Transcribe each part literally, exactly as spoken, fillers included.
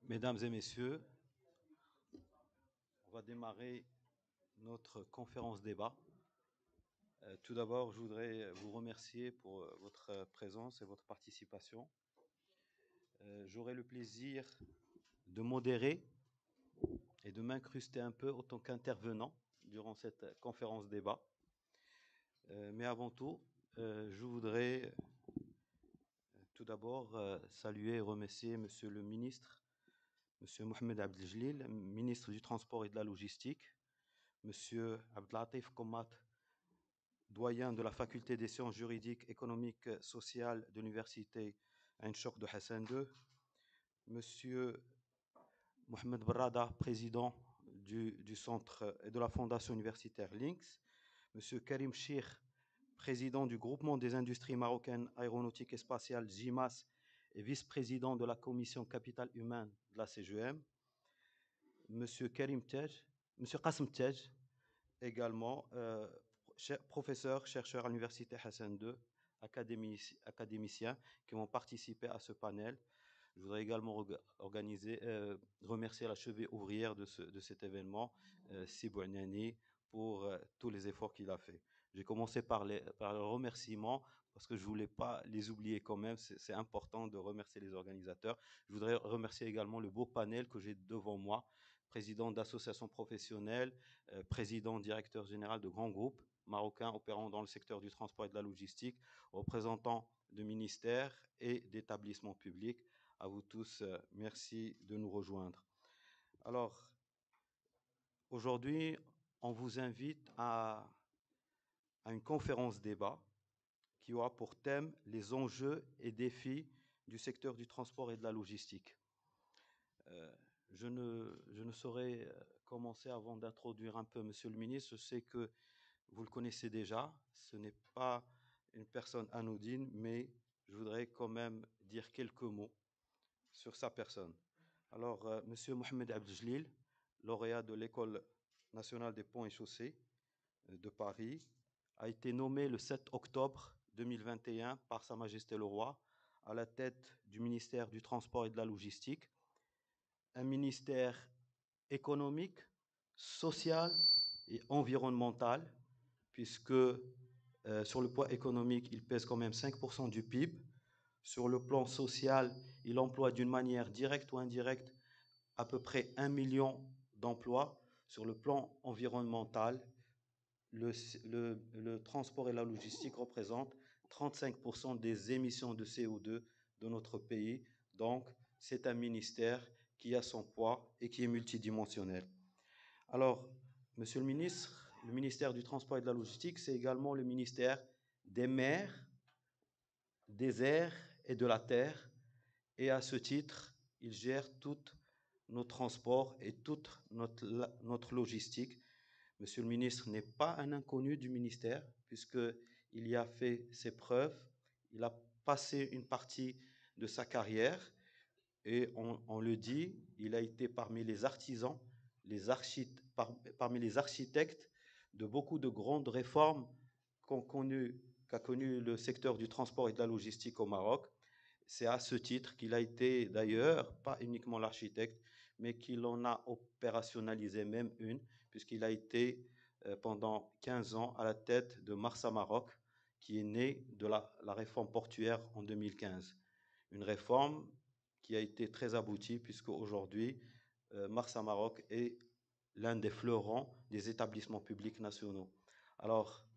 Mesdames et messieurs, on va démarrer notre conférence débat. Euh, tout d'abord, je voudrais vous remercier pour euh, votre présence et votre participation. Euh, J'aurai le plaisir de modérer et de m'incruster un peu en tant qu'intervenant durant cette conférence débat. Euh, mais avant tout, euh, je voudrais euh, tout d'abord euh, saluer et remercier Monsieur le ministre, Monsieur Mohamed Abdeljelil, ministre du Transport et de la Logistique, Monsieur Abdelatif Komat, doyen de la faculté des sciences juridiques, économiques, sociales de l'université Ain Choc de Hassan deux, Monsieur Mohamed Barrada, président du, du centre et de la fondation universitaire Lynx, Monsieur Karim Chir, président du groupement des industries marocaines aéronautiques et spatiales G I M A S et vice-président de la commission capital humain de la C G M, Monsieur Karim Tej, Monsieur Qasim Tej, également euh, professeurs, chercheurs à l'université Hassan deux, académici, académiciens qui ont participé à ce panel. Je voudrais également organiser, euh, remercier la cheville ouvrière de, ce, de cet événement, euh, Sibou Nani, pour euh, tous les efforts qu'il a fait. J'ai commencé par, les, par le remerciement parce que je ne voulais pas les oublier quand même. C'est important de remercier les organisateurs. Je voudrais remercier également le beau panel que j'ai devant moi, président d'associations professionnelles, euh, président, directeur général de grands groupes marocains opérant dans le secteur du transport et de la logistique, représentants de ministères et d'établissements publics. À vous tous, euh, merci de nous rejoindre. Alors, aujourd'hui, on vous invite à, à une conférence débat qui aura pour thème les enjeux et défis du secteur du transport et de la logistique. Euh, je, ne, je ne saurais commencer avant d'introduire un peu Monsieur le ministre. Je sais que vous le connaissez déjà, ce n'est pas une personne anodine, mais je voudrais quand même dire quelques mots sur sa personne. Alors, euh, Monsieur Mohamed Abdeljelil, lauréat de l'École nationale des ponts et chaussées euh, de Paris, a été nommé le sept octobre deux mille vingt et un par Sa Majesté le Roi à la tête du ministère du Transport et de la Logistique, un ministère économique, social et environnemental, puisque euh, sur le poids économique, il pèse quand même cinq pour cent du P I B. Sur le plan social, il emploie d'une manière directe ou indirecte à peu près un million d'emplois. Sur le plan environnemental, le, le, le transport et la logistique représentent trente-cinq pour cent des émissions de C O deux de notre pays. Donc, c'est un ministère qui a son poids et qui est multidimensionnel. Alors, Monsieur le ministre, le ministère du Transport et de la Logistique, c'est également le ministère des mers, des airs et de la terre. Et à ce titre, il gère tous nos transports et toute notre, notre logistique. Monsieur le ministre n'est pas un inconnu du ministère, puisqu'il y a fait ses preuves. Il a passé une partie de sa carrière et on, on le dit, il a été parmi les artisans, les archit- par, parmi les architectes de beaucoup de grandes réformes qu'a connu, qu'a connu le secteur du transport et de la logistique au Maroc. C'est à ce titre qu'il a été d'ailleurs, pas uniquement l'architecte, mais qu'il en a opérationnalisé même une, puisqu'il a été euh, pendant quinze ans à la tête de Marsa Maroc, qui est née de la, la réforme portuaire en deux mille quinze. Une réforme qui a été très aboutie, puisque aujourd'hui, euh, Marsa Maroc est l'un des fleurons des établissements publics nationaux. Alors,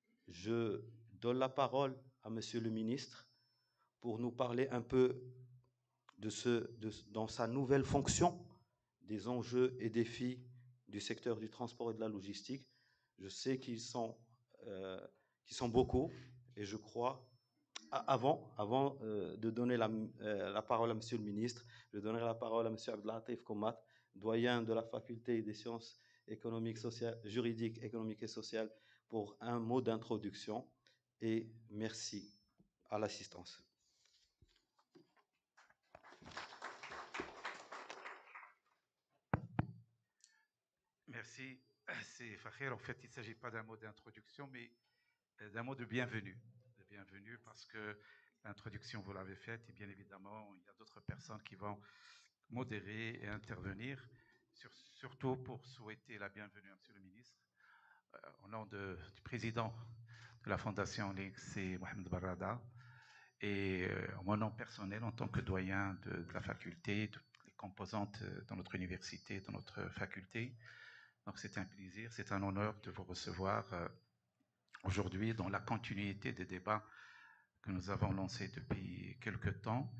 je donne la parole à Monsieur le ministre pour nous parler un peu de ce, de, dans sa nouvelle fonction, des enjeux et défis du secteur du transport et de la logistique. Je sais qu'ils sont, euh, qu'ils sont beaucoup et je crois, avant, avant euh, de donner la, euh, la parole à Monsieur le ministre, je donnerai la parole à Monsieur Abdelatif Komat, doyen de la faculté des sciences économiques, sociales, juridiques, économiques et sociales, pour un mot d'introduction et merci à l'assistance. Merci, c'est Fakhir. En fait, il ne s'agit pas d'un mot d'introduction, mais d'un mot de bienvenue. De bienvenue parce que l'introduction, vous l'avez faite et bien évidemment, il y a d'autres personnes qui vont modérer et intervenir, sur, surtout pour souhaiter la bienvenue à Monsieur le ministre. Euh, au nom de, du président de la Fondation Link, c'est Mohamed Barada, et euh, en mon nom personnel, en tant que doyen de, de la faculté, toutes les composantes dans notre université, dans notre faculté. Donc c'est un plaisir, c'est un honneur de vous recevoir euh, aujourd'hui dans la continuité des débats que nous avons lancés depuis quelque temps.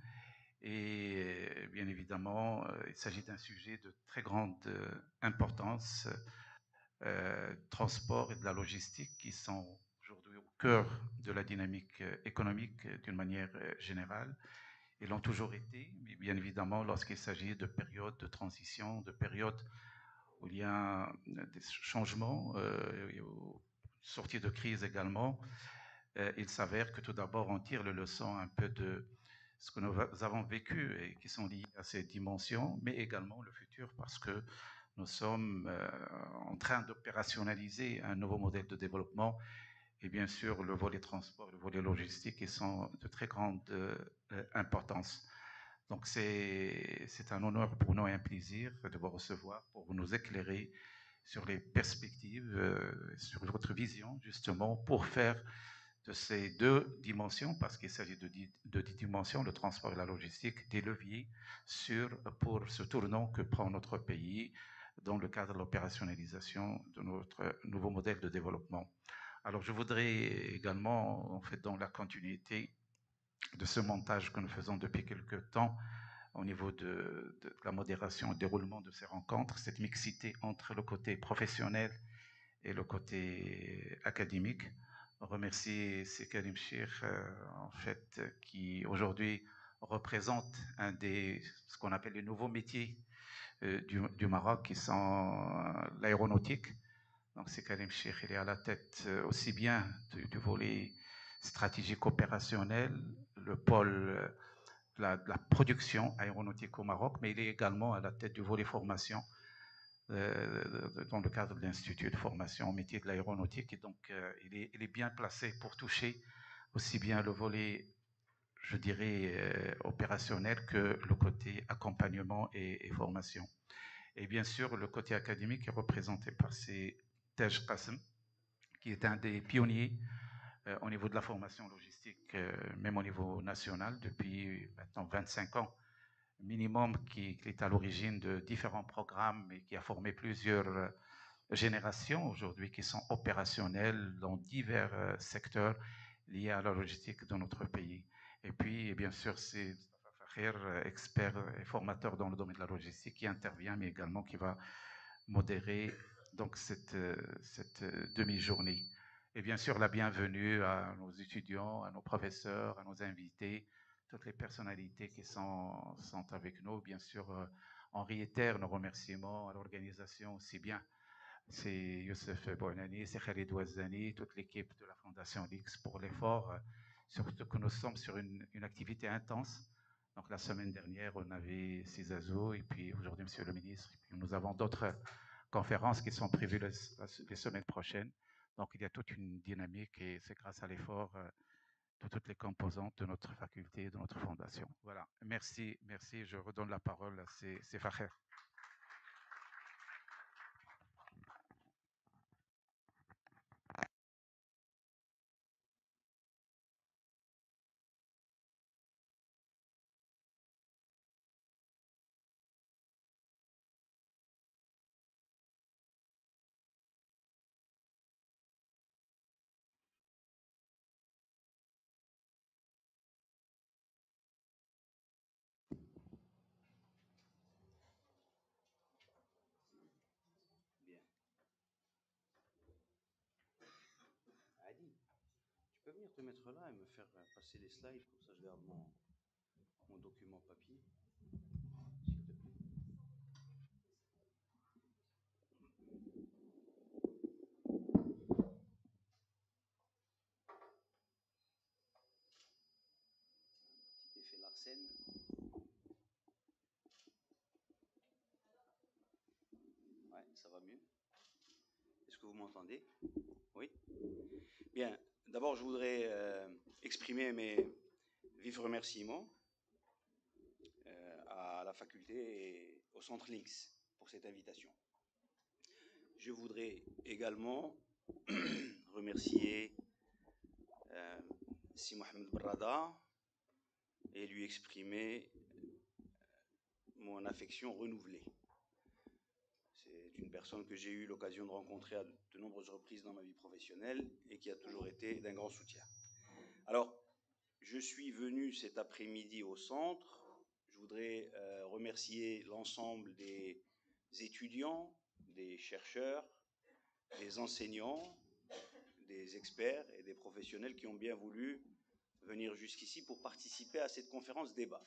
Et bien évidemment, il s'agit d'un sujet de très grande importance, euh, transport et de la logistique qui sont aujourd'hui au cœur de la dynamique économique d'une manière générale. Ils l'ont toujours été, mais bien évidemment, lorsqu'il s'agit de périodes de transition, de périodes où il y a des changements, euh, sortie de crise également, euh, il s'avère que tout d'abord, on tire les leçons un peu de ce que nous avons vécu et qui sont liés à ces dimensions, mais également le futur, parce que nous sommes euh, en train d'opérationnaliser un nouveau modèle de développement et bien sûr le volet transport, le volet logistique qui sont de très grande euh, importance. Donc c'est un honneur pour nous et un plaisir de vous recevoir pour nous éclairer sur les perspectives, euh, sur votre vision justement pour faire de ces deux dimensions, parce qu'il s'agit de, de dix dimensions, le transport et la logistique, des leviers sur, pour ce tournant que prend notre pays dans le cadre de l'opérationnalisation de notre nouveau modèle de développement. Alors je voudrais également, en fait, dans la continuité de ce montage que nous faisons depuis quelques temps au niveau de, de la modération et déroulement de ces rencontres, cette mixité entre le côté professionnel et le côté académique. On remercie Karim Chir, euh, en fait, qui aujourd'hui représente un des, ce qu'on appelle les nouveaux métiers euh, du, du Maroc, qui sont euh, l'aéronautique. Donc, c'est Karim Chir, il est à la tête euh, aussi bien du, du volet stratégique opérationnel, le pôle de la, de la production aéronautique au Maroc, mais il est également à la tête du volet formation euh, dans le cadre de l'Institut de formation au métier de l'aéronautique. Et donc, euh, il, est, il est bien placé pour toucher aussi bien le volet, je dirais, euh, opérationnel que le côté accompagnement et, et formation. Et bien sûr, le côté académique est représenté par ces Tej Qassem, qui est un des pionniers euh, au niveau de la formation logistique, euh, même au niveau national, depuis maintenant vingt-cinq ans minimum, qui, qui est à l'origine de différents programmes et qui a formé plusieurs générations aujourd'hui qui sont opérationnelles dans divers euh, secteurs liés à la logistique de notre pays. Et puis, bien sûr, c'est Mustafa Fakhir, expert et formateur dans le domaine de la logistique, qui intervient, mais également qui va modérer donc cette, cette demi-journée. Et bien sûr, la bienvenue à nos étudiants, à nos professeurs, à nos invités, toutes les personnalités qui sont, sont avec nous. Bien sûr, euh, on réitère nos remerciements à l'organisation aussi bien. C'est Youssef Bouanani, c'est Khalid Ouazzani, toute l'équipe de la Fondation Lix pour l'effort, euh, surtout que nous sommes sur une, une activité intense. Donc la semaine dernière, on avait Cizazou et puis aujourd'hui, Monsieur le ministre. Et puis nous avons d'autres conférences qui sont prévues les, les semaines prochaines. Donc il y a toute une dynamique et c'est grâce à l'effort euh, de toutes les composantes de notre faculté et de notre fondation. Voilà. Merci, merci. Je redonne la parole à ces Fakher. Tu peux venir te mettre là et me faire passer les slides, comme ça je garde mon, mon document papier, s'il te plaît. Petit effet Larsen. Ouais, ça va mieux. Est-ce que vous m'entendez? Oui. Bien. D'abord, je voudrais euh, exprimer mes vifs remerciements euh, à la la faculté et au centre Links pour cette invitation. Je voudrais également remercier euh, Si Mohamed Barrada et lui exprimer mon affection renouvelée. C'est une personne que j'ai eu l'occasion de rencontrer à de nombreuses reprises dans ma vie professionnelle et qui a toujours été d'un grand soutien. Alors, je suis venu cet après-midi au centre. Je voudrais euh, remercier l'ensemble des étudiants, des chercheurs, des enseignants, des experts et des professionnels qui ont bien voulu venir jusqu'ici pour participer à cette conférence débat.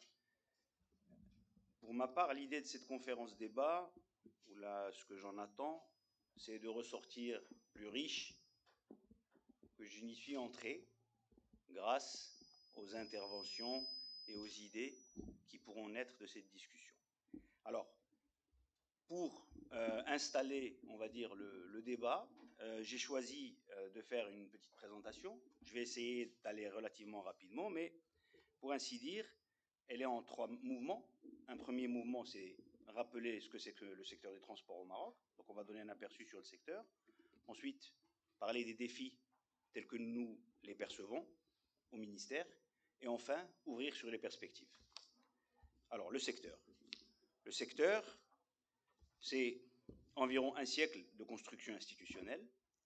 Pour ma part, l'idée de cette conférence débat, ou là, ce que j'en attends, c'est de ressortir plus riche que je n'y suis entré grâce aux interventions et aux idées qui pourront naître de cette discussion. Alors, pour euh, installer, on va dire, le, le débat, euh, j'ai choisi euh, de faire une petite présentation. Je vais essayer d'aller relativement rapidement, mais pour ainsi dire, elle est en trois mouvements. Un premier mouvement, c'est rappeler ce que c'est que le secteur des transports au Maroc. Donc on va donner un aperçu sur le secteur. Ensuite, parler des défis tels que nous les percevons au ministère. Et enfin, ouvrir sur les perspectives. Alors, le secteur. Le secteur, c'est environ un siècle de construction institutionnelle.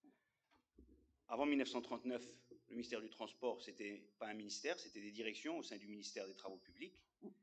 Avant mille neuf cent trente-neuf, le ministère du Transport, c'était pas un ministère, c'était des directions au sein du ministère des Travaux publics.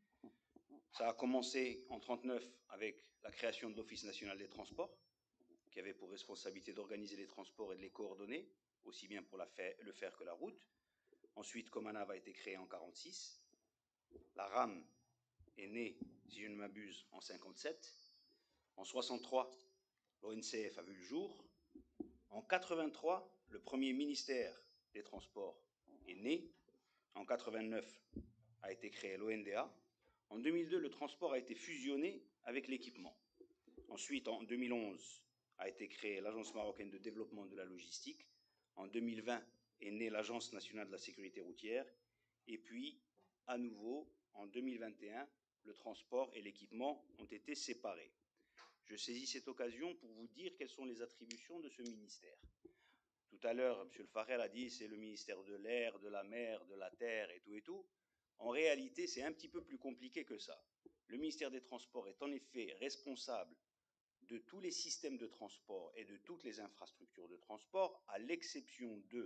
Ça a commencé en mille neuf cent trente-neuf avec la création de l'Office national des transports, qui avait pour responsabilité d'organiser les transports et de les coordonner, aussi bien pour la fer, le fer que la route. Ensuite, Comanav a été créé en mille neuf cent quarante-six. La RAM est née, si je ne m'abuse, en mille neuf cent cinquante-sept. En mille neuf cent soixante-trois, l'O N C F a vu le jour. En mille neuf cent quatre-vingt-trois, le premier ministère des Transports est né. En mille neuf cent quatre-vingt-neuf a été créé l'O N D A. En deux mille deux, le transport a été fusionné avec l'équipement. Ensuite, en deux mille onze, a été créée l'Agence marocaine de développement de la logistique. En deux mille vingt est née l'Agence nationale de la sécurité routière. Et puis, à nouveau, en deux mille vingt et un, le transport et l'équipement ont été séparés. Je saisis cette occasion pour vous dire quelles sont les attributions de ce ministère. Tout à l'heure, M. Le Farel a dit c'est le ministère de l'air, de la mer, de la terre et tout et tout. En réalité, c'est un petit peu plus compliqué que ça. Le ministère des Transports est en effet responsable de tous les systèmes de transport et de toutes les infrastructures de transport, à l'exception de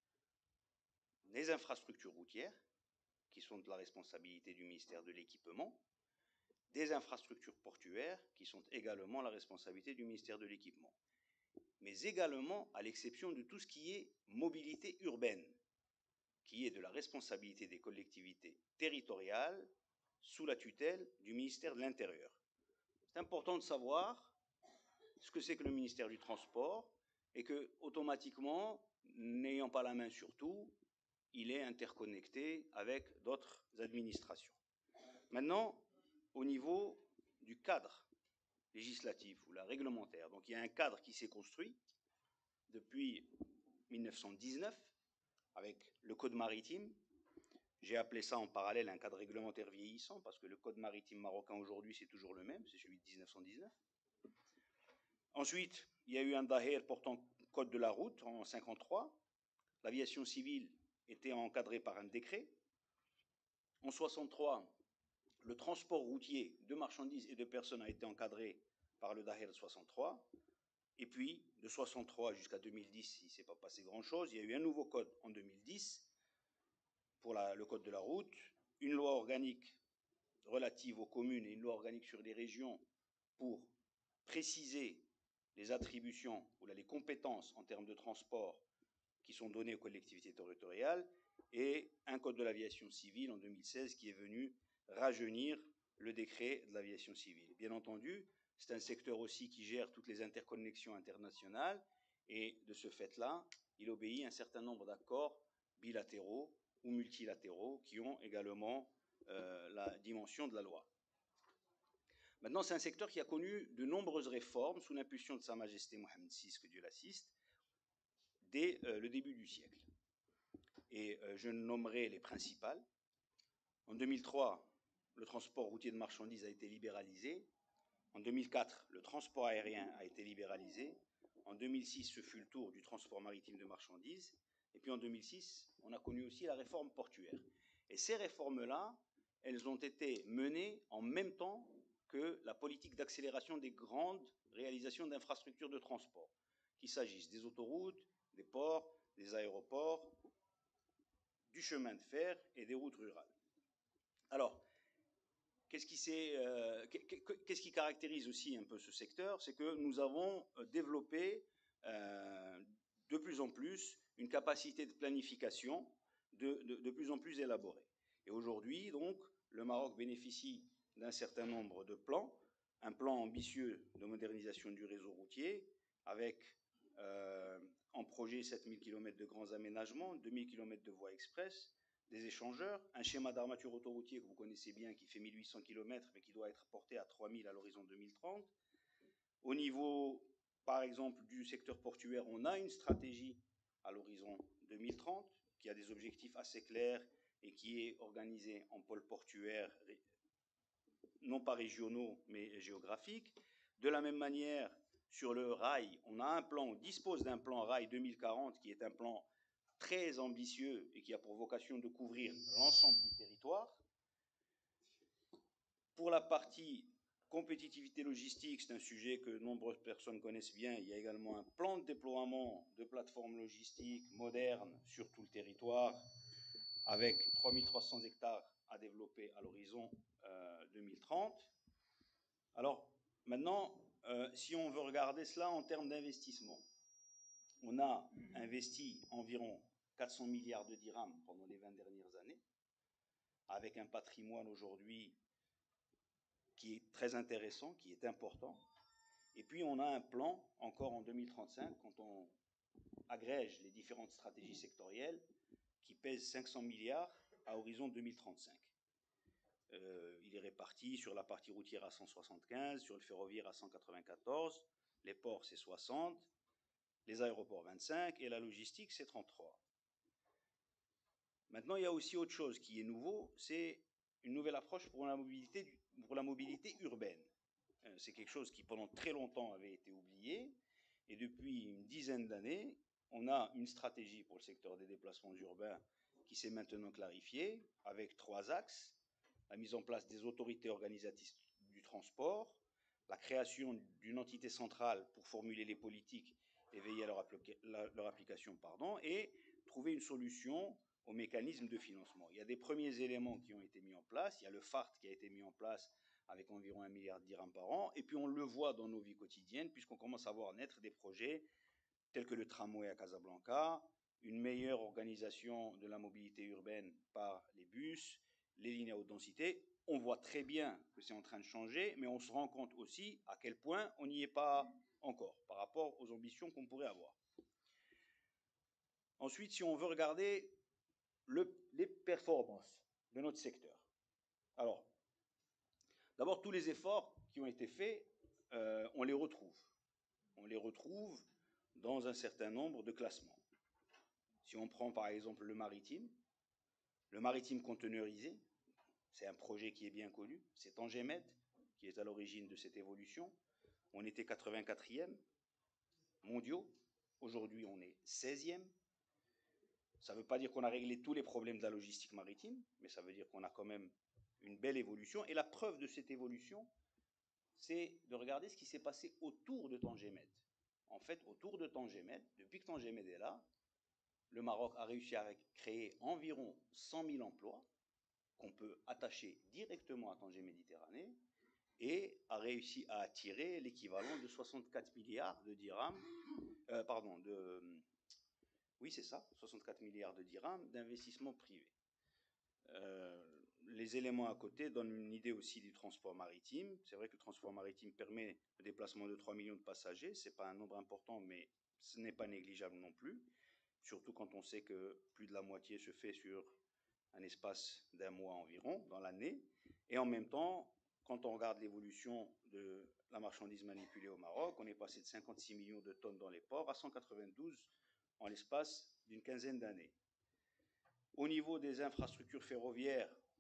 des infrastructures routières, qui sont de la responsabilité du ministère de l'Équipement, des infrastructures portuaires, qui sont également la responsabilité du ministère de l'Équipement, mais également à l'exception de tout ce qui est mobilité urbaine, qui est de la responsabilité des collectivités territoriales sous la tutelle du ministère de l'Intérieur. C'est important de savoir ce que c'est que le ministère du Transport et que, automatiquement, n'ayant pas la main sur tout, il est interconnecté avec d'autres administrations. Maintenant, au niveau du cadre législatif ou la réglementaire, donc il y a un cadre qui s'est construit depuis mille neuf cent dix-neuf avec le Code maritime. J'ai appelé ça en parallèle un cadre réglementaire vieillissant parce que le Code maritime marocain aujourd'hui c'est toujours le même, c'est celui de mille neuf cent dix-neuf. Ensuite, il y a eu un Daher portant Code de la route en mille neuf cent cinquante-trois. L'aviation civile était encadrée par un décret. En mille neuf cent soixante-trois, le transport routier de marchandises et de personnes a été encadré par le Daher de soixante-trois. Et puis, de mille neuf cent soixante-trois jusqu'à deux mille dix, il ne s'est pas passé grand-chose. Il y a eu un nouveau code en deux mille dix pour la, le code de la route, une loi organique relative aux communes et une loi organique sur les régions pour préciser les attributions ou les compétences en termes de transport qui sont données aux collectivités territoriales, et un code de l'aviation civile en deux mille seize qui est venu rajeunir le décret de l'aviation civile. Bien entendu, c'est un secteur aussi qui gère toutes les interconnexions internationales, et de ce fait-là, il obéit à un certain nombre d'accords bilatéraux ou multilatéraux qui ont également euh, la dimension de la loi. Maintenant, c'est un secteur qui a connu de nombreuses réformes sous l'impulsion de Sa Majesté Mohamed six, que Dieu l'assiste, dès euh, le début du siècle. Et euh, je nommerai les principales. En deux mille trois, le transport routier de marchandises a été libéralisé. En deux mille quatre, le transport aérien a été libéralisé. En deux mille six, ce fut le tour du transport maritime de marchandises. Et puis en deux mille six, on a connu aussi la réforme portuaire. Et ces réformes-là, elles ont été menées en même temps que la politique d'accélération des grandes réalisations d'infrastructures de transport, qu'il s'agisse des autoroutes, des ports, des aéroports, du chemin de fer et des routes rurales. Alors, qu'est-ce qui, euh, qu'est-ce qui caractérise aussi un peu ce secteur? C'est que nous avons développé euh, de plus en plus une capacité de planification de, de, de plus en plus élaborée. Et aujourd'hui, donc, le Maroc bénéficie d'un certain nombre de plans, un plan ambitieux de modernisation du réseau routier, avec euh, en projet sept mille kilomètres de grands aménagements, deux mille kilomètres de voies express, des échangeurs, un schéma d'armature autoroutier que vous connaissez bien qui fait mille huit cents kilomètres mais qui doit être porté à trois mille à l'horizon deux mille trente. Au niveau, par exemple, du secteur portuaire, on a une stratégie à l'horizon deux mille trente qui a des objectifs assez clairs et qui est organisée en pôles portuaires, non pas régionaux mais géographiques. De la même manière, sur le rail, on a un plan, on dispose d'un plan rail deux mille quarante qui est un plan très ambitieux et qui a pour vocation de couvrir l'ensemble du territoire. Pour la partie compétitivité logistique, c'est un sujet que de nombreuses personnes connaissent bien. Il y a également un plan de déploiement de plateformes logistiques modernes sur tout le territoire, avec trois mille trois cents hectares à développer à l'horizon euh, deux mille trente. Alors, maintenant, euh, si on veut regarder cela en termes d'investissement, on a investi environ quatre cents milliards de dirhams pendant les vingt dernières années, avec un patrimoine aujourd'hui qui est très intéressant, qui est important. Et puis on a un plan, encore en deux mille trente-cinq, quand on agrège les différentes stratégies sectorielles, qui pèse cinq cents milliards à horizon deux mille trente-cinq. Euh, il est réparti sur la partie routière à cent soixante-quinze, sur le ferroviaire à cent quatre-vingt-quatorze, les ports c'est soixante, les aéroports vingt-cinq et la logistique c'est trente-trois. Maintenant, il y a aussi autre chose qui est nouveau, c'est une nouvelle approche pour la mobilité, pour la mobilité urbaine. C'est quelque chose qui pendant très longtemps avait été oublié et depuis une dizaine d'années, on a une stratégie pour le secteur des déplacements urbains qui s'est maintenant clarifiée avec trois axes: la mise en place des autorités organisatrices du transport, la création d'une entité centrale pour formuler les politiques et veiller à leur, applica leur application, pardon, et trouver une solution au mécanisme de financement. Il y a des premiers éléments qui ont été mis en place, il y a le F A R T qui a été mis en place avec environ un milliard de dirhams par an, et puis on le voit dans nos vies quotidiennes, puisqu'on commence à voir naître des projets tels que le tramway à Casablanca, une meilleure organisation de la mobilité urbaine par les bus, les lignes à haute densité. On voit très bien que c'est en train de changer, mais on se rend compte aussi à quel point on n'y est pas encore par rapport aux ambitions qu'on pourrait avoir. Ensuite, si on veut regarder le, les performances de notre secteur. Alors, d'abord, tous les efforts qui ont été faits, euh, on les retrouve. On les retrouve dans un certain nombre de classements. Si on prend par exemple le maritime, le maritime conteneurisé, c'est un projet qui est bien connu, c'est Tangemed qui est à l'origine de cette évolution. On était quatre-vingt-quatrième mondiaux, aujourd'hui on est seizième. Ça ne veut pas dire qu'on a réglé tous les problèmes de la logistique maritime, mais ça veut dire qu'on a quand même une belle évolution. Et la preuve de cette évolution, c'est de regarder ce qui s'est passé autour de Tangemed. En fait, autour de Tangemed, depuis que Tangemed est là, le Maroc a réussi à créer environ cent mille emplois qu'on peut attacher directement à Tanger Méditerranée et a réussi à attirer l'équivalent de soixante-quatre milliards de dirhams, euh, pardon, de, oui c'est ça, soixante-quatre milliards de dirhams d'investissement privé. Euh, les éléments à côté donnent une idée aussi du transport maritime. C'est vrai que le transport maritime permet le déplacement de trois millions de passagers, ce n'est pas un nombre important, mais ce n'est pas négligeable non plus. Surtout quand on sait que plus de la moitié se fait sur un espace d'un mois environ dans l'année. Et en même temps, quand on regarde l'évolution de la marchandise manipulée au Maroc, on est passé de cinquante-six millions de tonnes dans les ports à cent quatre-vingt-douze en l'espace d'une quinzaine d'années. Au niveau des infrastructures ferroviaires,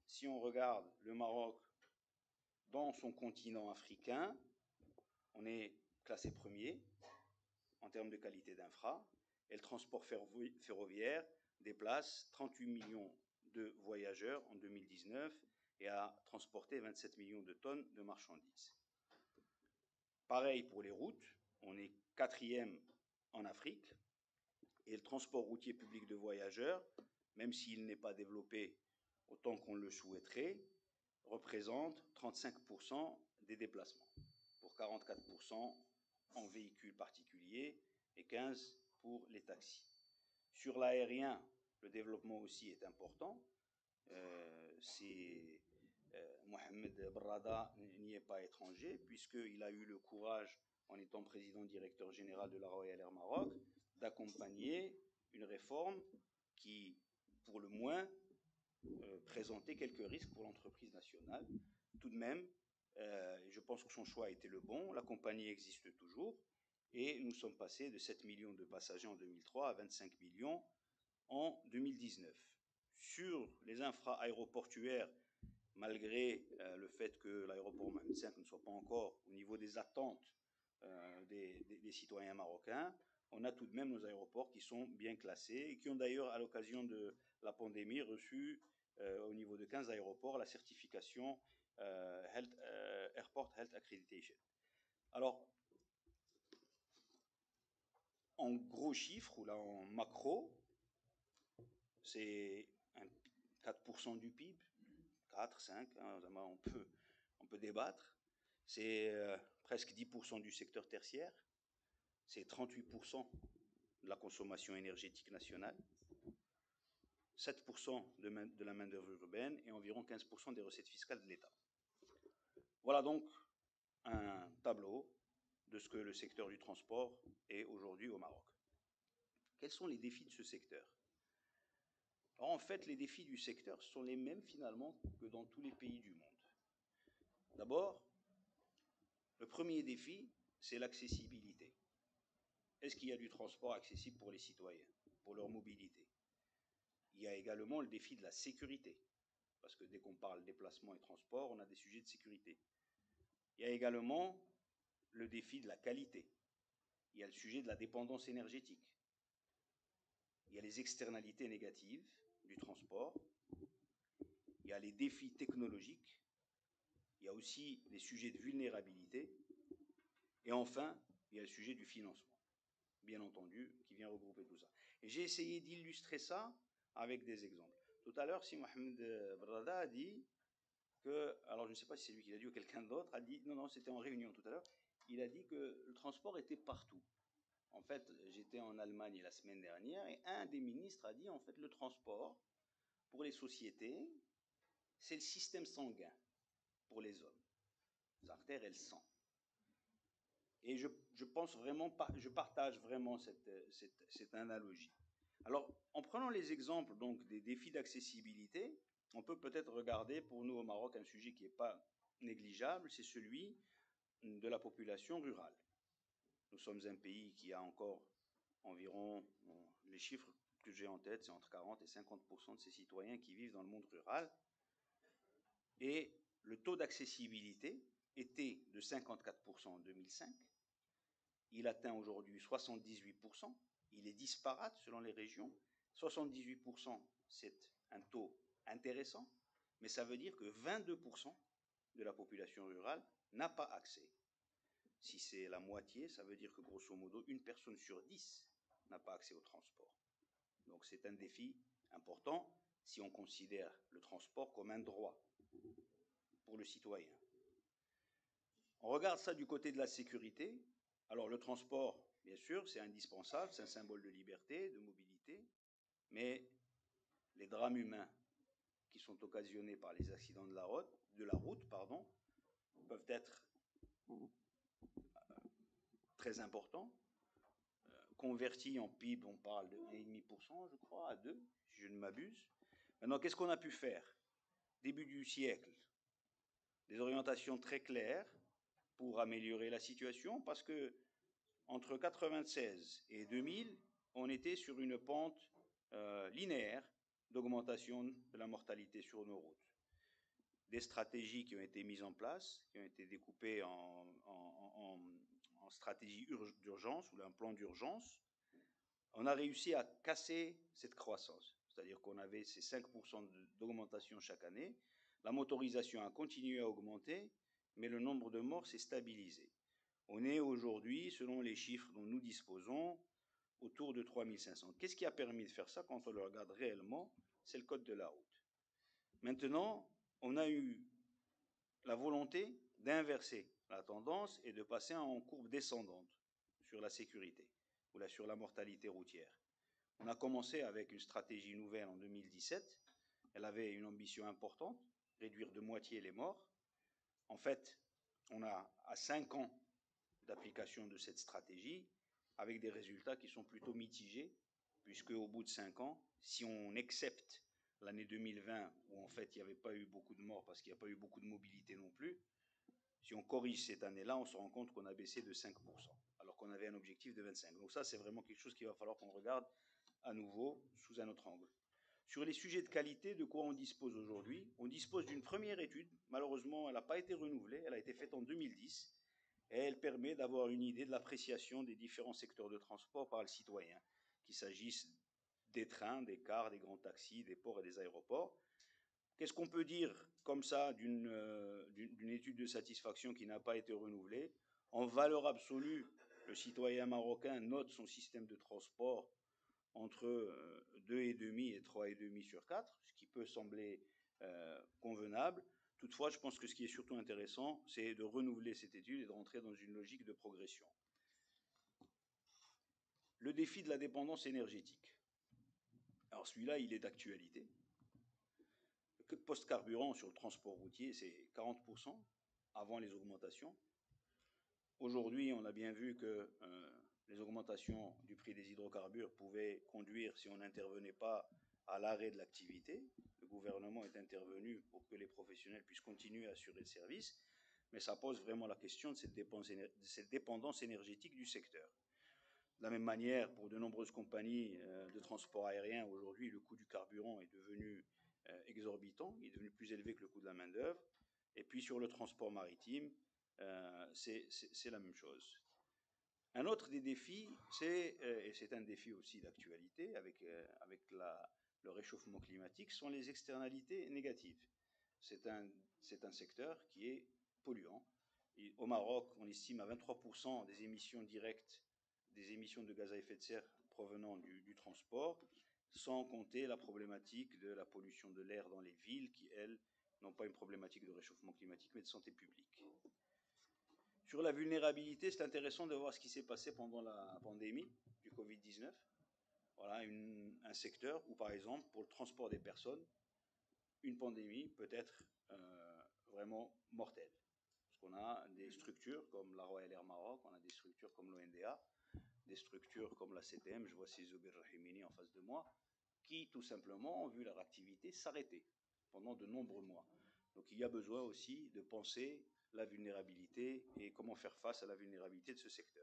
si on regarde le Maroc dans son continent africain, on est classé premier en termes de qualité d'infra, et le transport ferroviaire déplace trente-huit millions de voyageurs en deux mille dix-neuf et a transporté vingt-sept millions de tonnes de marchandises. Pareil pour les routes, on est quatrième en Afrique, et le transport routier public de voyageurs, même s'il n'est pas développé autant qu'on le souhaiterait, représente trente-cinq pour cent des déplacements, pour quarante-quatre pour cent en véhicules particuliers et quinze pour cent pour les taxis. Sur l'aérien, le développement aussi est important. Euh, c'est, euh, Mohamed Barrada n'y est pas étranger, puisqu'il a eu le courage, en étant président directeur général de la Royal Air Maroc, d'accompagner une réforme qui, pour le moins, euh, présentait quelques risques pour l'entreprise nationale. Tout de même, euh, je pense que son choix a été le bon. La compagnie existe toujours. Et nous sommes passés de sept millions de passagers en deux mille trois à vingt-cinq millions en deux mille dix-neuf. Sur les infra-aéroportuaires, malgré euh, le fait que l'aéroport Mohamed cinq ne soit pas encore au niveau des attentes euh, des, des, des citoyens marocains, on a tout de même nos aéroports qui sont bien classés et qui ont d'ailleurs, à l'occasion de la pandémie, reçu euh, au niveau de quinze aéroports la certification euh, Health, euh, Airport Health Accreditation. Alors, en gros chiffres, ou là en macro, c'est quatre pour cent du P I B, quatre, cinq, hein, on, peut, on peut débattre. C'est euh, presque dix pour cent du secteur tertiaire, c'est trente-huit pour cent de la consommation énergétique nationale, sept pour cent de, main, de la main-d'œuvre urbaine et environ quinze pour cent des recettes fiscales de l'État. Voilà donc un tableau de ce que le secteur du transport est aujourd'hui au Maroc. Quels sont les défis de ce secteur? Alors en fait, les défis du secteur sont les mêmes finalement que dans tous les pays du monde. D'abord, le premier défi, c'est l'accessibilité. Est-ce qu'il y a du transport accessible pour les citoyens, pour leur mobilité? Il y a également le défi de la sécurité, parce que dès qu'on parle déplacement et transport, on a des sujets de sécurité. Il y a également le défi de la qualité. Il y a le sujet de la dépendance énergétique. Il y a les externalités négatives du transport. Il y a les défis technologiques. Il y a aussi les sujets de vulnérabilité. Et enfin, il y a le sujet du financement, bien entendu, qui vient regrouper tout ça. Et j'ai essayé d'illustrer ça avec des exemples. Tout à l'heure, si Mohamed Barrada a dit que, alors je ne sais pas si c'est lui qui l'a dit ou quelqu'un d'autre, a dit, non, non, c'était en réunion tout à l'heure, il a dit que le transport était partout. En fait, j'étais en Allemagne la semaine dernière et un des ministres a dit, en fait, le transport, pour les sociétés, c'est le système sanguin pour les hommes. Les artères et le sang. Et je, je pense vraiment, je partage vraiment cette, cette, cette analogie. Alors, en prenant les exemples donc des défis d'accessibilité, on peut peut-être regarder pour nous au Maroc un sujet qui n'est pas négligeable, c'est celui de la population rurale. Nous sommes un pays qui a encore environ, bon, les chiffres que j'ai en tête, c'est entre quarante et cinquante pour cent de ses citoyens qui vivent dans le monde rural. Et le taux d'accessibilité était de cinquante-quatre pour cent en deux mille cinq. Il atteint aujourd'hui soixante-dix-huit pour cent. Il est disparate selon les régions. soixante-dix-huit pour cent, c'est un taux intéressant, mais ça veut dire que vingt-deux pour cent de la population rurale n'a pas accès. Si c'est la moitié, ça veut dire que grosso modo, une personne sur dix n'a pas accès au transport. Donc c'est un défi important si on considère le transport comme un droit pour le citoyen. On regarde ça du côté de la sécurité. Alors le transport, bien sûr, c'est indispensable, c'est un symbole de liberté, de mobilité, mais les drames humains qui sont occasionnés par les accidents de la route, de la route pardon, peuvent être très importants. Euh, convertis en P I B, on parle de un virgule cinq pour cent, je crois, à deux, si je ne m'abuse. Maintenant, qu'est-ce qu'on a pu faire? Début du siècle, des orientations très claires pour améliorer la situation, parce que entre quatre-vingt-seize et deux mille, on était sur une pente euh, linéaire d'augmentation de la mortalité sur nos routes. des stratégies qui ont été mises en place, qui ont été découpées en, en, en, en stratégie d'urgence ou un plan d'urgence. On a réussi à casser cette croissance, c'est-à-dire qu'on avait ces cinq pour cent d'augmentation chaque année. La motorisation a continué à augmenter, mais le nombre de morts s'est stabilisé. On est aujourd'hui, selon les chiffres dont nous disposons, autour de trois mille cinq cents. Qu'est-ce qui a permis de faire ça quand on le regarde réellement? C'est le code de la route. Maintenant, on a eu la volonté d'inverser la tendance et de passer en courbe descendante sur la sécurité ou là, sur la mortalité routière. On a commencé avec une stratégie nouvelle en deux mille dix-sept. Elle avait une ambition importante, réduire de moitié les morts. En fait, on a à cinq ans d'application de cette stratégie, avec des résultats qui sont plutôt mitigés, puisque au bout de cinq ans, si on accepte l'année deux mille vingt, où en fait il n'y avait pas eu beaucoup de morts parce qu'il n'y a pas eu beaucoup de mobilité non plus, si on corrige cette année-là, on se rend compte qu'on a baissé de cinq pour cent, alors qu'on avait un objectif de vingt-cinq. Donc ça, c'est vraiment quelque chose qu'il va falloir qu'on regarde à nouveau sous un autre angle. Sur les sujets de qualité, de quoi on dispose aujourd'hui? On dispose d'une première étude, malheureusement elle n'a pas été renouvelée, elle a été faite en deux mille dix, et elle permet d'avoir une idée de l'appréciation des différents secteurs de transport par le citoyen, qu'il s'agisse des trains, des cars, des grands taxis, des ports et des aéroports. Qu'est-ce qu'on peut dire comme ça d'une euh, d'une étude de satisfaction qui n'a pas été renouvelée? En valeur absolue, le citoyen marocain note son système de transport entre euh, deux virgule cinq et trois virgule cinq sur quatre, ce qui peut sembler euh, convenable. Toutefois, je pense que ce qui est surtout intéressant, c'est de renouveler cette étude et de rentrer dans une logique de progression. Le défi de la dépendance énergétique. Alors celui-là, il est d'actualité. Le post-carburant sur le transport routier, c'est quarante pour cent avant les augmentations. Aujourd'hui, on a bien vu que euh, les augmentations du prix des hydrocarbures pouvaient conduire, si on n'intervenait pas, à l'arrêt de l'activité. Le gouvernement est intervenu pour que les professionnels puissent continuer à assurer le service, mais ça pose vraiment la question de cette dépendance énergétique du secteur. De la même manière, pour de nombreuses compagnies de transport aérien, aujourd'hui, le coût du carburant est devenu exorbitant, il est devenu plus élevé que le coût de la main-d'œuvre. Et puis sur le transport maritime, euh, c'est la même chose. Un autre des défis, c'est, euh, et c'est un défi aussi d'actualité avec, euh, avec la, le réchauffement climatique, sont les externalités négatives. C'est un, c'est un secteur qui est polluant. Et au Maroc, on estime à vingt-trois pour cent des émissions directes, des émissions de gaz à effet de serre provenant du, du transport, sans compter la problématique de la pollution de l'air dans les villes qui, elles, n'ont pas une problématique de réchauffement climatique, mais de santé publique. Sur la vulnérabilité, c'est intéressant de voir ce qui s'est passé pendant la pandémie du Covid dix-neuf. Voilà une, un secteur où, par exemple, pour le transport des personnes, une pandémie peut être euh, vraiment mortelle. Parce qu'on a des structures comme la Royal Air Maroc, on a des structures comme l'O N D A, des structures comme la C T M, je vois ces Zobir Rahimini en face de moi, qui tout simplement ont vu leur activité s'arrêter pendant de nombreux mois. Donc il y a besoin aussi de penser la vulnérabilité et comment faire face à la vulnérabilité de ce secteur.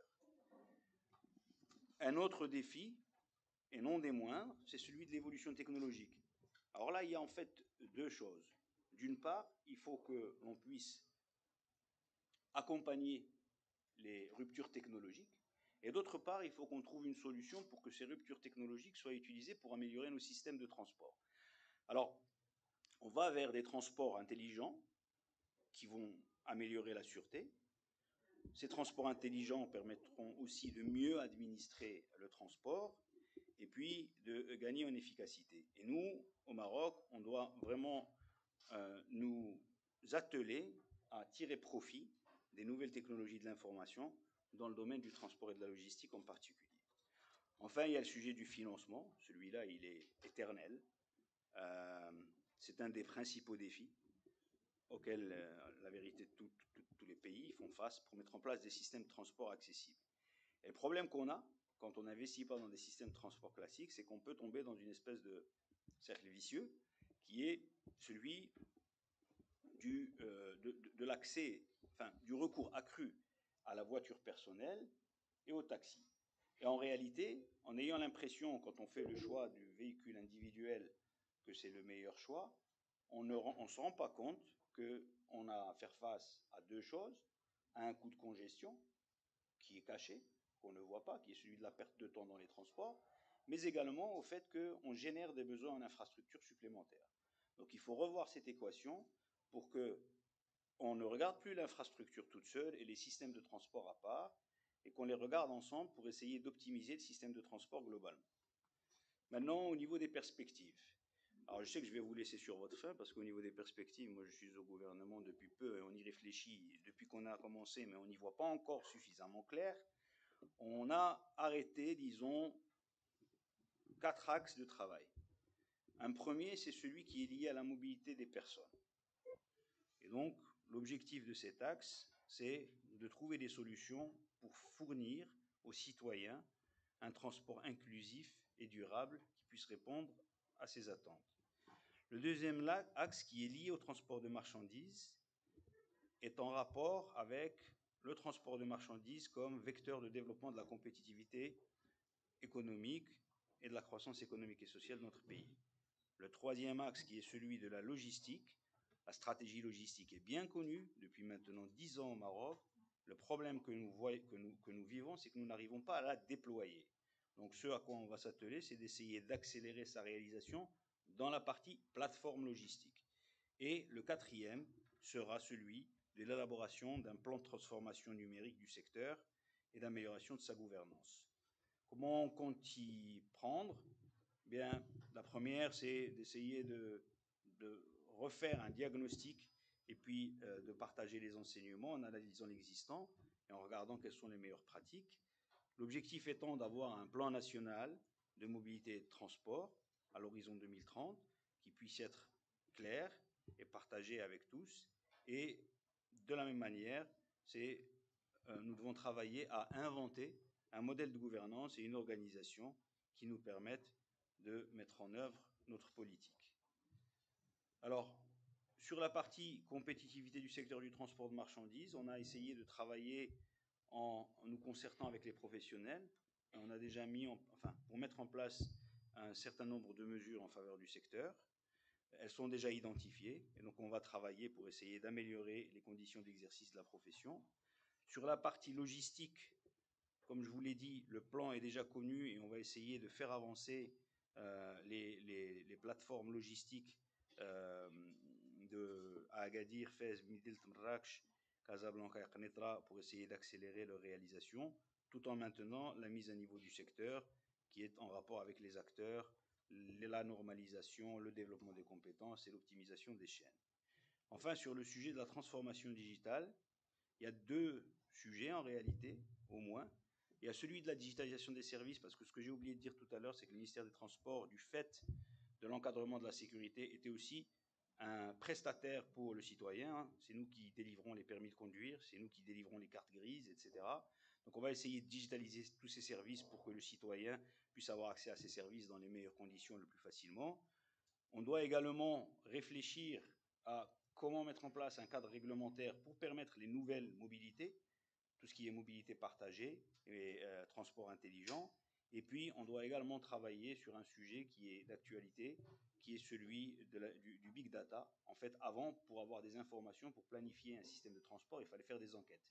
Un autre défi, et non des moindres, c'est celui de l'évolution technologique. Alors là, il y a en fait deux choses. D'une part, il faut que l'on puisse accompagner les ruptures technologiques, et d'autre part, il faut qu'on trouve une solution pour que ces ruptures technologiques soient utilisées pour améliorer nos systèmes de transport. Alors, on va vers des transports intelligents qui vont améliorer la sûreté. Ces transports intelligents permettront aussi de mieux administrer le transport et puis de gagner en efficacité. Et nous, au Maroc, on doit vraiment euh, nous atteler à tirer profit des nouvelles technologies de l'information dans le domaine du transport et de la logistique en particulier. Enfin, il y a le sujet du financement. Celui-là, il est éternel. Euh, c'est un des principaux défis auxquels euh, la vérité tout, tout, tous les pays font face pour mettre en place des systèmes de transport accessibles. Et le problème qu'on a quand on n'investit pas dans des systèmes de transport classiques, c'est qu'on peut tomber dans une espèce de cercle vicieux qui est celui du, euh, de, de, de l'accès, enfin du recours accru à la voiture personnelle et au taxi. Et en réalité, en ayant l'impression, quand on fait le choix du véhicule individuel, que c'est le meilleur choix, on ne rend, on se rend pas compte qu'on a à faire face à deux choses, à un coût de congestion qui est caché, qu'on ne voit pas, qui est celui de la perte de temps dans les transports, mais également au fait qu'on génère des besoins en infrastructures supplémentaires. Donc il faut revoir cette équation pour qu'on ne regarde plus l'infrastructure toute seule et les systèmes de transport à part, et qu'on les regarde ensemble pour essayer d'optimiser le système de transport globalement. Maintenant, au niveau des perspectives. Alors je sais que je vais vous laisser sur votre faim, parce qu'au niveau des perspectives, moi je suis au gouvernement depuis peu et on y réfléchit depuis qu'on a commencé, mais on n'y voit pas encore suffisamment clair. On a arrêté, disons, quatre axes de travail. Un premier, c'est celui qui est lié à la mobilité des personnes. Et donc, l'objectif de cet axe, c'est de trouver des solutions pour fournir aux citoyens un transport inclusif et durable qui puisse répondre à ces attentes. Le deuxième axe, qui est lié au transport de marchandises, est en rapport avec le transport de marchandises comme vecteur de développement de la compétitivité économique et de la croissance économique et sociale de notre pays. Le troisième axe, qui est celui de la logistique, la stratégie logistique est bien connue depuis maintenant dix ans au Maroc. Le problème que nous, voyons, que nous, que nous vivons, c'est que nous n'arrivons pas à la déployer. Donc ce à quoi on va s'atteler, c'est d'essayer d'accélérer sa réalisation dans la partie plateforme logistique. Et le quatrième sera celui de l'élaboration d'un plan de transformation numérique du secteur et d'amélioration de sa gouvernance. Comment on compte y prendre? Bien, la première, c'est d'essayer de, de refaire un diagnostic et puis euh, de partager les enseignements en analysant l'existant et en regardant quelles sont les meilleures pratiques. L'objectif étant d'avoir un plan national de mobilité et de transport à l'horizon deux mille trente qui puisse être clair et partagé avec tous. Et de la même manière, c'est, euh, nous devons travailler à inventer un modèle de gouvernance et une organisation qui nous permettent de mettre en œuvre notre politique. Alors, sur la partie compétitivité du secteur du transport de marchandises, on a essayé de travailler en, en nous concertant avec les professionnels. On a déjà mis, en, enfin, pour mettre en place un certain nombre de mesures en faveur du secteur. Elles sont déjà identifiées, et donc on va travailler pour essayer d'améliorer les conditions d'exercice de la profession. Sur la partie logistique, comme je vous l'ai dit, le plan est déjà connu et on va essayer de faire avancer euh, les, les, les plateformes logistiques euh, de, à Agadir, Fès, Midelt, Marrakech, Casablanca et Knetra pour essayer d'accélérer leur réalisation, tout en maintenant la mise à niveau du secteur qui est en rapport avec les acteurs, la normalisation, le développement des compétences et l'optimisation des chaînes. Enfin, sur le sujet de la transformation digitale, il y a deux sujets en réalité, au moins. Il y a celui de la digitalisation des services, parce que ce que j'ai oublié de dire tout à l'heure, c'est que le ministère des Transports, du fait de l'encadrement de la sécurité, était aussi un prestataire pour le citoyen. C'est nous qui délivrons les permis de conduire, c'est nous qui délivrons les cartes grises, et cetera. Donc on va essayer de digitaliser tous ces services pour que le citoyen puisse avoir accès à ces services dans les meilleures conditions le plus facilement. On doit également réfléchir à comment mettre en place un cadre réglementaire pour permettre les nouvelles mobilités, tout ce qui est mobilité partagée et euh, transport intelligent. Et puis, on doit également travailler sur un sujet qui est d'actualité, qui est celui de la, du, du big data. En fait, avant, pour avoir des informations, pour planifier un système de transport, il fallait faire des enquêtes.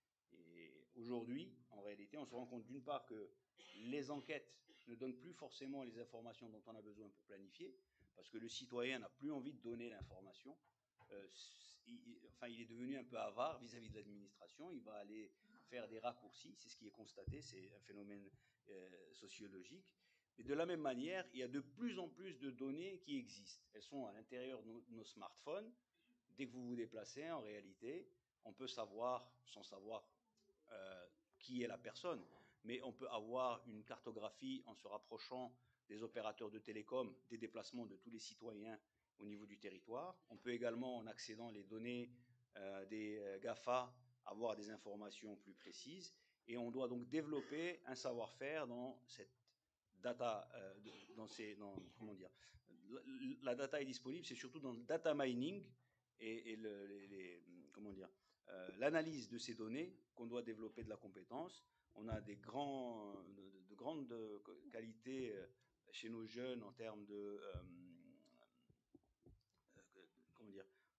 Et aujourd'hui, en réalité, on se rend compte d'une part que les enquêtes ne donnent plus forcément les informations dont on a besoin pour planifier, parce que le citoyen n'a plus envie de donner l'information. Euh, il, enfin, il est devenu un peu avare vis-à-vis de l'administration. Il va aller faire des raccourcis, c'est ce qui est constaté, c'est un phénomène euh, sociologique. Et de la même manière, il y a de plus en plus de données qui existent. Elles sont à l'intérieur de nos, de nos smartphones. Dès que vous vous déplacez, en réalité, on peut savoir, sans savoir euh, qui est la personne, mais on peut avoir une cartographie en se rapprochant des opérateurs de télécom, des déplacements de tous les citoyens au niveau du territoire. On peut également, en accédant les données euh, des euh, GAFA, avoir des informations plus précises. Et on doit donc développer un savoir-faire dans cette data, euh, dans ces, dans, comment dire, la, la data est disponible, c'est surtout dans le data mining et, et le, les, les, comment dire, euh, l'analyse de ces données qu'on doit développer de la compétence. On a des grands, de, de grandes qualités chez nos jeunes en termes de, euh, comment dire,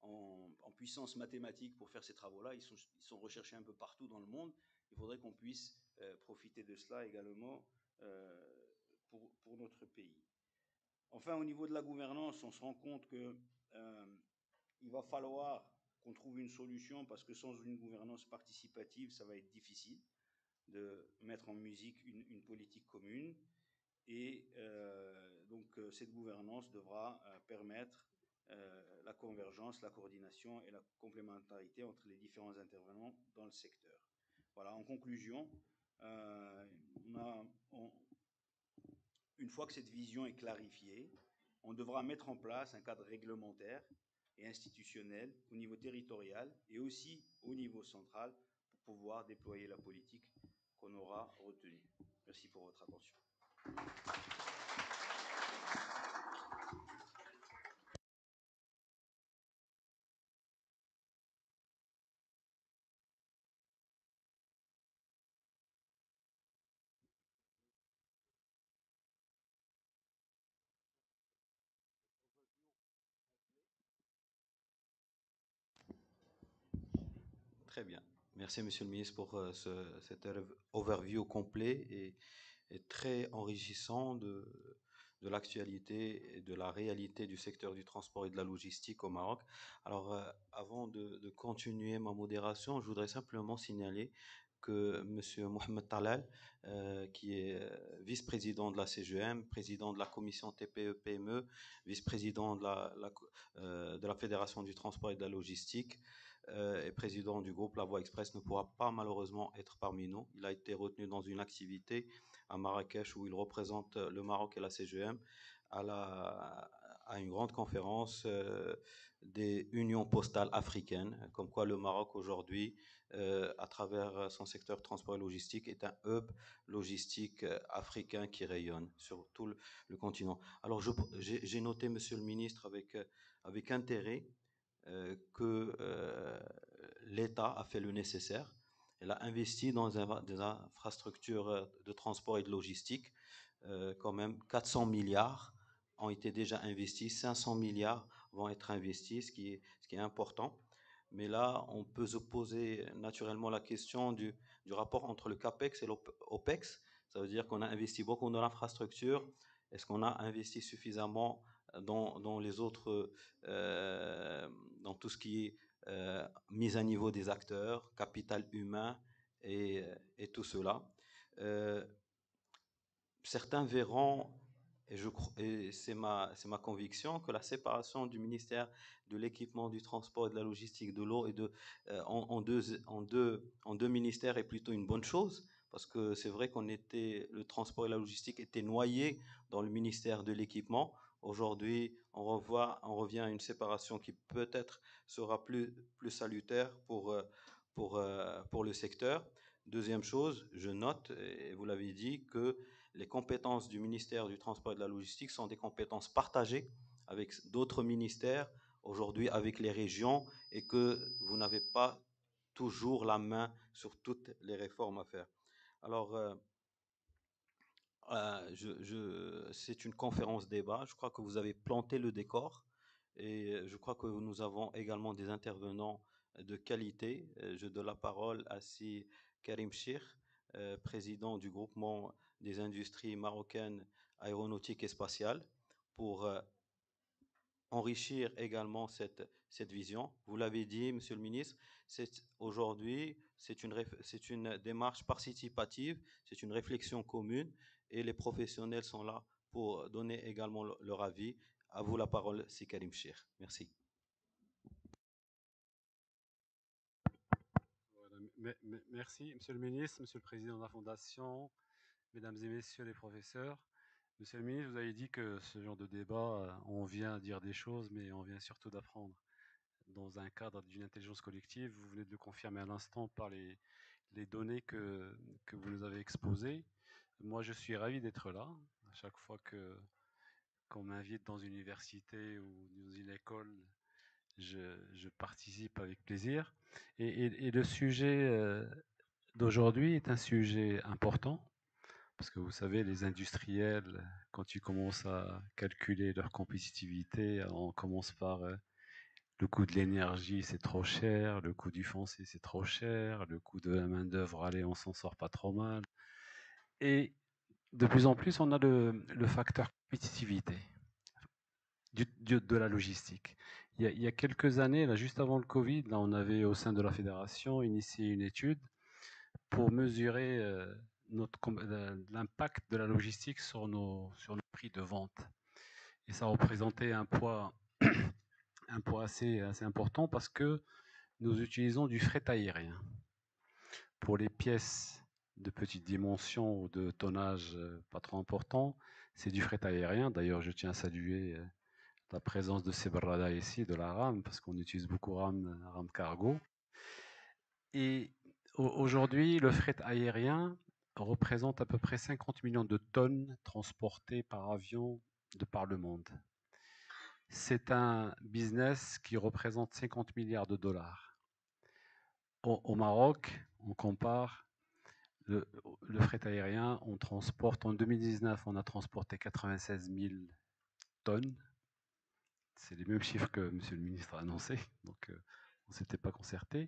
en, en puissance mathématique pour faire ces travaux-là. Ils sont, ils sont recherchés un peu partout dans le monde. Il faudrait qu'on puisse euh, profiter de cela également euh, pour, pour notre pays. Enfin, au niveau de la gouvernance, on se rend compte que euh, il va falloir qu'on trouve une solution parce que sans une gouvernance participative, ça va être difficile de mettre en musique une, une politique commune. Et euh, donc, euh, cette gouvernance devra euh, permettre euh, la convergence, la coordination et la complémentarité entre les différents intervenants dans le secteur. Voilà, en conclusion, euh, on a, on, une fois que cette vision est clarifiée, on devra mettre en place un cadre réglementaire et institutionnel au niveau territorial et aussi au niveau central pour pouvoir déployer la politique qu'on aura retenue. Merci pour votre attention. Très bien. Merci, Monsieur le Ministre, pour euh, ce, cet overview complet et, et très enrichissant de, de l'actualité et de la réalité du secteur du transport et de la logistique au Maroc. Alors, euh, avant de, de continuer ma modération, je voudrais simplement signaler que Monsieur Mohamed Talal, euh, qui est vice-président de la C G M, président de la commission T P E P M E, vice-président de la, la, euh, de la Fédération du transport et de la logistique, et président du groupe La Voie Express, ne pourra pas malheureusement être parmi nous. Il a été retenu dans une activité à Marrakech où il représente le Maroc et la C G M à, la, à une grande conférence euh, des unions postales africaines, comme quoi le Maroc aujourd'hui, euh, à travers son secteur transport et logistique, est un hub logistique africain qui rayonne sur tout le, le continent. Alors j'ai noté, Monsieur le Ministre, avec, avec intérêt, Euh, que euh, l'État a fait le nécessaire. Elle a investi dans un, des infrastructures de transport et de logistique. Euh, quand même, quatre cents milliards ont été déjà investis, cinq cents milliards vont être investis, ce qui est, ce qui est important. Mais là, on peut se poser naturellement la question du, du rapport entre le CAPEX et l'OPEX. Ça veut dire qu'on a investi beaucoup dans l'infrastructure. Est-ce qu'on a investi suffisamment dans, dans les autres, euh, dans tout ce qui est euh, mise à niveau des acteurs, capital humain et, et tout cela. Euh, certains verront, et, je, et c'est ma, c'est ma conviction, que la séparation du ministère de l'équipement, du transport et de la logistique, de l'eau et de, euh, en, en, deux, en, deux, en deux ministères est plutôt une bonne chose, parce que c'est vrai qu'on était, le transport et la logistique étaient noyés dans le ministère de l'équipement. Aujourd'hui, on, revoit, on revient à une séparation qui peut-être sera plus, plus salutaire pour, pour, pour le secteur. Deuxième chose, je note, et vous l'avez dit, que les compétences du ministère du Transport et de la Logistique sont des compétences partagées avec d'autres ministères, aujourd'hui avec les régions, et que vous n'avez pas toujours la main sur toutes les réformes à faire. Alors, euh, euh, je, je, c'est une conférence débat. Je crois que vous avez planté le décor et je crois que nous avons également des intervenants de qualité. Je donne la parole à Si Karim Chir, euh, président du groupement des industries marocaines aéronautiques et spatiales, pour euh, enrichir également cette, cette vision. Vous l'avez dit, Monsieur le Ministre, aujourd'hui, c'est une, c'est une démarche participative, c'est une réflexion commune et les professionnels sont là pour donner également leur avis. À vous la parole, c'est Karim Chir. Merci. Voilà. Merci, Monsieur le Ministre, Monsieur le Président de la Fondation, Mesdames et Messieurs les professeurs. Monsieur le Ministre, vous avez dit que ce genre de débat, on vient dire des choses, mais on vient surtout d'apprendre dans un cadre d'une intelligence collective. Vous venez de le confirmer à l'instant par les, les données que, que vous nous avez exposées. Moi, je suis ravi d'être là. À chaque fois que qu'on m'invite dans une université ou dans une école, je, je participe avec plaisir. Et, et, et le sujet euh, d'aujourd'hui est un sujet important, parce que vous savez, les industriels, quand tu commences à calculer leur compétitivité, on commence par euh, le coût de l'énergie, c'est trop cher, le coût du foncier, c'est trop cher, le coût de la main-d'œuvre, allez, on s'en sort pas trop mal. Et de plus en plus, on a le, le facteur compétitivité du, du, de la logistique. Il y, a, il y a quelques années, là, juste avant le Covid, là, on avait au sein de la fédération initié une étude pour mesurer euh, notre, l'impact de la logistique sur nos, sur nos prix de vente. Et ça représentait un poids, un poids assez, assez important parce que nous utilisons du fret aérien. Pour les pièces de petite dimension ou de tonnage pas trop important, c'est du fret aérien. D'ailleurs, je tiens à saluer la présence de Sebrada ici, de la RAM, parce qu'on utilise beaucoup RAM, RAM cargo. Et aujourd'hui, le fret aérien représente à peu près cinquante millions de tonnes transportées par avion de par le monde. C'est un business qui représente cinquante milliards de dollars. Au, au Maroc, on compare le, le fret aérien, on transporte, en deux mille dix-neuf, on a transporté quatre-vingt-seize mille tonnes. C'est les mêmes chiffres que M. le ministre a annoncé, donc euh, on ne s'était pas concerté.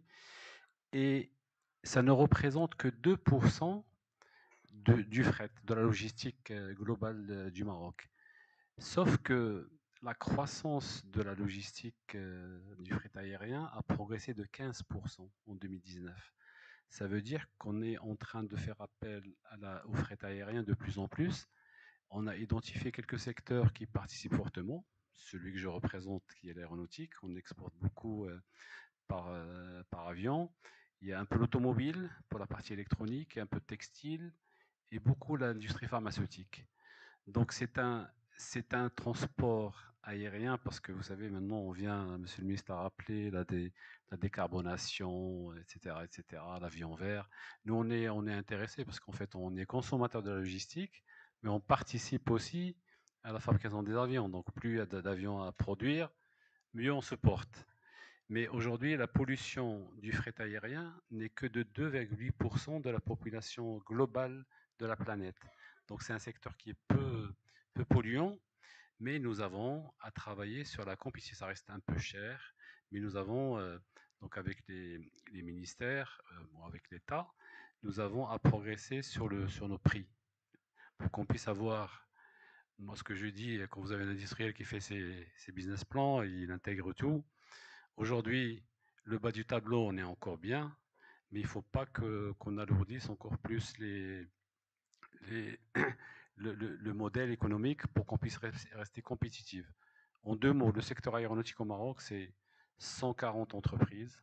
Et ça ne représente que deux pour cent de, du fret, de la logistique globale du Maroc. Sauf que la croissance de la logistique euh, du fret aérien a progressé de quinze pour cent en deux mille dix-neuf. Ça veut dire qu'on est en train de faire appel à la, au fret aérien de plus en plus. On a identifié quelques secteurs qui participent fortement. Celui que je représente, qui est l'aéronautique, on exporte beaucoup euh, par, euh, par avion. Il y a un peu l'automobile pour la partie électronique, un peu de textile et beaucoup l'industrie pharmaceutique. Donc c'est un, c'est un transport aérien parce que vous savez, maintenant on vient, monsieur le ministre l'a rappelé, la, dé, la décarbonation, et cetera, et cetera, l'avion vert. Nous on est, on est intéressés parce qu'en fait on est consommateur de la logistique, mais on participe aussi à la fabrication des avions. Donc plus il y a d'avions à produire, mieux on se porte. Mais aujourd'hui, la pollution du fret aérien n'est que de deux virgule huit pour cent de la population globale de la planète. Donc c'est un secteur qui est peu, peu polluant, mais nous avons à travailler sur la compétition. Ça reste un peu cher, mais nous avons, euh, donc avec les, les ministères, euh, bon, avec l'État, nous avons à progresser sur, le, sur nos prix pour qu'on puisse avoir. Moi, ce que je dis, quand vous avez un industriel qui fait ses, ses business plans, il intègre tout. Aujourd'hui, le bas du tableau, on est encore bien, mais il ne faut pas que, qu'on alourdisse encore plus les, les, le, le, le modèle économique pour qu'on puisse rester compétitif. En deux mots, le secteur aéronautique au Maroc, c'est cent quarante entreprises,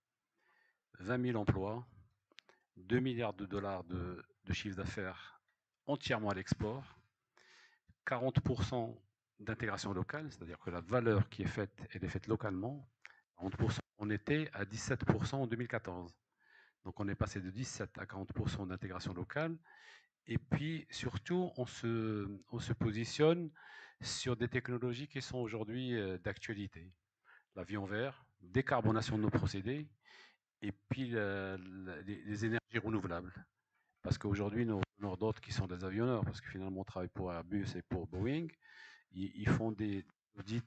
vingt mille emplois, deux milliards de dollars de, de chiffre d'affaires entièrement à l'export, quarante pour cent d'intégration locale, c'est-à-dire que la valeur qui est faite, elle est faite localement. quarante pour cent, on était à dix-sept pour cent en deux mille quatorze. Donc on est passé de dix-sept à quarante pour cent d'intégration locale. Et puis surtout, on se, on se positionne sur des technologies qui sont aujourd'hui d'actualité. L'avion vert, décarbonation de nos procédés, et puis la, la, les, les énergies renouvelables. Parce qu'aujourd'hui, nos donneurs d'ordre qui sont des avionneurs, parce que finalement on travaille pour Airbus et pour Boeing, ils, ils font des audits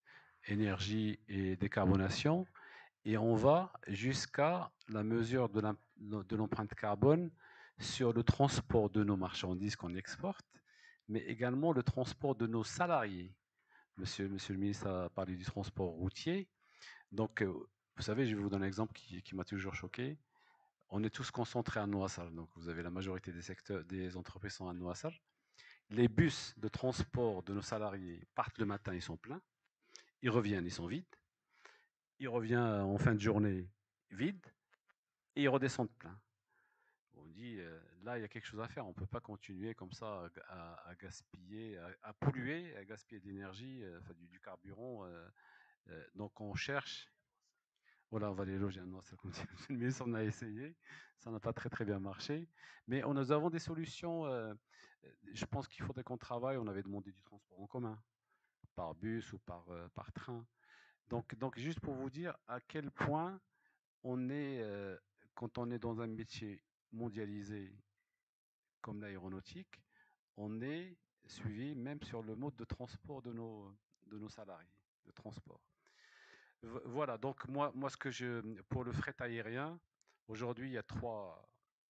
énergie et décarbonation, et on va jusqu'à la mesure de l'empreinte carbone sur le transport de nos marchandises qu'on exporte, mais également le transport de nos salariés. Monsieur, monsieur le ministre a parlé du transport routier. Donc, vous savez, je vais vous donner un exemple qui, qui m'a toujours choqué. On est tous concentrés à Noassal. Donc, vous avez la majorité des secteurs, des entreprises sont à Noassal. Les bus de transport de nos salariés partent le matin, ils sont pleins. Ils reviennent, ils sont vides. Ils reviennent en fin de journée vides et ils redescendent pleins. On dit, euh, là, il y a quelque chose à faire. On ne peut pas continuer comme ça à, à, à gaspiller, à, à, polluer, à gaspiller de l'énergie, euh, enfin, du, du carburant. Euh, euh, donc, on cherche. Voilà, on va les loger. Non, ça continue. Mais on a essayé. Ça n'a pas très, très bien marché. Mais on, nous avons des solutions. Euh, je pense qu'il faudrait qu'on travaille. On avait demandé du transport en commun, par bus ou par, euh, par train. Donc, donc, juste pour vous dire à quel point on est, euh, quand on est dans un métier mondialisé comme l'aéronautique, on est suivi même sur le mode de transport de nos, de nos salariés, de transport. Voilà, donc moi, moi ce que je, pour le fret aérien, aujourd'hui il y a trois,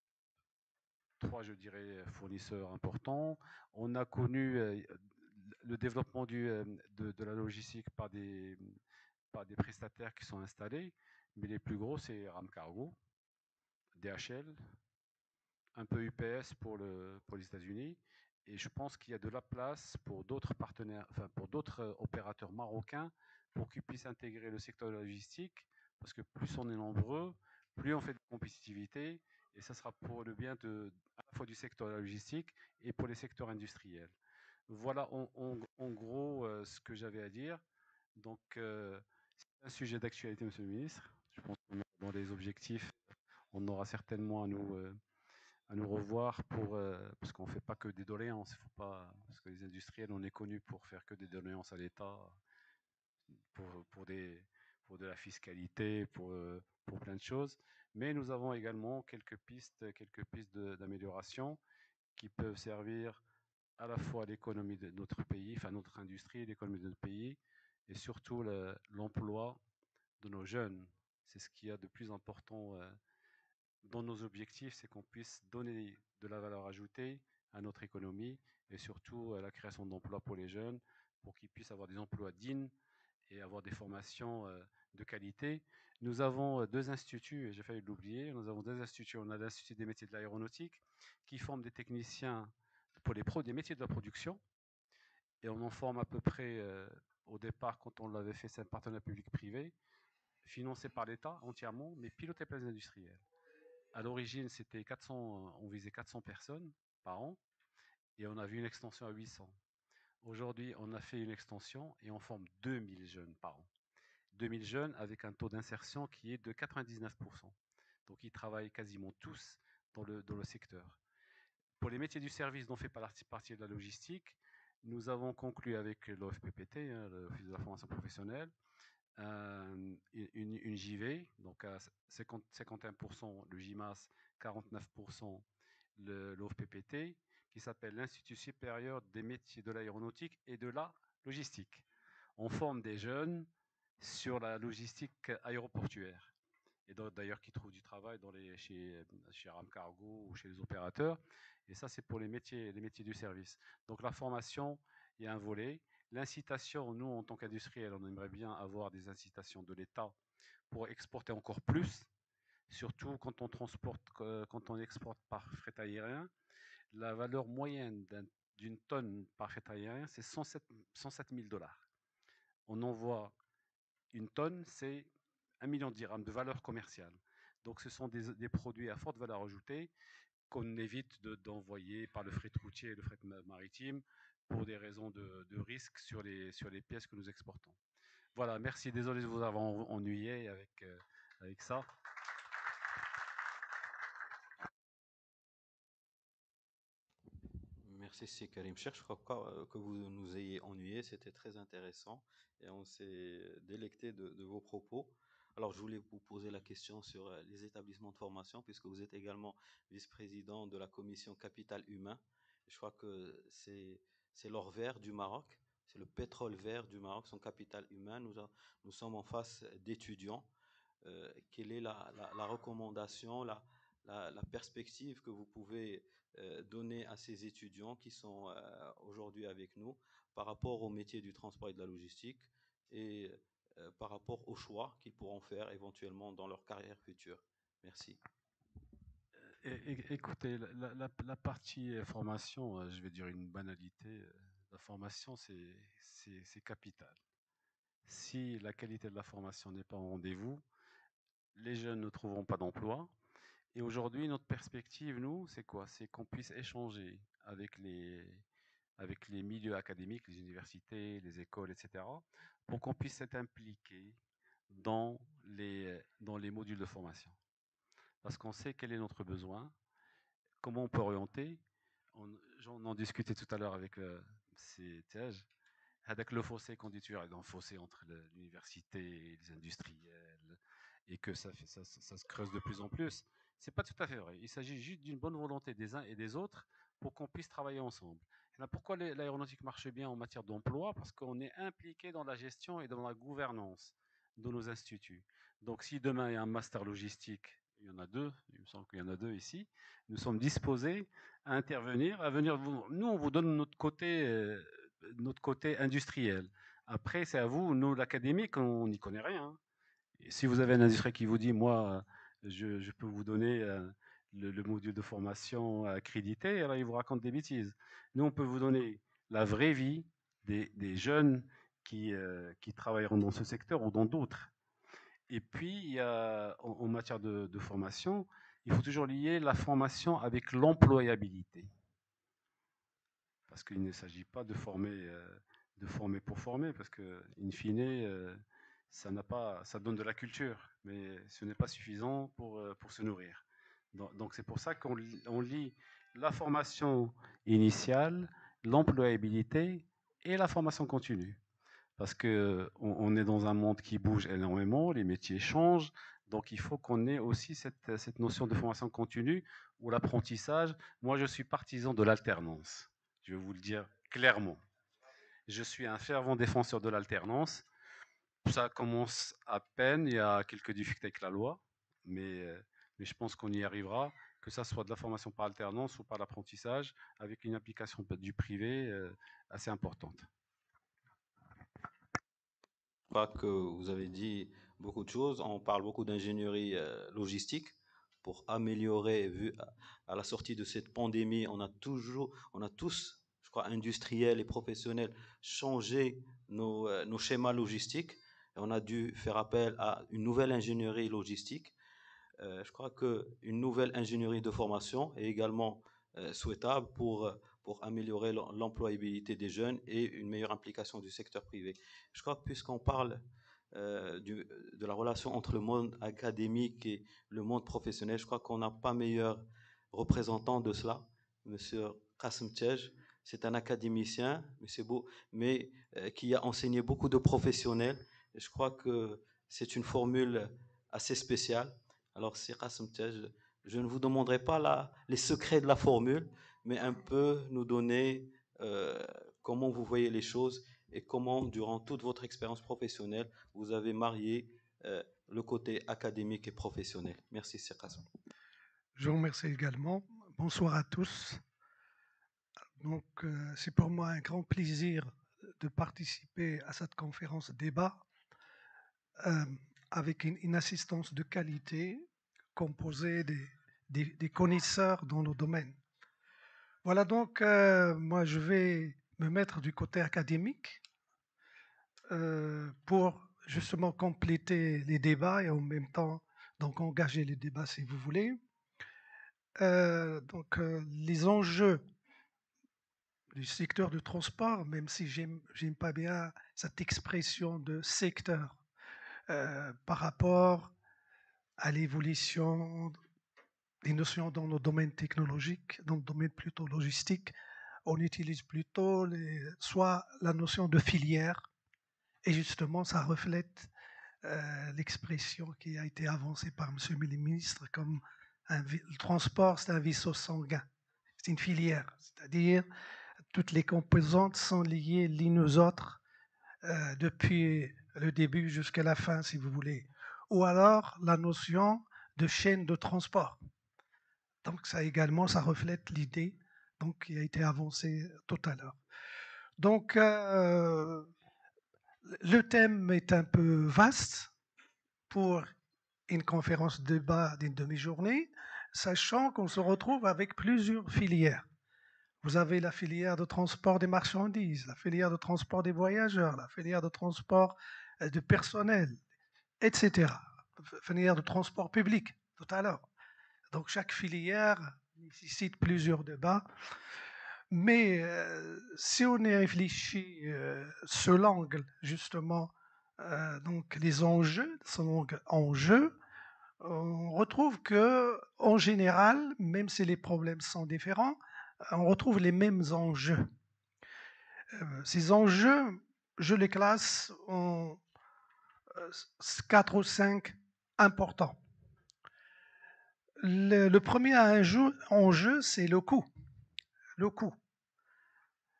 trois, je dirais, fournisseurs importants. On a connu euh, le développement du, euh, de, de la logistique par des, par des prestataires qui sont installés, mais les plus gros c'est Ram Cargo, D H L, un peu U P S pour, le, pour les États-Unis, et je pense qu'il y a de la place pour d'autres partenaires, enfin pour d'autres opérateurs marocains pour qu'ils puissent intégrer le secteur de la logistique, parce que plus on est nombreux, plus on fait de compétitivité, et ça sera pour le bien de, à la fois du secteur de la logistique et pour les secteurs industriels. Voilà en, en, en gros euh, ce que j'avais à dire. Donc, euh, c'est un sujet d'actualité, Monsieur le Ministre. Je pense que dans les objectifs, on aura certainement à nous, euh, à nous revoir pour, euh, parce qu'on ne fait pas que des doléances. Il faut pas, parce que les industriels, on est connus pour faire que des doléances à l'État, pour, pour, des, pour de la fiscalité, pour, euh, pour plein de choses. Mais nous avons également quelques pistes, quelques pistes d'amélioration qui peuvent servir à la fois l'économie de notre pays, enfin notre industrie, l'économie de notre pays, et surtout l'emploi de nos jeunes. C'est ce qu'il y a de plus important euh, dans nos objectifs, c'est qu'on puisse donner de la valeur ajoutée à notre économie et surtout à la création d'emplois pour les jeunes, pour qu'ils puissent avoir des emplois dignes et avoir des formations euh, de qualité. Nous avons euh, deux instituts, et j'ai failli l'oublier, nous avons deux instituts. On a l'Institut des métiers de l'aéronautique qui forme des techniciens pour les pros des métiers de la production, et on en forme à peu près, euh, au départ, quand on l'avait fait, c'est un partenariat public-privé, financé par l'État entièrement, mais piloté par les industriels. À l'origine, c'était quatre cents, on visait quatre cents personnes par an, et on a vu une extension à huit cents. Aujourd'hui, on a fait une extension et on forme deux mille jeunes par an. deux mille jeunes avec un taux d'insertion qui est de quatre-vingt-dix-neuf pour cent. Donc ils travaillent quasiment tous dans le, dans le secteur. Pour les métiers du service dont fait partie de la logistique, nous avons conclu avec l'O F P P T, hein, l'Office de la formation professionnelle, euh, une, une J V, donc à cinquante, cinquante et un pour cent le J M A S, quarante-neuf pour cent l'O F P P T, qui s'appelle l'Institut supérieur des métiers de l'aéronautique et de la logistique. On forme des jeunes sur la logistique aéroportuaire, et d'ailleurs qui trouvent du travail dans les, chez, chez Ram Cargo ou chez les opérateurs. Et ça, c'est pour les métiers, les métiers du service. Donc la formation, il y a un volet. L'incitation, nous, en tant qu'industriels, on aimerait bien avoir des incitations de l'État pour exporter encore plus, surtout quand on transporte, quand on exporte par fret aérien. La valeur moyenne d'une tonne par fret aérien, c'est cent sept mille dollars. On envoie une tonne, c'est un million de dirhams de valeur commerciale. Donc ce sont des, des produits à forte valeur ajoutée qu'on évite d'envoyer de, par le fret routier et le fret maritime pour des raisons de, de risque sur les, sur les pièces que nous exportons. Voilà, merci, désolé de vous avoir ennuyé avec, euh, avec ça. Merci, c'est Karim Cheikh. Je crois pas que vous nous ayez ennuyés, c'était très intéressant et on s'est délecté de, de vos propos. Alors, je voulais vous poser la question sur les établissements de formation, puisque vous êtes également vice-président de la commission Capital Humain. Je crois que c'est c'est l'or vert du Maroc, c'est le pétrole vert du Maroc, son capital humain. Nous, a, nous sommes en face d'étudiants. Euh, quelle est la, la, la recommandation, la, la, la perspective que vous pouvez euh, donner à ces étudiants qui sont euh, aujourd'hui avec nous par rapport au métier du transport et de la logistique et euh, par rapport aux choix qu'ils pourront faire éventuellement dans leur carrière future. Merci. Écoutez, la, la, la partie formation, je vais dire une banalité, la formation c'est capital. Si la qualité de la formation n'est pas au rendez-vous, les jeunes ne trouveront pas d'emploi. Et aujourd'hui, notre perspective, nous, c'est quoi? C'est qu'on puisse échanger avec les, avec les milieux académiques, les universités, les écoles, et cetera, pour qu'on puisse être impliqué dans les, dans les modules de formation. Parce qu'on sait quel est notre besoin, comment on peut orienter. On, on en discutait tout à l'heure avec euh, ces tièges. Avec le fossé qu'on dit toujours, il y a un fossé entre l'université et les industriels, et que ça, fait, ça, ça se creuse de plus en plus. C'est pas tout à fait vrai. Il s'agit juste d'une bonne volonté des uns et des autres pour qu'on puisse travailler ensemble. Et là, pourquoi l'aéronautique marche bien en matière d'emploi? Parce qu'on est impliqué dans la gestion et dans la gouvernance dans nos instituts. Donc, si demain il y a un master logistique, il y en a deux, il me semble qu'il y en a deux ici, nous sommes disposés à intervenir, à venir vous. Nous, on vous donne notre côté, euh, notre côté industriel. Après, c'est à vous, nous, l'académique, on n'y connaît rien. Et si vous avez un industriel qui vous dit, moi, je, je peux vous donner euh, le, le module de formation accrédité, alors il vous raconte des bêtises. Nous, on peut vous donner la vraie vie des, des jeunes qui, euh, qui travailleront dans ce secteur ou dans d'autres. Et puis, il y a, en, en matière de, de formation, il faut toujours lier la formation avec l'employabilité. Parce qu'il ne s'agit pas de former, euh, de former pour former, parce que, in fine, euh, ça, n'a pas, ça donne de la culture, mais ce n'est pas suffisant pour, euh, pour se nourrir. Donc, donc c'est pour ça qu'on on lie la formation initiale, l'employabilité et la formation continue. Parce qu'on on est dans un monde qui bouge énormément, les métiers changent, donc il faut qu'on ait aussi cette, cette notion de formation continue ou l'apprentissage. Moi, je suis partisan de l'alternance, je vais vous le dire clairement. Je suis un fervent défenseur de l'alternance. Ça commence à peine, il y a quelques difficultés avec la loi, mais, mais je pense qu'on y arrivera, que ça soit de la formation par alternance ou par l'apprentissage, avec une application du privé assez importante. Je crois que vous avez dit beaucoup de choses. On parle beaucoup d'ingénierie euh, logistique pour améliorer, vu à, à la sortie de cette pandémie, on a toujours, on a tous, je crois, industriels et professionnels, changé nos, euh, nos schémas logistiques. Et on a dû faire appel à une nouvelle ingénierie logistique. Euh, je crois qu'une nouvelle ingénierie de formation est également euh, souhaitable pour, pour améliorer l'employabilité des jeunes et une meilleure implication du secteur privé. Je crois que puisqu'on parle euh, du, de la relation entre le monde académique et le monde professionnel, je crois qu'on n'a pas meilleur représentant de cela. Monsieur Qasim Tej, c'est un académicien, mais c'est beau, mais euh, qui a enseigné beaucoup de professionnels. Et je crois que c'est une formule assez spéciale. Alors, c'est Qasim Tej, je ne vous demanderai pas la, les secrets de la formule, mais un peu nous donner euh, comment vous voyez les choses et comment, durant toute votre expérience professionnelle, vous avez marié euh, le côté académique et professionnel. Merci, c'est Qasim. Je vous remercie également. Bonsoir à tous. Donc, euh, c'est pour moi un grand plaisir de participer à cette conférence débat euh, avec une, une assistance de qualité composée des, des, des connaisseurs dans nos domaines. Voilà donc, euh, moi je vais me mettre du côté académique euh, pour justement compléter les débats et en même temps donc engager les débats si vous voulez. Euh, donc euh, les enjeux du secteur du transport, même si j'aime j'aime pas bien cette expression de secteur euh, par rapport à l'évolution des notions dans nos domaines technologiques, dans le domaine plutôt logistique, on utilise plutôt les, soit la notion de filière, et justement ça reflète euh, l'expression qui a été avancée par M. le ministre comme un, le transport, c'est un vaisseau sanguin, c'est une filière, c'est-à-dire toutes les composantes sont liées l'une aux autres euh, depuis le début jusqu'à la fin, si vous voulez. Ou alors la notion de chaîne de transport. Donc ça également, ça reflète l'idée donc, qui a été avancée tout à l'heure. Donc euh, le thème est un peu vaste pour une conférence de débat d'une demi-journée, sachant qu'on se retrouve avec plusieurs filières. Vous avez la filière de transport des marchandises, la filière de transport des voyageurs, la filière de transport de personnel, et cetera. La filière de transport public, tout à l'heure. Donc chaque filière nécessite plusieurs débats. Mais euh, si on y réfléchit euh, sur l'angle, justement, euh, donc les enjeux, son enjeu, on retrouve que, en général, même si les problèmes sont différents, on retrouve les mêmes enjeux. Euh, ces enjeux, je les classe en euh, quatre ou cinq importants. Le, le premier enjeu, enjeu c'est le coût. Le coût.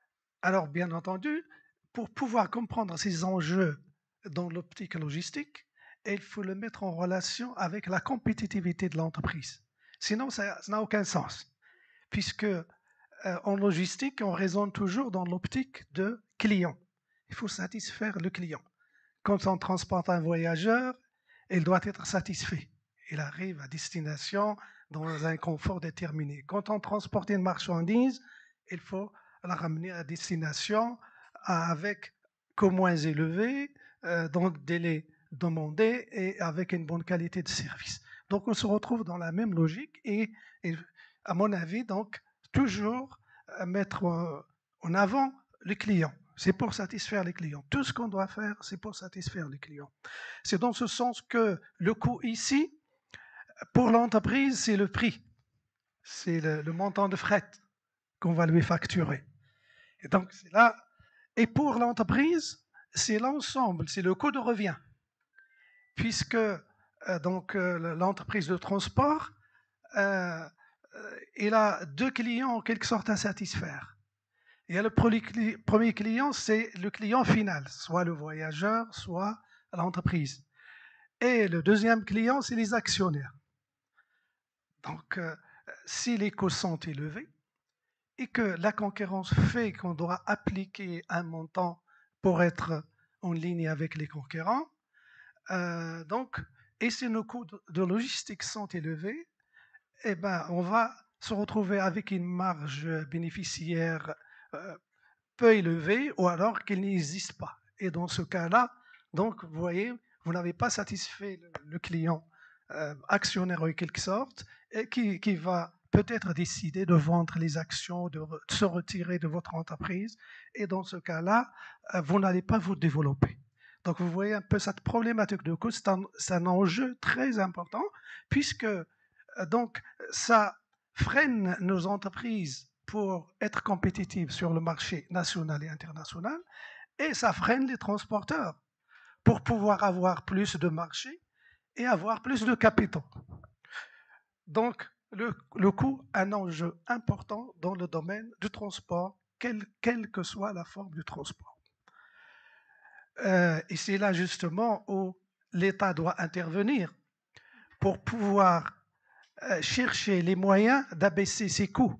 Alors, bien entendu, pour pouvoir comprendre ces enjeux dans l'optique logistique, et il faut le mettre en relation avec la compétitivité de l'entreprise. Sinon, ça n'a aucun sens, puisque euh, en logistique, on raisonne toujours dans l'optique de client. Il faut satisfaire le client. Quand on transporte un voyageur, il doit être satisfait. Il arrive à destination dans un confort déterminé. Quand on transporte une marchandise, il faut la ramener à destination avec coût moins élevé, euh, dans le délai demandé et avec une bonne qualité de service. Donc on se retrouve dans la même logique et, et à mon avis, donc toujours mettre en avant le client. C'est pour satisfaire les clients. Tout ce qu'on doit faire, c'est pour satisfaire les clients. C'est dans ce sens que le coût ici, pour l'entreprise, c'est le prix. C'est le, le montant de fret qu'on va lui facturer. Et donc, c'est là. Et pour l'entreprise, c'est l'ensemble, c'est le coût de revient. Puisque euh, donc euh, l'entreprise de transport, euh, il a deux clients en quelque sorte à satisfaire. Il y a le premier client, c'est le client final, soit le voyageur, soit l'entreprise. Et le deuxième client, c'est les actionnaires. Donc, euh, si les coûts sont élevés et que la concurrence fait qu'on doit appliquer un montant pour être en ligne avec les concurrents, euh, donc, et si nos coûts de logistique sont élevés, eh ben, on va se retrouver avec une marge bénéficiaire euh, peu élevée ou alors qu'il n'existe pas. Et dans ce cas-là, donc, vous voyez, vous n'avez pas satisfait le, le client euh, actionnaire en quelque sorte, et qui, qui va peut-être décider de vendre les actions, de, de se retirer de votre entreprise. Et dans ce cas-là, euh, vous n'allez pas vous développer. Donc, vous voyez un peu cette problématique de coût, c'est un, c'est un enjeu très important, puisque euh, donc, ça freine nos entreprises pour être compétitives sur le marché national et international, et ça freine les transporteurs pour pouvoir avoir plus de marché et avoir plus de capitaux. Donc, le, le coût est un enjeu important dans le domaine du transport, quelle, quelle que soit la forme du transport. Euh, et c'est là justement où l'État doit intervenir pour pouvoir euh, chercher les moyens d'abaisser ses coûts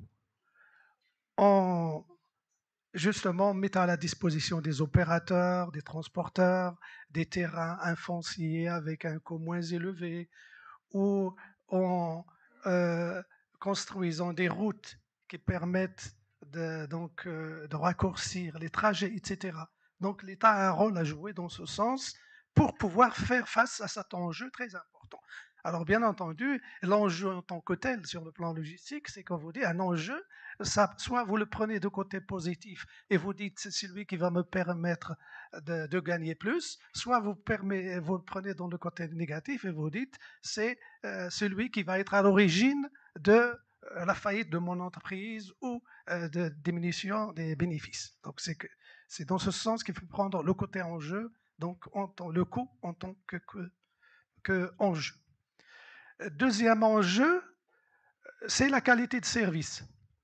en justement mettant à la disposition des opérateurs, des transporteurs, des terrains infonciés avec un coût moins élevé, ou en euh, construisant des routes qui permettent de, donc, euh, de raccourcir les trajets, et cetera. Donc l'État a un rôle à jouer dans ce sens pour pouvoir faire face à cet enjeu très important. Alors bien entendu, l'enjeu en tant que tel sur le plan logistique, c'est qu'on vous dit un enjeu, ça, soit vous le prenez de côté positif et vous dites c'est celui qui va me permettre de, de gagner plus, soit vous, permet, vous le prenez dans le côté négatif et vous dites c'est euh, celui qui va être à l'origine de euh, la faillite de mon entreprise ou euh, de diminution des bénéfices. Donc c'est, que, c'est dans ce sens qu'il faut prendre le côté enjeu, donc en, le coût en tant que, que, que enjeu. Deuxième enjeu, c'est la qualité de service.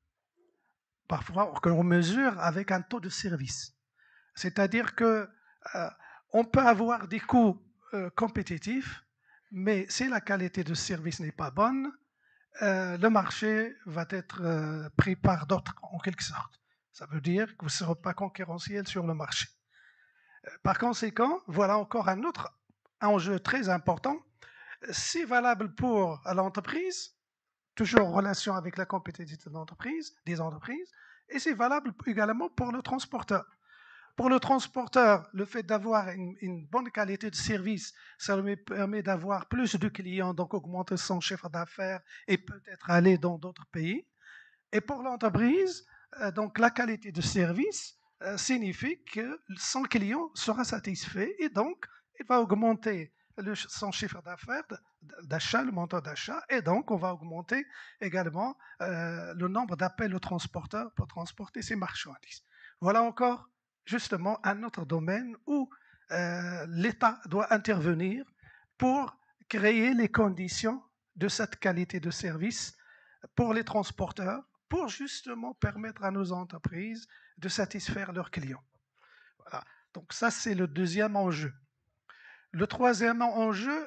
Parfois, on mesure avec un taux de service. C'est-à-dire qu'on euh, peut avoir des coûts euh, compétitifs, mais si la qualité de service n'est pas bonne, euh, le marché va être euh, pris par d'autres, en quelque sorte. Ça veut dire que vous ne serez pas concurrentiel sur le marché. Par conséquent, voilà encore un autre enjeu très important. C'est valable pour l'entreprise, toujours en relation avec la compétitivité de l'entreprise, des entreprises, et c'est valable également pour le transporteur. Pour le transporteur, le fait d'avoir une, une bonne qualité de service, ça lui permet d'avoir plus de clients, donc augmenter son chiffre d'affaires et peut-être aller dans d'autres pays. Et pour l'entreprise, euh, donc la qualité de service euh, signifie que son client sera satisfait et donc il va augmenter le, son chiffre d'affaires, d'achat, le montant d'achat, et donc on va augmenter également euh, le nombre d'appels aux transporteurs pour transporter ces marchandises. Voilà encore justement un autre domaine où euh, l'État doit intervenir pour créer les conditions de cette qualité de service pour les transporteurs, pour justement permettre à nos entreprises de satisfaire leurs clients. Voilà. Donc ça, c'est le deuxième enjeu. Le troisième enjeu,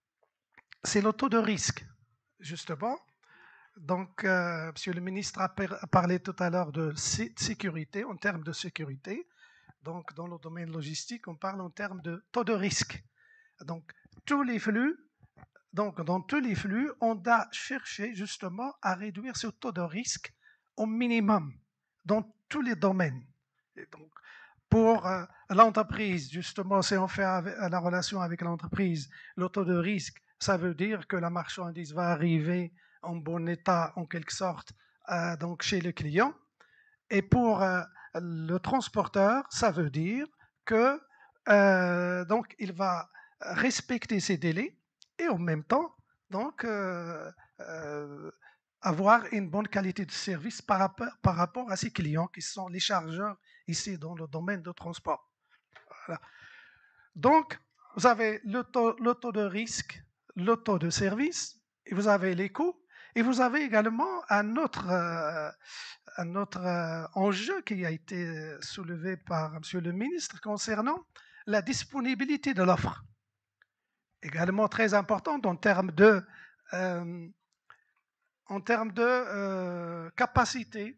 c'est le taux de risque, justement. Donc, euh, Monsieur le ministre a, a parlé tout à l'heure de sécurité, en termes de sécurité. Donc, dans le domaine logistique, on parle en termes de taux de risque. Donc, tous les flux, donc dans tous les flux, on doit chercher justement à réduire ce taux de risque au minimum dans tous les domaines. Et donc, pour euh, l'entreprise, justement, si on fait avec, la relation avec l'entreprise, le taux de risque, ça veut dire que la marchandise va arriver en bon état, en quelque sorte, euh, donc chez le client. Et pour euh, le transporteur, ça veut dire que euh, donc il va respecter ses délais et en même temps donc euh, euh, avoir une bonne qualité de service par rapport, par rapport à ses clients qui sont les chargeurs ici dans le domaine de transport. Voilà. Donc, vous avez le taux, le taux de risque, le taux de service, et vous avez les coûts, et vous avez également un autre, euh, un autre euh, enjeu qui a été soulevé par M. le ministre concernant la disponibilité de l'offre. Également très importante en termes de, euh, en termes de euh, capacité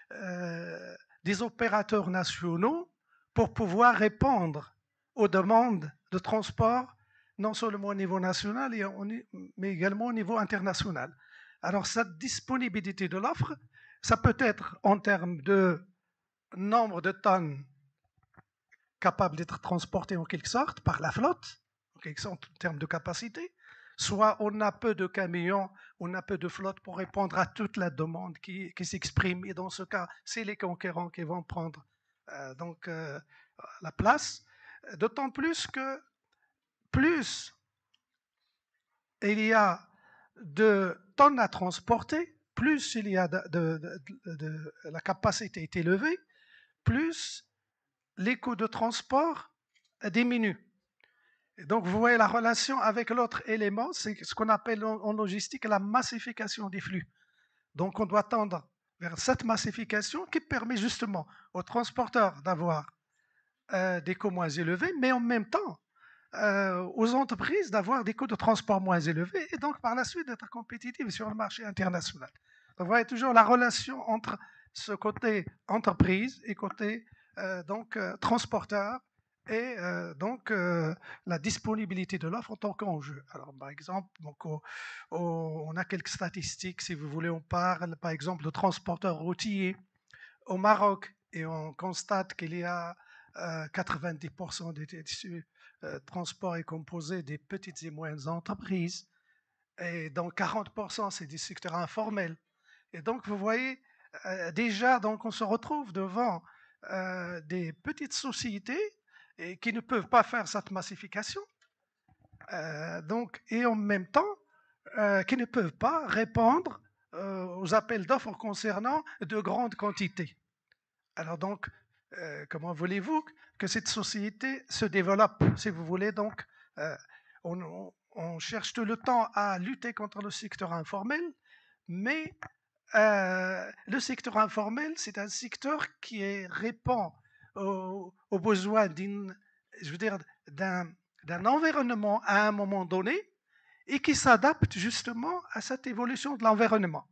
euh, des opérateurs nationaux pour pouvoir répondre aux demandes de transport, non seulement au niveau national, mais également au niveau international. Alors, cette disponibilité de l'offre, ça peut être en termes de nombre de tonnes capables d'être transportées en quelque sorte par la flotte, en quelque sorte en termes de capacité, soit on a peu de camions, on a peu de flotte pour répondre à toute la demande qui, qui s'exprime. Et dans ce cas, c'est les concurrents qui vont prendre euh, donc, euh, la place. D'autant plus que plus il y a de tonnes à transporter, plus il y a de, de, de, de la capacité est élevée, plus les coûts de transport diminuent. Et donc, vous voyez la relation avec l'autre élément, c'est ce qu'on appelle en logistique la massification des flux. Donc, on doit tendre vers cette massification qui permet justement aux transporteurs d'avoir euh, des coûts moins élevés, mais en même temps, euh, aux entreprises d'avoir des coûts de transport moins élevés et donc par la suite d'être compétitives sur le marché international. Donc, vous voyez toujours la relation entre ce côté entreprise et côté euh, donc, euh, transporteur et euh, donc euh, la disponibilité de l'offre en tant qu'enjeu. Alors, par exemple, donc, au, au, on a quelques statistiques, si vous voulez, on parle par exemple de transporteurs routiers au Maroc et on constate qu'il y a euh, quatre-vingt-dix pour cent des euh, transports est composé des petites et moyennes entreprises et donc quarante pour cent c'est des secteurs informels. Et donc vous voyez euh, déjà donc on se retrouve devant euh, des petites sociétés et qui ne peuvent pas faire cette massification euh, donc, et en même temps euh, qui ne peuvent pas répondre euh, aux appels d'offres concernant de grandes quantités. Alors donc, euh, comment voulez-vous que cette société se développe, si vous voulez. Donc, euh, on, on cherche tout le temps à lutter contre le secteur informel, mais euh, le secteur informel, c'est un secteur qui est, répond aux, aux besoins d'une, je veux dire, d'un, d'un environnement à un moment donné et qui s'adapte justement à cette évolution de l'environnement.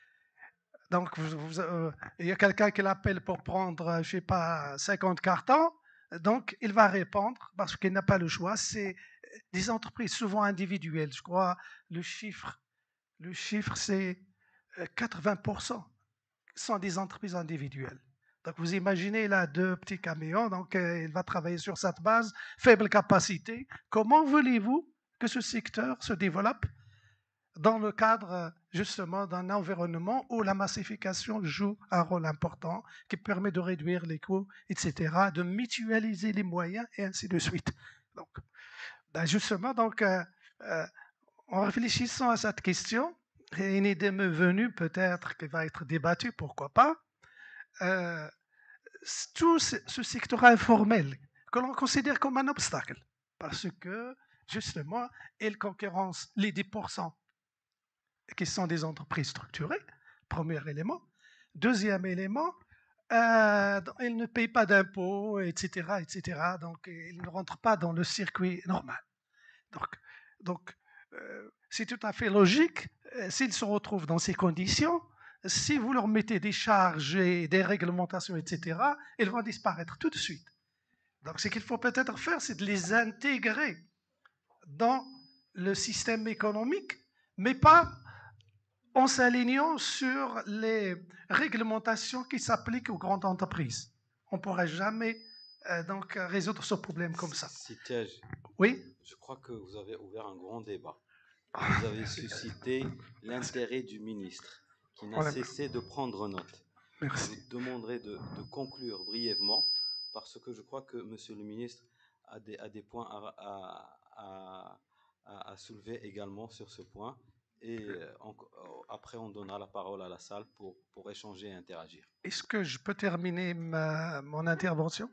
Donc, vous, vous, euh, il y a quelqu'un qui l'appelle pour prendre, je ne sais pas, cinquante cartons. Donc, il va répondre parce qu'il n'a pas le choix. C'est des entreprises souvent individuelles. Je crois le chiffre, le chiffre c'est quatre-vingts pour cent sont des entreprises individuelles. Donc, vous imaginez là deux petits camions. Donc, euh, il va travailler sur cette base, faible capacité. Comment voulez-vous que ce secteur se développe dans le cadre justement d'un environnement où la massification joue un rôle important, qui permet de réduire les coûts, et cetera, de mutualiser les moyens et ainsi de suite. Donc, ben justement, donc, euh, euh, en réfléchissant à cette question, une idée m'est venue peut-être qui va être débattue, pourquoi pas, euh, tout ce, ce secteur informel que l'on considère comme un obstacle, parce que justement, il concurrence les dix pour cent qui sont des entreprises structurées, premier élément. Deuxième élément, euh, ils ne payent pas d'impôts, et cetera, et cetera. Donc, ils ne rentrent pas dans le circuit normal. Donc, donc euh, c'est tout à fait logique. euh, S'ils se retrouvent dans ces conditions, si vous leur mettez des charges et des réglementations, et cetera, ils vont disparaître tout de suite. Donc, ce qu'il faut peut-être faire, c'est de les intégrer dans le système économique, mais pas en s'alignant sur les réglementations qui s'appliquent aux grandes entreprises. On ne pourra jamais euh, donc résoudre ce problème comme ça. Citiège, Oui. je crois que vous avez ouvert un grand débat. Vous avez suscité l'intérêt du ministre, qui n'a Voilà. cessé de prendre note. Merci. Je vous demanderai de, de conclure brièvement, parce que je crois que Monsieur le ministre a des, a des points à, à, à, à soulever également sur ce point. Et on, après, on donnera la parole à la salle pour, pour échanger et interagir. Est-ce que je peux terminer ma, mon intervention?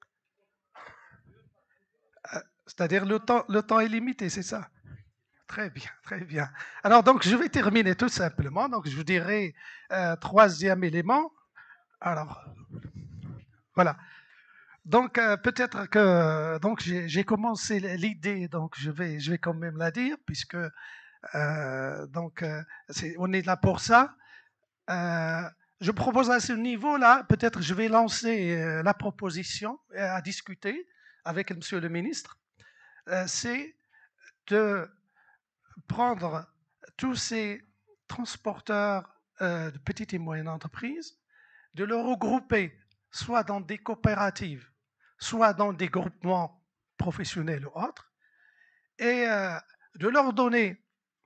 euh, C'est-à-dire le temps, le temps est limité, c'est ça? Très bien, très bien. Alors, donc, je vais terminer tout simplement. Donc, je vous dirai euh, troisième élément. Alors, voilà. Donc, euh, peut-être que donc j'ai commencé l'idée, donc je vais, je vais quand même la dire, puisque euh, donc euh, est, on est là pour ça. Euh, je propose à ce niveau-là, peut-être je vais lancer euh, la proposition à discuter avec Monsieur le ministre. Euh, C'est de prendre tous ces transporteurs euh, de petites et moyennes entreprises, de les regrouper soit dans des coopératives, soit dans des groupements professionnels ou autres, et euh, de leur donner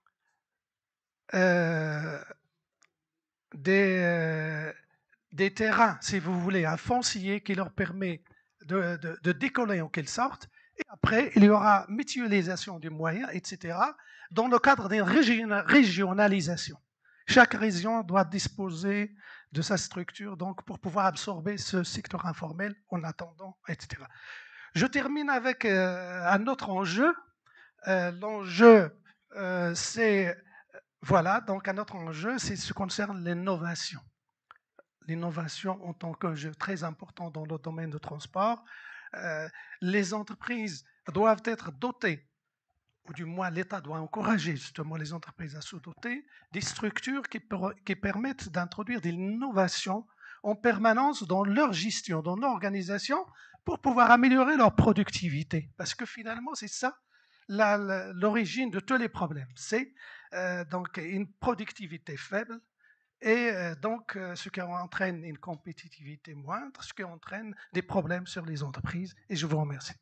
euh, des, euh, des terrains, si vous voulez, un foncier qui leur permet de, de, de décoller en quelque sorte. Et après, il y aura mutualisation des moyens, et cetera, dans le cadre d'une régionalisation. Chaque région doit disposer de sa structure donc, pour pouvoir absorber ce secteur informel en attendant, et cetera. Je termine avec euh, un autre enjeu. Euh, L'enjeu, euh, c'est voilà, donc un autre enjeu, c'est ce qui concerne l'innovation. L'innovation en tant qu'enjeu très important dans le domaine du transport. Euh, les entreprises doivent être dotées, ou du moins l'État doit encourager justement les entreprises à se doter des structures qui, qui permettent d'introduire de l'innovation en permanence dans leur gestion, dans leur organisation, pour pouvoir améliorer leur productivité. Parce que finalement, c'est ça l'origine de tous les problèmes. C'est euh, donc une productivité faible, et euh, donc euh, ce qui entraîne une compétitivité moindre, ce qui entraîne des problèmes sur les entreprises. Et je vous remercie.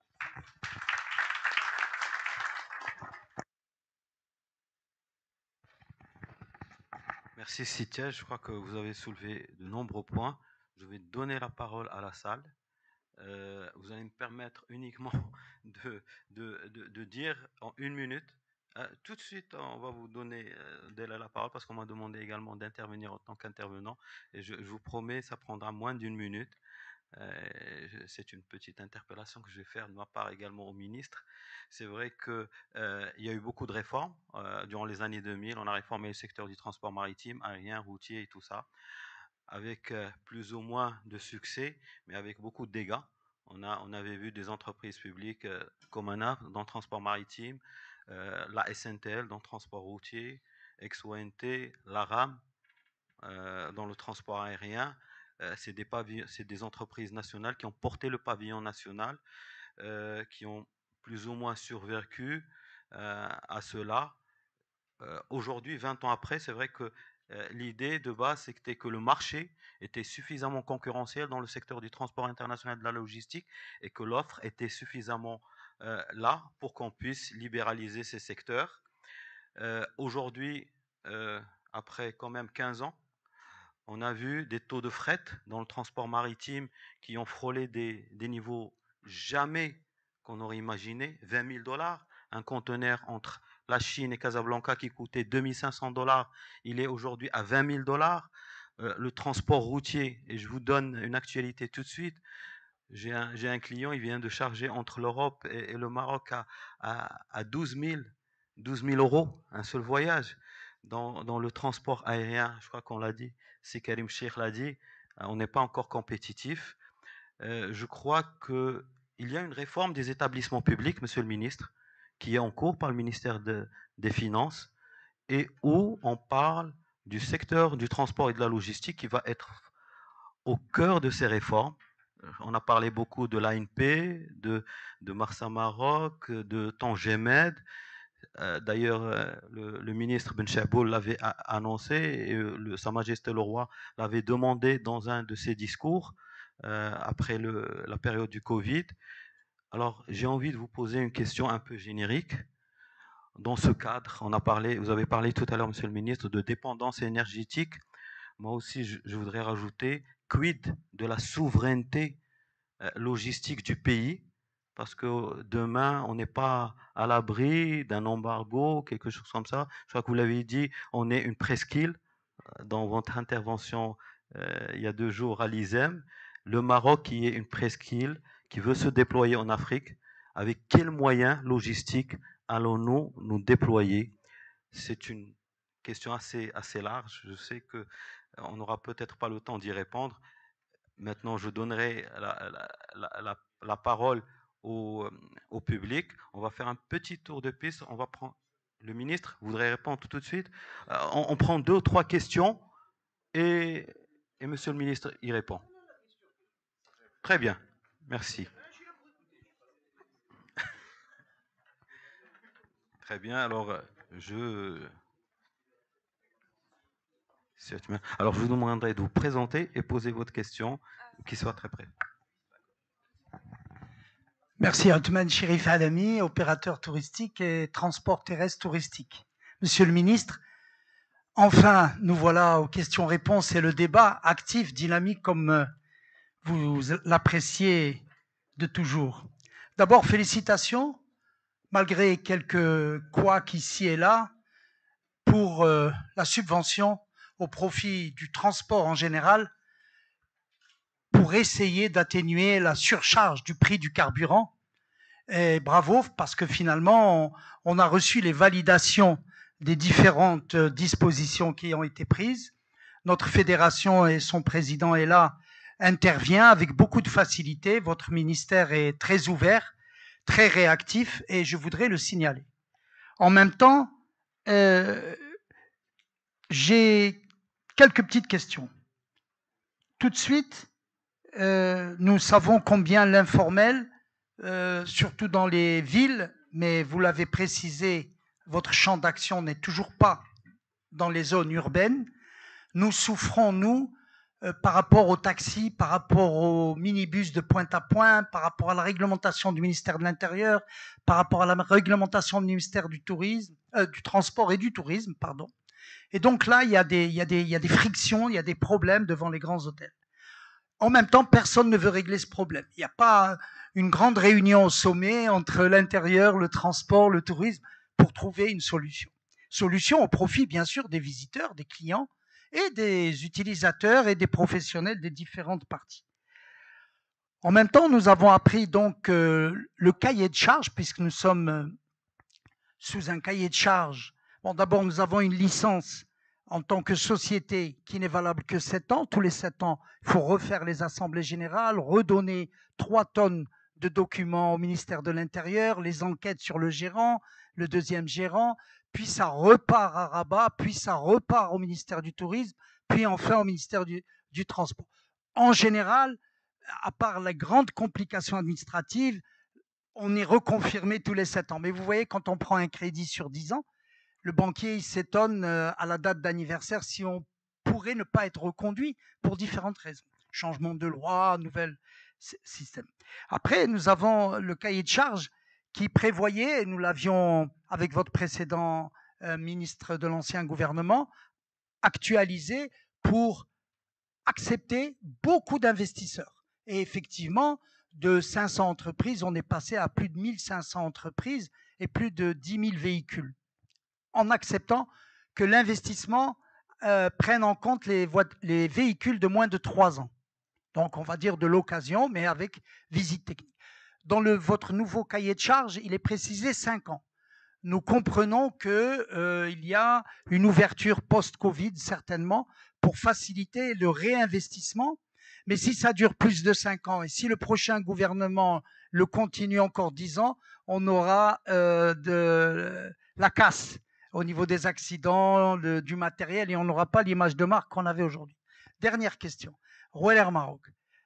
Merci Citiège, je crois que vous avez soulevé de nombreux points. Je vais donner la parole à la salle. Euh, vous allez me permettre uniquement de, de, de, de dire en une minute. Euh, tout de suite, on va vous donner euh, la parole parce qu'on m'a demandé également d'intervenir en tant qu'intervenant. Et je, je vous promets, ça prendra moins d'une minute. Euh, c'est une petite interpellation que je vais faire de ma part également au ministre. C'est vrai qu'il euh, y a eu beaucoup de réformes euh, durant les années deux mille. On a réformé le secteur du transport maritime, aérien, routier et tout ça, avec euh, plus ou moins de succès, mais avec beaucoup de dégâts. On, a, on avait vu des entreprises publiques euh, comme ANA dans le transport maritime, euh, la S N T L dans le transport routier, Ex O N T, la RAM euh, dans le transport aérien. Euh, c'est des, des entreprises nationales qui ont porté le pavillon national, euh, qui ont plus ou moins survécu euh, à cela. Euh, Aujourd'hui, vingt ans après, c'est vrai que euh, l'idée de base, c'était que le marché était suffisamment concurrentiel dans le secteur du transport international de la logistique et que l'offre était suffisamment euh, là pour qu'on puisse libéraliser ces secteurs. Euh, Aujourd'hui, euh, après quand même quinze ans, on a vu des taux de fret dans le transport maritime qui ont frôlé des, des niveaux jamais qu'on aurait imaginé. vingt mille dollars, un conteneur entre la Chine et Casablanca qui coûtait deux mille cinq cents dollars, il est aujourd'hui à vingt mille dollars. Euh, le transport routier, et je vous donne une actualité tout de suite, j'ai un, j'ai un client, il vient de charger entre l'Europe et, et le Maroc à, à, à douze mille euros, un seul voyage. Dans, dans le transport aérien, je crois qu'on l'a dit, c'est Karim Cheikh l'a dit, on n'est pas encore compétitif. Euh, je crois qu'il y a une réforme des établissements publics, monsieur le ministre, qui est en cours par le ministère de, des Finances et où on parle du secteur du transport et de la logistique qui va être au cœur de ces réformes. On a parlé beaucoup de l'A N P, de, de Marsa Maroc, de Tangemed. Euh, D'ailleurs, euh, le, le ministre Ben Chaboul l'avait annoncé et euh, le, Sa Majesté le Roi l'avait demandé dans un de ses discours euh, après le, la période du Covid. Alors, j'ai envie de vous poser une question un peu générique. Dans ce cadre, on a parlé, vous avez parlé tout à l'heure, Monsieur le Ministre, de dépendance énergétique. Moi aussi, je, je voudrais rajouter, quid de la souveraineté euh, logistique du pays, parce que demain, on n'est pas à l'abri d'un embargo, quelque chose comme ça. Je crois que vous l'avez dit, on est une presqu'île. Dans votre intervention euh, il y a deux jours à l'I S E M, le Maroc qui est une presqu'île, qui veut se déployer en Afrique, avec quels moyens logistiques allons-nous nous déployer? C'est une question assez, assez large. Je sais qu'on n'aura peut-être pas le temps d'y répondre. Maintenant, je donnerai la, la, la, la, la parole au, au public. On va faire un petit tour de piste. On va prendre le ministre. Vous voudrez répondre tout de suite. On, on prend deux ou trois questions et, et Monsieur le ministre y répond. Très bien. Merci. Très bien. Alors, je... Alors, je vous demanderai de vous présenter et poser votre question, qui soit très près. Merci, Othman Chérif Alami, opérateur touristique et transport terrestre touristique. Monsieur le ministre, enfin, nous voilà aux questions-réponses et le débat actif, dynamique, comme vous l'appréciez de toujours. D'abord, félicitations, malgré quelques couacs ici et là, pour euh, la subvention au profit du transport en général, pour essayer d'atténuer la surcharge du prix du carburant. Et bravo, parce que finalement, on, on a reçu les validations des différentes dispositions qui ont été prises. Notre fédération et son président est là, intervient avec beaucoup de facilité. Votre ministère est très ouvert, très réactif, et je voudrais le signaler. En même temps, euh, j'ai quelques petites questions. Tout de suite, euh, nous savons combien l'informel, euh, surtout dans les villes, mais vous l'avez précisé, votre champ d'action n'est toujours pas dans les zones urbaines. Nous souffrons, nous, euh, par rapport aux taxis, par rapport aux minibus de pointe à pointe, par rapport à la réglementation du ministère de l'Intérieur, par rapport à la réglementation du ministère du Tourisme, euh, du Transport et du Tourisme, pardon. Et donc là, il y a des, il y a des, il y a des frictions, il y a des problèmes devant les grands hôtels. En même temps, personne ne veut régler ce problème. Il n'y a pas une grande réunion au sommet entre l'intérieur, le transport, le tourisme pour trouver une solution. Solution au profit, bien sûr, des visiteurs, des clients et des utilisateurs et des professionnels des différentes parties. En même temps, nous avons appris donc euh, le cahier de charge, puisque nous sommes euh, sous un cahier de charge. Bon, d'abord, nous avons une licence en tant que société qui n'est valable que sept ans. Tous les sept ans, il faut refaire les assemblées générales, redonner trois tonnes de documents au ministère de l'Intérieur, les enquêtes sur le gérant, le deuxième gérant, puis ça repart à Rabat, puis ça repart au ministère du Tourisme, puis enfin au ministère du, du Transport. En général, à part la grande complication administrative, on est reconfirmé tous les sept ans. Mais vous voyez, quand on prend un crédit sur dix ans, le banquier s'étonne à la date d'anniversaire si on pourrait ne pas être reconduit pour différentes raisons. Changement de loi, nouvel système. Après, nous avons le cahier de charges qui prévoyait, et nous l'avions avec votre précédent euh, ministre de l'ancien gouvernement, actualisé pour accepter beaucoup d'investisseurs. Et effectivement, de cinq cents entreprises, on est passé à plus de mille cinq cents entreprises et plus de dix mille véhicules, en acceptant que l'investissement euh, prenne en compte les, les véhicules de moins de trois ans. Donc, on va dire de l'occasion, mais avec visite technique. Dans le, votre nouveau cahier de charges, il est précisé cinq ans. Nous comprenons qu'il euh, y a une ouverture post-Covid, certainement, pour faciliter le réinvestissement. Mais si ça dure plus de cinq ans et si le prochain gouvernement le continue encore dix ans, on aura euh, de la casse au niveau des accidents, le, du matériel, et on n'aura pas l'image de marque qu'on avait aujourd'hui. Dernière question. Rouel Maroc.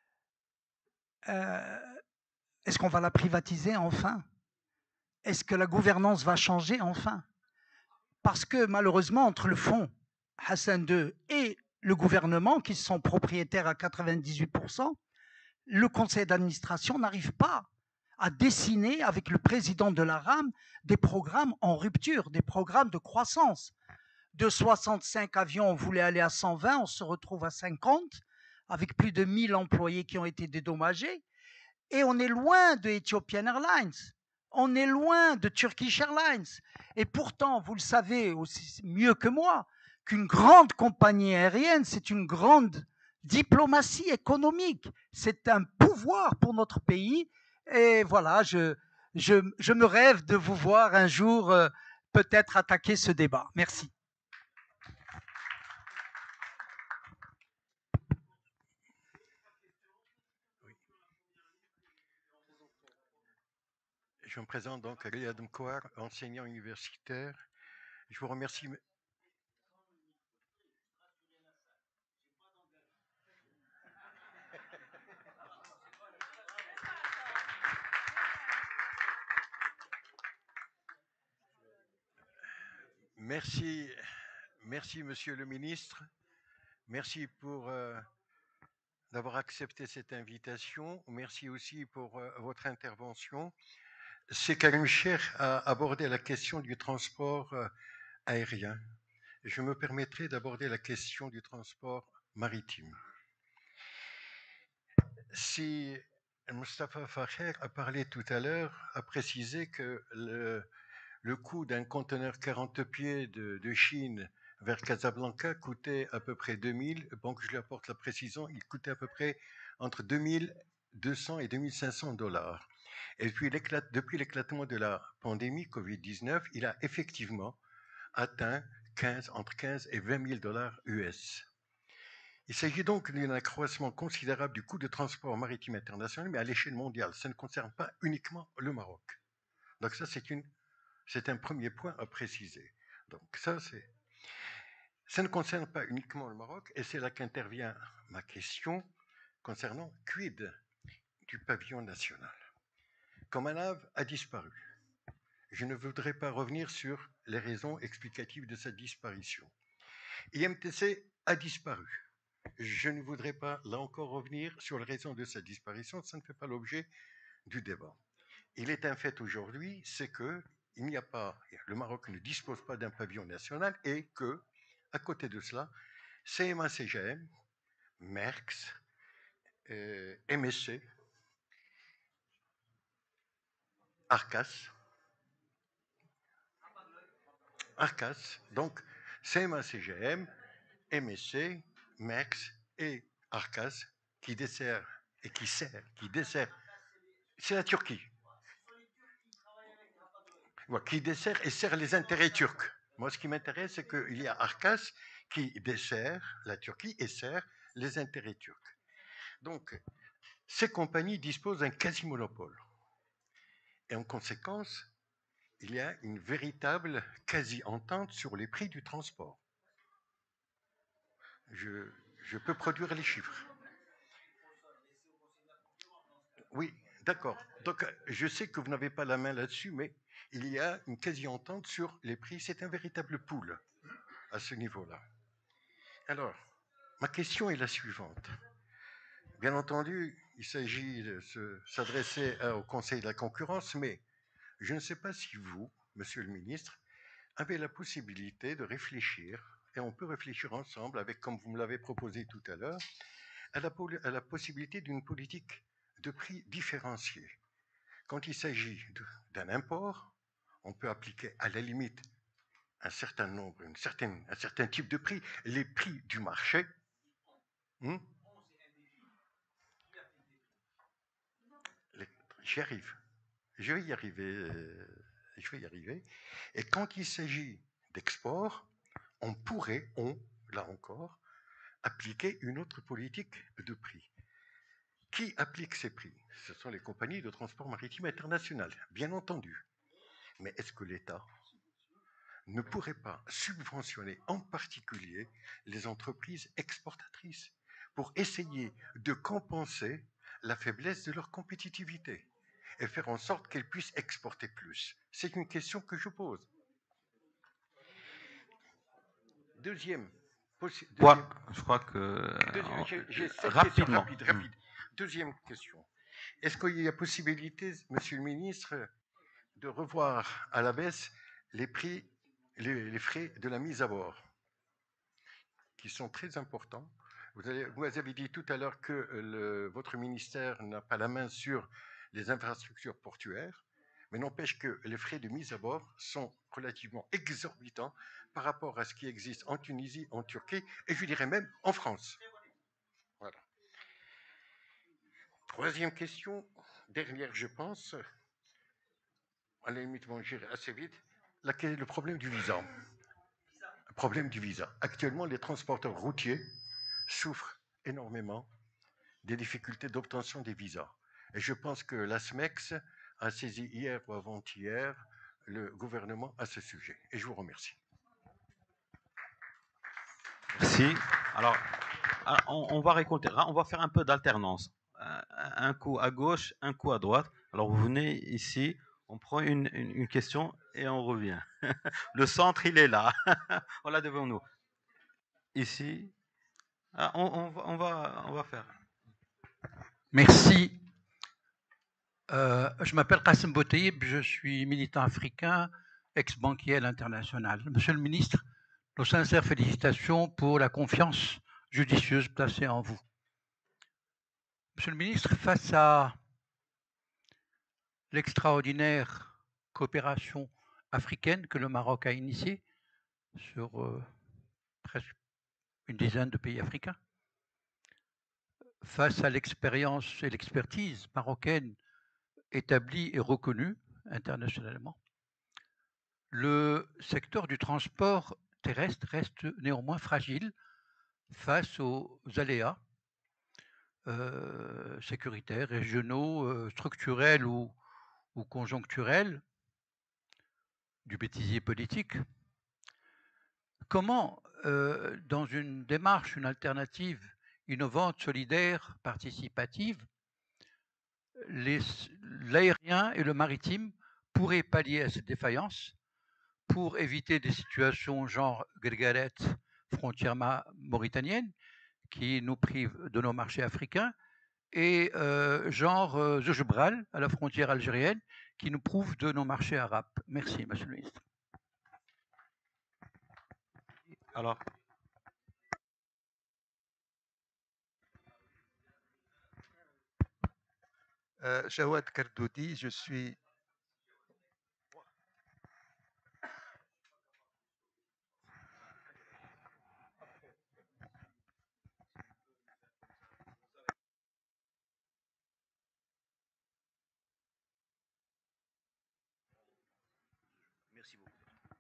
Euh, Est-ce qu'on va la privatiser enfin? Est-ce que la gouvernance va changer enfin? Parce que malheureusement, entre le fonds Hassan deux et le gouvernement, qui sont propriétaires à quatre-vingt-dix-huit pour cent, le conseil d'administration n'arrive pas à dessiner avec le président de la RAM des programmes en rupture, des programmes de croissance. De soixante-cinq avions, on voulait aller à cent vingt, on se retrouve à cinquante, avec plus de mille employés qui ont été dédommagés. Et on est loin de Ethiopian Airlines, on est loin de Turkish Airlines. Et pourtant, vous le savez aussi mieux que moi, qu'une grande compagnie aérienne, c'est une grande diplomatie économique. C'est un pouvoir pour notre pays. Et voilà, je, je, je me rêve de vous voir un jour euh, peut-être attaquer ce débat. Merci. Je me présente donc Riyad Mkouar, enseignant universitaire. Je vous remercie. Merci, merci Monsieur le Ministre. Merci pour euh, d'avoir accepté cette invitation. Merci aussi pour euh, votre intervention. C'est Karim Cheikh a abordé la question du transport euh, aérien. Je me permettrai d'aborder la question du transport maritime. Si Mustafa Fakher a parlé tout à l'heure, a précisé que le, le coût d'un conteneur quarante pieds de, de Chine vers Casablanca coûtait à peu près deux mille, bon que je lui apporte la précision, il coûtait à peu près entre deux mille deux cents et deux mille cinq cents dollars. Et puis depuis l'éclatement de la pandémie covid dix-neuf, il a effectivement atteint quinze, entre quinze et vingt mille dollars U S. Il s'agit donc d'un accroissement considérable du coût de transport maritime international, mais à l'échelle mondiale. Ça ne concerne pas uniquement le Maroc. Donc ça, c'est une, c'est un premier point à préciser. Donc ça, c'est, ça ne concerne pas uniquement le Maroc, et c'est là qu'intervient ma question concernant quid du pavillon national. Comanav a disparu. Je ne voudrais pas revenir sur les raisons explicatives de sa disparition. I M T C a disparu. Je ne voudrais pas, là encore, revenir sur les raisons de sa disparition, ça ne fait pas l'objet du débat. Il est un fait aujourd'hui, c'est que il n'y a pas, le Maroc ne dispose pas d'un pavillon national et que, à côté de cela, C M A C G M, Merckx, euh, M S C, Arcas, Arcas, donc C M A C G M, M S C, Merckx et Arcas qui dessert et qui sert, qui dessert, c'est la Turquie, ouais, qui dessert et sert les intérêts turcs. Moi, ce qui m'intéresse, c'est qu'il y a Arcas qui dessert la Turquie et sert les intérêts turcs. Donc, ces compagnies disposent d'un quasi-monopole. Et en conséquence, il y a une véritable quasi-entente sur les prix du transport. Je, je peux produire les chiffres. Oui, d'accord. Donc, je sais que vous n'avez pas la main là-dessus, mais il y a une quasi-entente sur les prix. C'est un véritable pool à ce niveau-là. Alors, ma question est la suivante. Bien entendu, il s'agit de se, s'adresser au Conseil de la concurrence, mais je ne sais pas si vous, Monsieur le Ministre, avez la possibilité de réfléchir, et on peut réfléchir ensemble avec, comme vous me l'avez proposé tout à l'heure, à la, à la possibilité d'une politique de prix différenciée. Quand il s'agit d'un import, on peut appliquer à la limite un certain nombre, une certaine, un certain type de prix, les prix du marché. Hmm? J'y arrive. Je vais y arriver. Euh, je vais y arriver. Et quand il s'agit d'export, on pourrait, on, là encore, appliquer une autre politique de prix. Qui applique ces prix? Ce sont les compagnies de transport maritime international, bien entendu. Mais est-ce que l'État ne pourrait pas subventionner en particulier les entreprises exportatrices pour essayer de compenser la faiblesse de leur compétitivité et faire en sorte qu'elles puissent exporter plus? C'est une question que je pose. Deuxième, possi- Quoi deuxième, Je crois que deuxième- j'ai- j'ai sept questions rapidement. rapides, rapides. Deuxième question. Est-ce qu'il y a possibilité, Monsieur le ministre, de revoir à la baisse les prix, les, les frais de la mise à bord, qui sont très importants? Vous avez, vous avez dit tout à l'heure que le, votre ministère n'a pas la main sur les infrastructures portuaires, mais n'empêche que les frais de mise à bord sont relativement exorbitants par rapport à ce qui existe en Tunisie, en Turquie, et je dirais même en France. Voilà. Troisième question, dernière je pense, à la limite, bon, j'irai assez vite, la, le problème du visa. Le problème du visa. Actuellement, les transporteurs routiers souffrent énormément des difficultés d'obtention des visas. Et je pense que la SMEX a saisi hier ou avant-hier le gouvernement à ce sujet. Et je vous remercie. Merci. Alors, on, on va récolter, on va faire un peu d'alternance. Un, un coup à gauche, un coup à droite. Alors, vous venez ici, on prend une, une, une question et on revient. Le centre, il est là. On l'a devant nous. Ici, ah, on, on, va, on, va, on va faire. Merci. Euh, je m'appelle Qassem Boteib, je suis militant africain, ex-banquier à l'international. Monsieur le ministre, nos sincères félicitations pour la confiance judicieuse placée en vous. Monsieur le ministre, face à l'extraordinaire coopération africaine que le Maroc a initiée sur euh, presque une dizaine de pays africains, face à l'expérience et l'expertise marocaine établie et reconnue internationalement, le secteur du transport terrestre reste néanmoins fragile face aux aléas euh, sécuritaires, régionaux, euh, structurels ou, ou conjoncturels du bêtisier politique. Comment, euh, dans une démarche, une alternative innovante, solidaire, participative, l'aérien et le maritime pourraient pallier à cette défaillance pour éviter des situations genre Guergueret, frontière mauritanienne, qui nous privent de nos marchés africains, et euh, genre euh, Zojbral, à la frontière algérienne, qui nous prouve de nos marchés arabes. Merci, Monsieur le Ministre. Alors, euh, Jawad Kardoudi, je suis Merci beaucoup.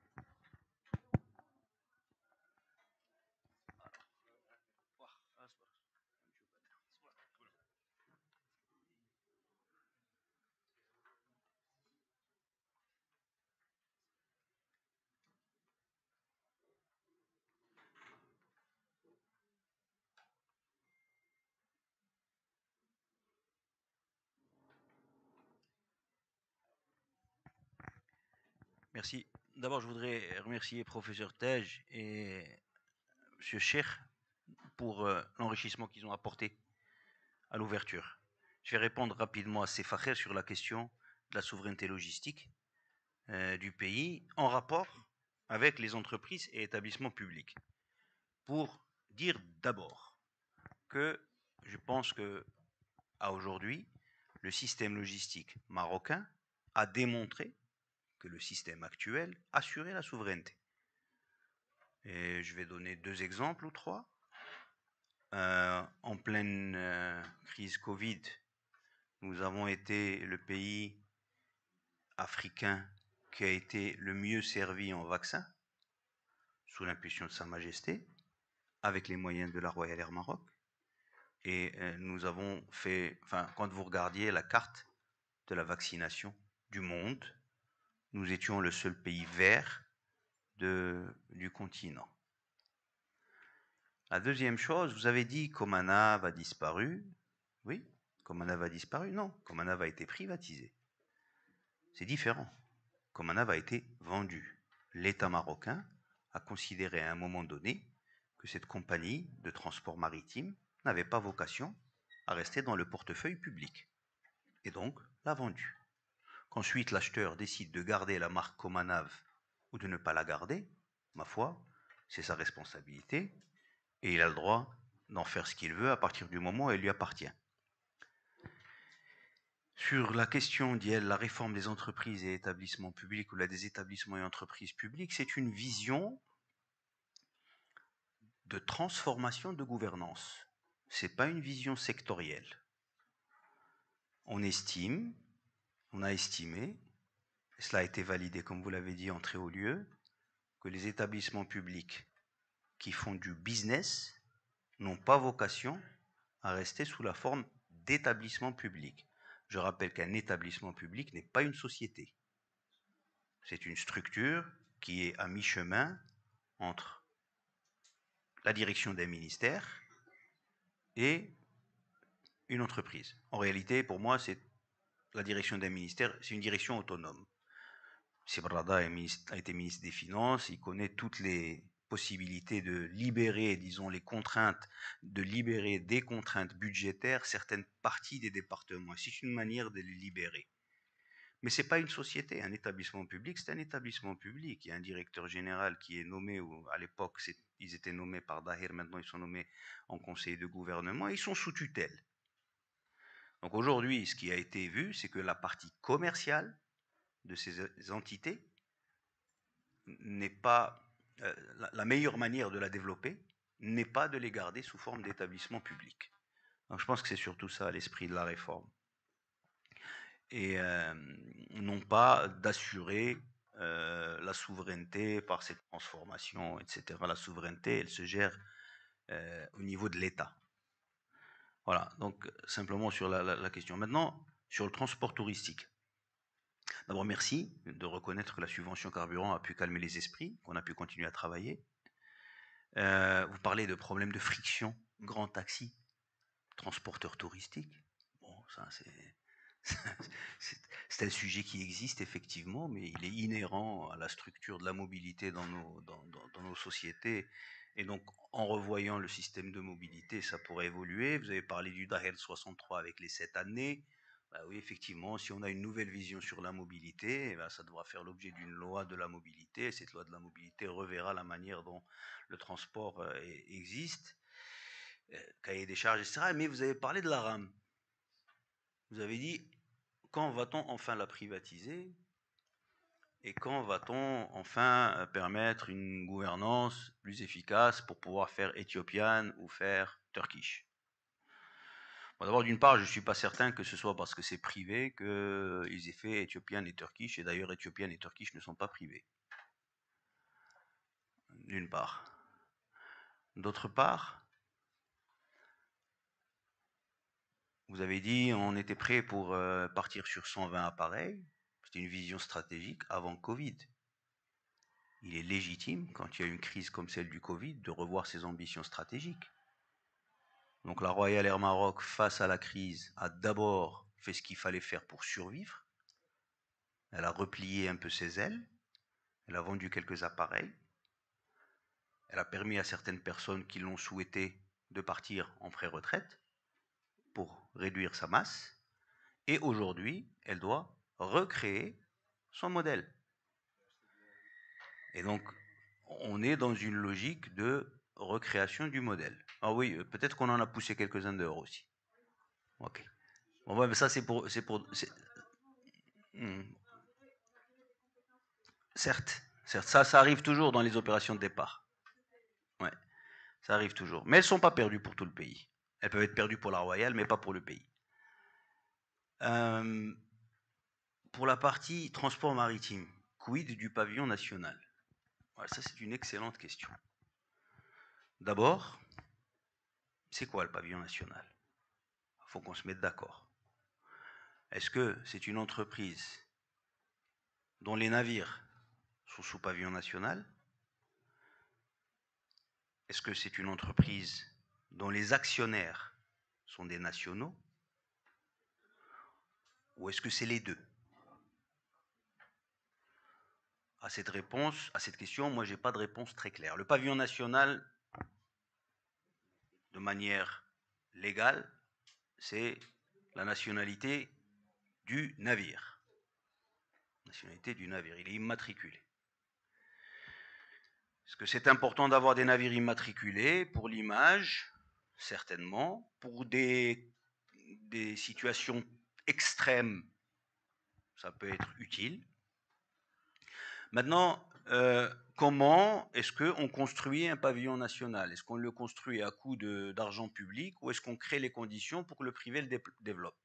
Merci. D'abord, je voudrais remercier professeur Tej et monsieur Cheikh pour euh, l'enrichissement qu'ils ont apporté à l'ouverture. Je vais répondre rapidement à ces Fakher sur la question de la souveraineté logistique euh, du pays en rapport avec les entreprises et établissements publics. Pour dire d'abord que je pense que à aujourd'hui, le système logistique marocain a démontré que le système actuel assurait la souveraineté. Et je vais donner deux exemples ou trois. Euh, en pleine euh, crise Covid, nous avons été le pays africain qui a été le mieux servi en vaccins, sous l'impulsion de Sa Majesté, avec les moyens de la Royal Air Maroc. Et euh, nous avons fait, enfin, quand vous regardiez la carte de la vaccination du monde, nous étions le seul pays vert de, du continent. La deuxième chose, vous avez dit qu'Omanav a disparu. Oui, qu'Omanav a disparu. Non, qu'Omanav a été privatisé. C'est différent. qu'Omanav a été vendu. L'État marocain a considéré à un moment donné que cette compagnie de transport maritime n'avait pas vocation à rester dans le portefeuille public. Et donc, l'a vendue. Qu'ensuite l'acheteur décide de garder la marque Comanav ou de ne pas la garder, ma foi, c'est sa responsabilité et il a le droit d'en faire ce qu'il veut à partir du moment où elle lui appartient. Sur la question de la réforme des entreprises et établissements publics ou là des établissements et entreprises publiques, c'est une vision de transformation de gouvernance. Ce n'est pas une vision sectorielle. On estime, on a estimé, et cela a été validé, comme vous l'avez dit, en très haut lieu, que les établissements publics qui font du business n'ont pas vocation à rester sous la forme d'établissement public. Je rappelle qu'un établissement public n'est pas une société. C'est une structure qui est à mi-chemin entre la direction d'un ministère et une entreprise. En réalité, pour moi, c'est la direction d'un ministère, c'est une direction autonome. Si Barrada a été ministre des Finances, il connaît toutes les possibilités de libérer, disons, les contraintes, de libérer des contraintes budgétaires certaines parties des départements. C'est une manière de les libérer. Mais ce n'est pas une société, un établissement public, c'est un établissement public. Il y a un directeur général qui est nommé, ou à l'époque, ils étaient nommés par Dahir, maintenant ils sont nommés en conseil de gouvernement, et ils sont sous tutelle. Donc aujourd'hui, ce qui a été vu, c'est que la partie commerciale de ces entités n'est pas, euh, la, la meilleure manière de la développer n'est pas de les garder sous forme d'établissement public. Donc je pense que c'est surtout ça l'esprit de la réforme. Et euh, non pas d'assurer euh, la souveraineté par cette transformation, et cetera. La souveraineté, elle se gère euh, au niveau de l'État. Voilà, donc simplement sur la, la, la question. Maintenant, sur le transport touristique. D'abord, merci de reconnaître que la subvention carburant a pu calmer les esprits, qu'on a pu continuer à travailler. Euh, vous parlez de problèmes de friction, grand taxi, transporteur touristique. Bon, ça c'est... C'est un sujet qui existe effectivement, mais il est inhérent à la structure de la mobilité dans nos, dans, dans, dans nos sociétés. Et donc, en revoyant le système de mobilité, ça pourrait évoluer. Vous avez parlé du Dahel soixante-trois avec les sept années. Bah oui, effectivement, si on a une nouvelle vision sur la mobilité, eh ben, ça devra faire l'objet d'une loi de la mobilité. Cette loi de la mobilité reverra la manière dont le transport euh, existe, euh, cahier des charges, et cetera. Mais vous avez parlé de la rame. Vous avez dit, quand va-t-on enfin la privatiser et quand va-t-on enfin permettre une gouvernance plus efficace pour pouvoir faire Ethiopian ou faire Turkish? Bon, d'abord, d'une part, je ne suis pas certain que ce soit parce que c'est privé qu'ils aient fait Ethiopian et Turkish, et d'ailleurs Ethiopian et Turkish ne sont pas privés. D'une part. D'autre part, vous avez dit on était prêt pour euh, partir sur cent vingt appareils. C'était une vision stratégique avant Covid. Il est légitime, quand il y a une crise comme celle du Covid, de revoir ses ambitions stratégiques. Donc la Royal Air Maroc, face à la crise, a d'abord fait ce qu'il fallait faire pour survivre. Elle a replié un peu ses ailes. Elle a vendu quelques appareils. Elle a permis à certaines personnes qui l'ont souhaité de partir en pré-retraite pour réduire sa masse. Et aujourd'hui, elle doit recréer son modèle. Et donc, on est dans une logique de recréation du modèle. Ah oui, peut-être qu'on en a poussé quelques-uns dehors aussi. Ok. Bon, ouais, mais ça, c'est pour... c'est pour c'est... Hmm. Certes, certes, ça, ça arrive toujours dans les opérations de départ. Ouais, ça arrive toujours. Mais elles ne sont pas perdues pour tout le pays. Elles peuvent être perdues pour la Royale, mais pas pour le pays. Euh, pour la partie transport maritime, quid du pavillon national? Voilà, ça, c'est une excellente question. D'abord, c'est quoi le pavillon national? Il faut qu'on se mette d'accord. Est-ce que c'est une entreprise dont les navires sont sous pavillon national? Est-ce que c'est une entreprise dont les actionnaires sont des nationaux? Ou est-ce que c'est les deux? À cette réponse, à cette question, moi, je n'ai pas de réponse très claire. Le pavillon national, de manière légale, c'est la nationalité du navire. Nationalité du navire, il est immatriculé. Est-ce que c'est important d'avoir des navires immatriculés pour l'image? Certainement. Pour des, des situations extrêmes, ça peut être utile. Maintenant, euh, comment est-ce qu'on construit un pavillon national? Est-ce qu'on le construit à coup d'argent public ou est-ce qu'on crée les conditions pour que le privé le développe?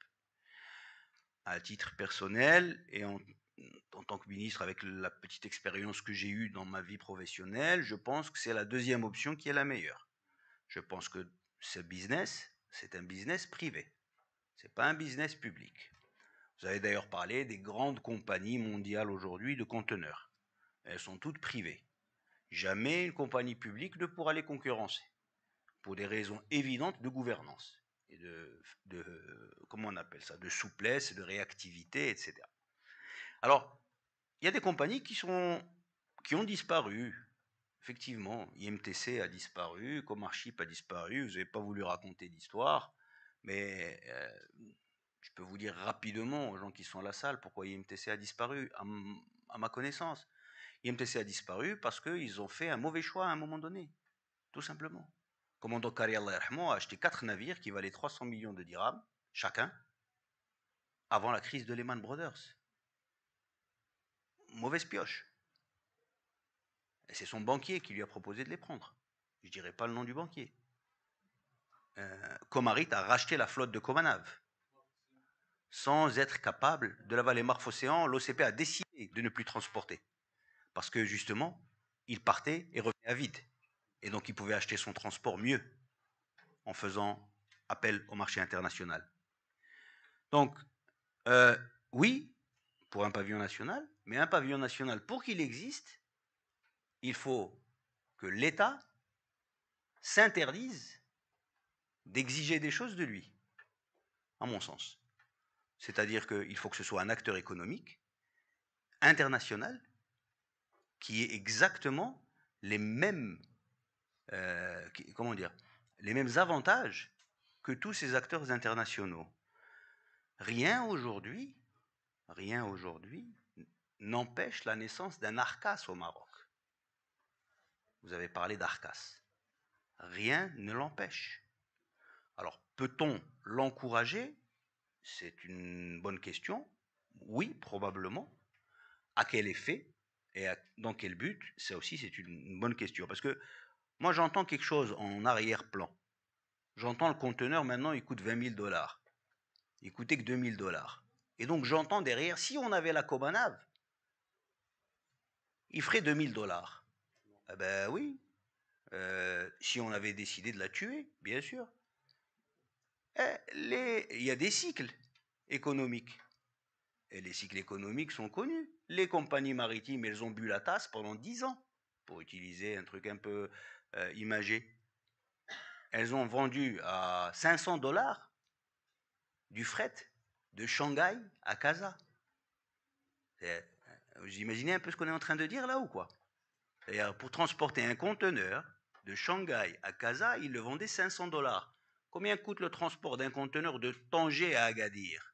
À titre personnel et en, en tant que ministre, avec la petite expérience que j'ai eue dans ma vie professionnelle, je pense que c'est la deuxième option qui est la meilleure. Je pense que ce business, c'est un business privé. Ce n'est pas un business public. Vous avez d'ailleurs parlé des grandes compagnies mondiales aujourd'hui de conteneurs. Elles sont toutes privées. Jamais une compagnie publique ne pourra les concurrencer, pour des raisons évidentes de gouvernance et de, de comment on appelle ça, de souplesse, de réactivité, et cetera. Alors, il y a des compagnies qui sont, qui ont disparu. Effectivement, I M T C a disparu, Comarship a disparu. Vous n'avez pas voulu raconter d'histoire, mais euh, je peux vous dire rapidement aux gens qui sont à la salle pourquoi I M T C a disparu, à, à ma connaissance. I M T C a disparu parce qu'ils ont fait un mauvais choix à un moment donné, tout simplement. Commandant Kari Allah Yarhamou a acheté quatre navires qui valaient trois cents millions de dirhams chacun avant la crise de Lehman Brothers. Mauvaise pioche. Et c'est son banquier qui lui a proposé de les prendre. Je ne dirai pas le nom du banquier. Euh, Comarit a racheté la flotte de Comanav sans être capable de l'avaler. Marf Océan, l'O C P a décidé de ne plus transporter. Parce que justement, il partait et revenait à vide. Et donc, il pouvait acheter son transport mieux en faisant appel au marché international. Donc, euh, oui, pour un pavillon national, mais un pavillon national, pour qu'il existe, il faut que l'État s'interdise d'exiger des choses de lui, à mon sens. C'est-à-dire qu'il faut que ce soit un acteur économique, international, qui ait exactement les mêmes, euh, qui, comment dire, les mêmes avantages que tous ces acteurs internationaux. Rien aujourd'hui, rien aujourd'hui n'empêche la naissance d'un Arcas au Maroc. Vous avez parlé d'Arcas. Rien ne l'empêche. Alors, peut-on l'encourager? C'est une bonne question. Oui, probablement. À quel effet et à, dans quel but? Ça aussi, c'est une bonne question. Parce que moi, j'entends quelque chose en arrière-plan. J'entends le conteneur, maintenant, il coûte vingt mille dollars. Il coûtait que deux mille dollars. Et donc, j'entends derrière, si on avait la Comanav, il ferait deux mille dollars. Eh ben oui. Euh, si on avait décidé de la tuer, bien sûr. Eh, les, il y a des cycles économiques. Et les cycles économiques sont connus. Les compagnies maritimes, elles ont bu la tasse pendant dix ans, pour utiliser un truc un peu euh, imagé. Elles ont vendu à cinq cents dollars du fret de Shanghai à Casa. Vous imaginez un peu ce qu'on est en train de dire là ou quoi? Pour transporter un conteneur de Shanghai à Casa, ils le vendaient cinq cents dollars. Combien coûte le transport d'un conteneur de Tanger à Agadir?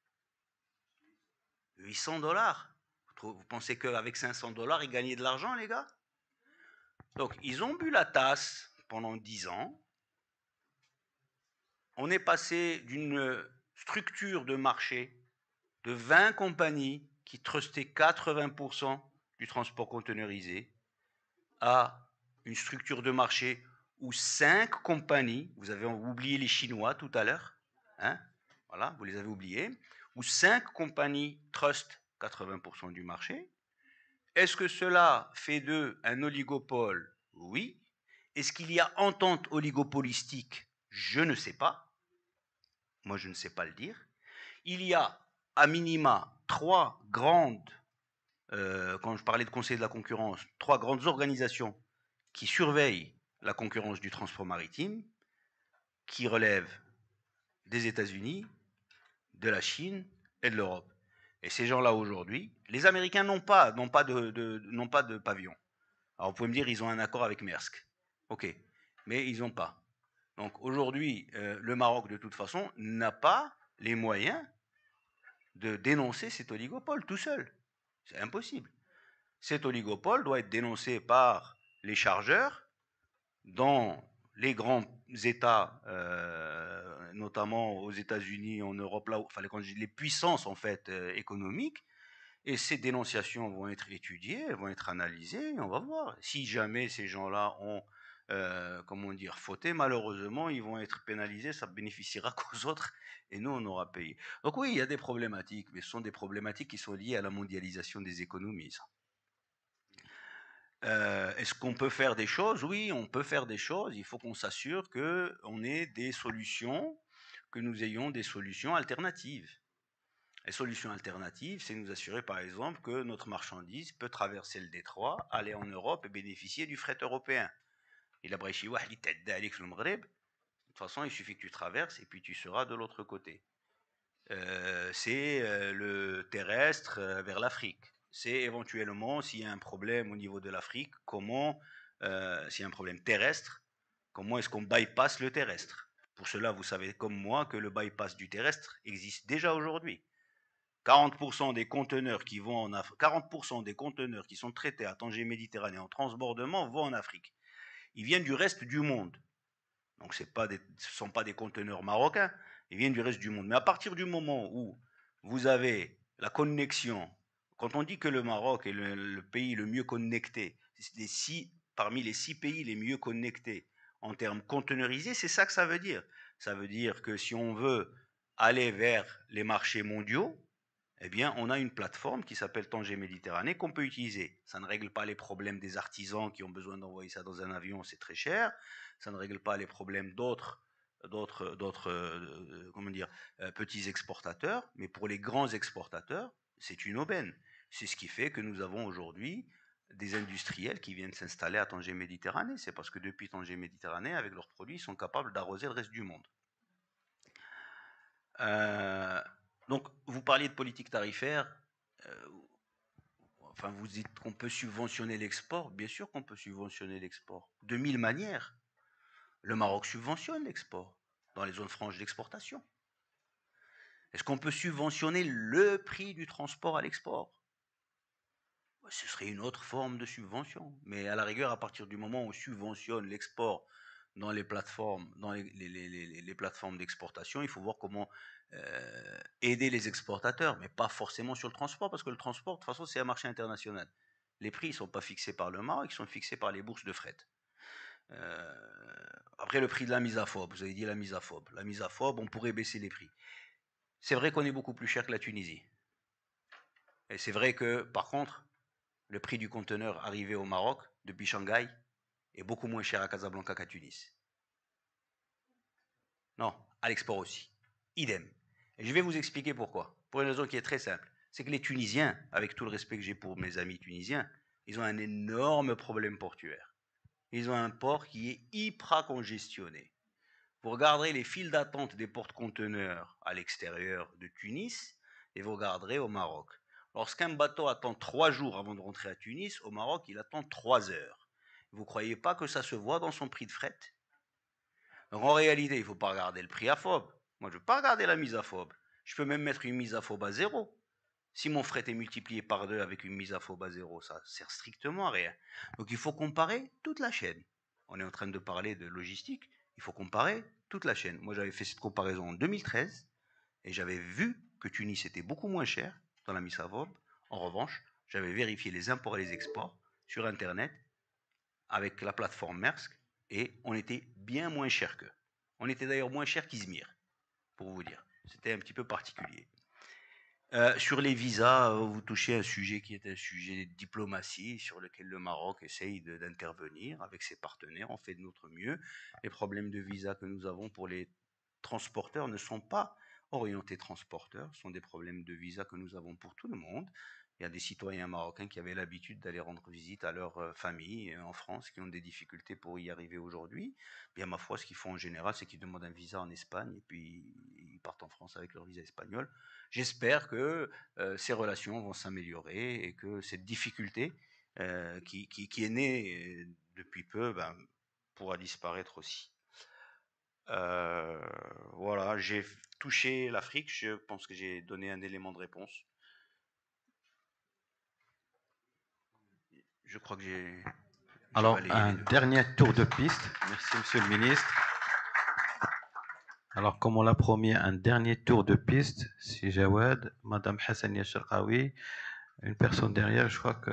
huit cents dollars. Vous pensez qu'avec cinq cents dollars, ils gagnaient de l'argent, les gars? Donc, ils ont bu la tasse pendant dix ans. On est passé d'une structure de marché de vingt compagnies qui trustaient quatre-vingts pour cent du transport conteneurisé à une structure de marché où cinq compagnies, vous avez oublié les Chinois tout à l'heure, hein, voilà, vous les avez oubliés, où cinq compagnies trustent quatre-vingts pour cent du marché. Est-ce que cela fait d'eux un oligopole? Oui. Est-ce qu'il y a entente oligopolistique Je ne sais pas. Moi, je ne sais pas le dire. Il y a, à minima, trois grandes, euh, quand je parlais de conseil de la concurrence, trois grandes organisations qui surveillent la concurrence du transport maritime, qui relèvent des États-Unis, de la Chine et de l'Europe. Et ces gens-là, aujourd'hui, les Américains n'ont pas, n'ont pas de, de, n'ont pas de pavillon. Alors, vous pouvez me dire, ils ont un accord avec Maersk. OK. Mais ils n'ont pas. Donc, aujourd'hui, euh, le Maroc, de toute façon, n'a pas les moyens de dénoncer cet oligopole tout seul. C'est impossible. Cet oligopole doit être dénoncé par les chargeurs dans les grands États, euh, notamment aux États-Unis, en Europe, là, où, enfin, quand je dis les puissances en fait euh, économiques, et ces dénonciations vont être étudiées, elles vont être analysées, et on va voir. Si jamais ces gens-là ont, euh, comment dire, fauté, malheureusement, ils vont être pénalisés, ça bénéficiera qu'aux autres, et nous, on aura payé. Donc oui, il y a des problématiques, mais ce sont des problématiques qui sont liées à la mondialisation des économies. Ça. Euh, Est-ce qu'on peut faire des choses? Oui, on peut faire des choses. Il faut qu'on s'assure qu'on ait des solutions, que nous ayons des solutions alternatives. Les solutions alternatives, c'est nous assurer par exemple que notre marchandise peut traverser le détroit, aller en Europe et bénéficier du fret européen. Et la de toute façon, il suffit que tu traverses et puis tu seras de l'autre côté. Euh, c'est euh, le terrestre euh, vers l'Afrique. C'est éventuellement, s'il y a un problème au niveau de l'Afrique, comment, euh, s'il y a un problème terrestre, comment est-ce qu'on bypass le terrestre? Pour cela, vous savez comme moi que le bypass du terrestre existe déjà aujourd'hui. quarante pour cent des conteneurs qui vont en Afrique, quarante pour cent des conteneurs qui sont traités à Tanger-Méditerranée en transbordement vont en Afrique. Ils viennent du reste du monde. Donc c'est pas des, ce ne sont pas des conteneurs marocains, ils viennent du reste du monde. Mais à partir du moment où vous avez la connexion, quand on dit que le Maroc est le, le pays le mieux connecté, c'est les six, parmi les six pays les mieux connectés en termes conteneurisés, c'est ça que ça veut dire. Ça veut dire que si on veut aller vers les marchés mondiaux, eh bien, on a une plateforme qui s'appelle Tanger Méditerranée qu'on peut utiliser. Ça ne règle pas les problèmes des artisans qui ont besoin d'envoyer ça dans un avion, c'est très cher. Ça ne règle pas les problèmes d'autres, d'autres, d'autres, euh, comment dire, euh, petits exportateurs. Mais pour les grands exportateurs, c'est une aubaine. C'est ce qui fait que nous avons aujourd'hui des industriels qui viennent s'installer à Tanger Méditerranée. C'est parce que depuis Tanger Méditerranée, avec leurs produits, ils sont capables d'arroser le reste du monde. Euh, Donc, vous parliez de politique tarifaire. Euh, enfin, vous dites qu'on peut subventionner l'export. Bien sûr qu'on peut subventionner l'export. De mille manières. Le Maroc subventionne l'export dans les zones franches d'exportation. Est-ce qu'on peut subventionner le prix du transport à l'export? Ce serait une autre forme de subvention. Mais à la rigueur, à partir du moment où on subventionne l'export dans les plateformes, dans les, les, les, les, les plateformes d'exportation, il faut voir comment euh, aider les exportateurs, mais pas forcément sur le transport, parce que le transport, de toute façon, c'est un marché international. Les prix ne sont pas fixés par le Maroc, ils sont fixés par les bourses de fret. Euh, après, le prix de la mise à fob, vous avez dit la mise à fob. La mise à fob, on pourrait baisser les prix. C'est vrai qu'on est beaucoup plus cher que la Tunisie. Et c'est vrai que, par contre, le prix du conteneur arrivé au Maroc, depuis Shanghai, est beaucoup moins cher à Casablanca qu'à Tunis. Non, à l'export aussi. Idem. Et je vais vous expliquer pourquoi. Pour une raison qui est très simple. C'est que les Tunisiens, avec tout le respect que j'ai pour mes amis tunisiens, ils ont un énorme problème portuaire. Ils ont un port qui est hyper congestionné. Vous regarderez les files d'attente des porte-conteneurs à l'extérieur de Tunis et vous regarderez au Maroc. Lorsqu'un bateau attend trois jours avant de rentrer à Tunis, au Maroc, il attend trois heures. Vous ne croyez pas que ça se voit dans son prix de fret? Donc en réalité, il ne faut pas regarder le prix à fob. Moi, je ne veux pas regarder la mise à fob. Je peux même mettre une mise à fob à zéro. Si mon fret est multiplié par deux avec une mise à fob à zéro, ça ne sert strictement à rien. Donc il faut comparer toute la chaîne. On est en train de parler de logistique, il faut comparer toute la chaîne. Moi, j'avais fait cette comparaison en deux mille treize et j'avais vu que Tunis était beaucoup moins cher dans la mise à fob. En revanche, j'avais vérifié les imports et les exports sur Internet avec la plateforme Maersk et on était bien moins cher qu'eux. On était d'ailleurs moins cher qu'Izmir, pour vous dire. C'était un petit peu particulier. Euh, sur les visas, euh, vous touchez un sujet qui est un sujet de diplomatie sur lequel le Maroc essaye de- d'intervenir avec ses partenaires. On fait de notre mieux. Les problèmes de visa que nous avons pour les transporteurs ne sont pas orientés transporteurs, ce sont des problèmes de visa que nous avons pour tout le monde. Il y a des citoyens marocains qui avaient l'habitude d'aller rendre visite à leur euh, famille euh, en France, qui ont des difficultés pour y arriver aujourd'hui. Bien, ma foi, ce qu'ils font en général, c'est qu'ils demandent un visa en Espagne et puis ils partent en France avec leur visa espagnol. J'espère que euh, ces relations vont s'améliorer et que cette difficulté euh, qui, qui, qui est née euh, depuis peu ben, pourra disparaître aussi. Euh, voilà, j'ai touché l'Afrique, je pense que j'ai donné un élément de réponse. Je crois que j'ai... Alors, un dernier tour de piste. Merci, Monsieur le Ministre. Alors, comme on l'a promis, un dernier tour de piste. Si Jawad, Madame Hassania Sharqawi, une personne derrière, je crois que...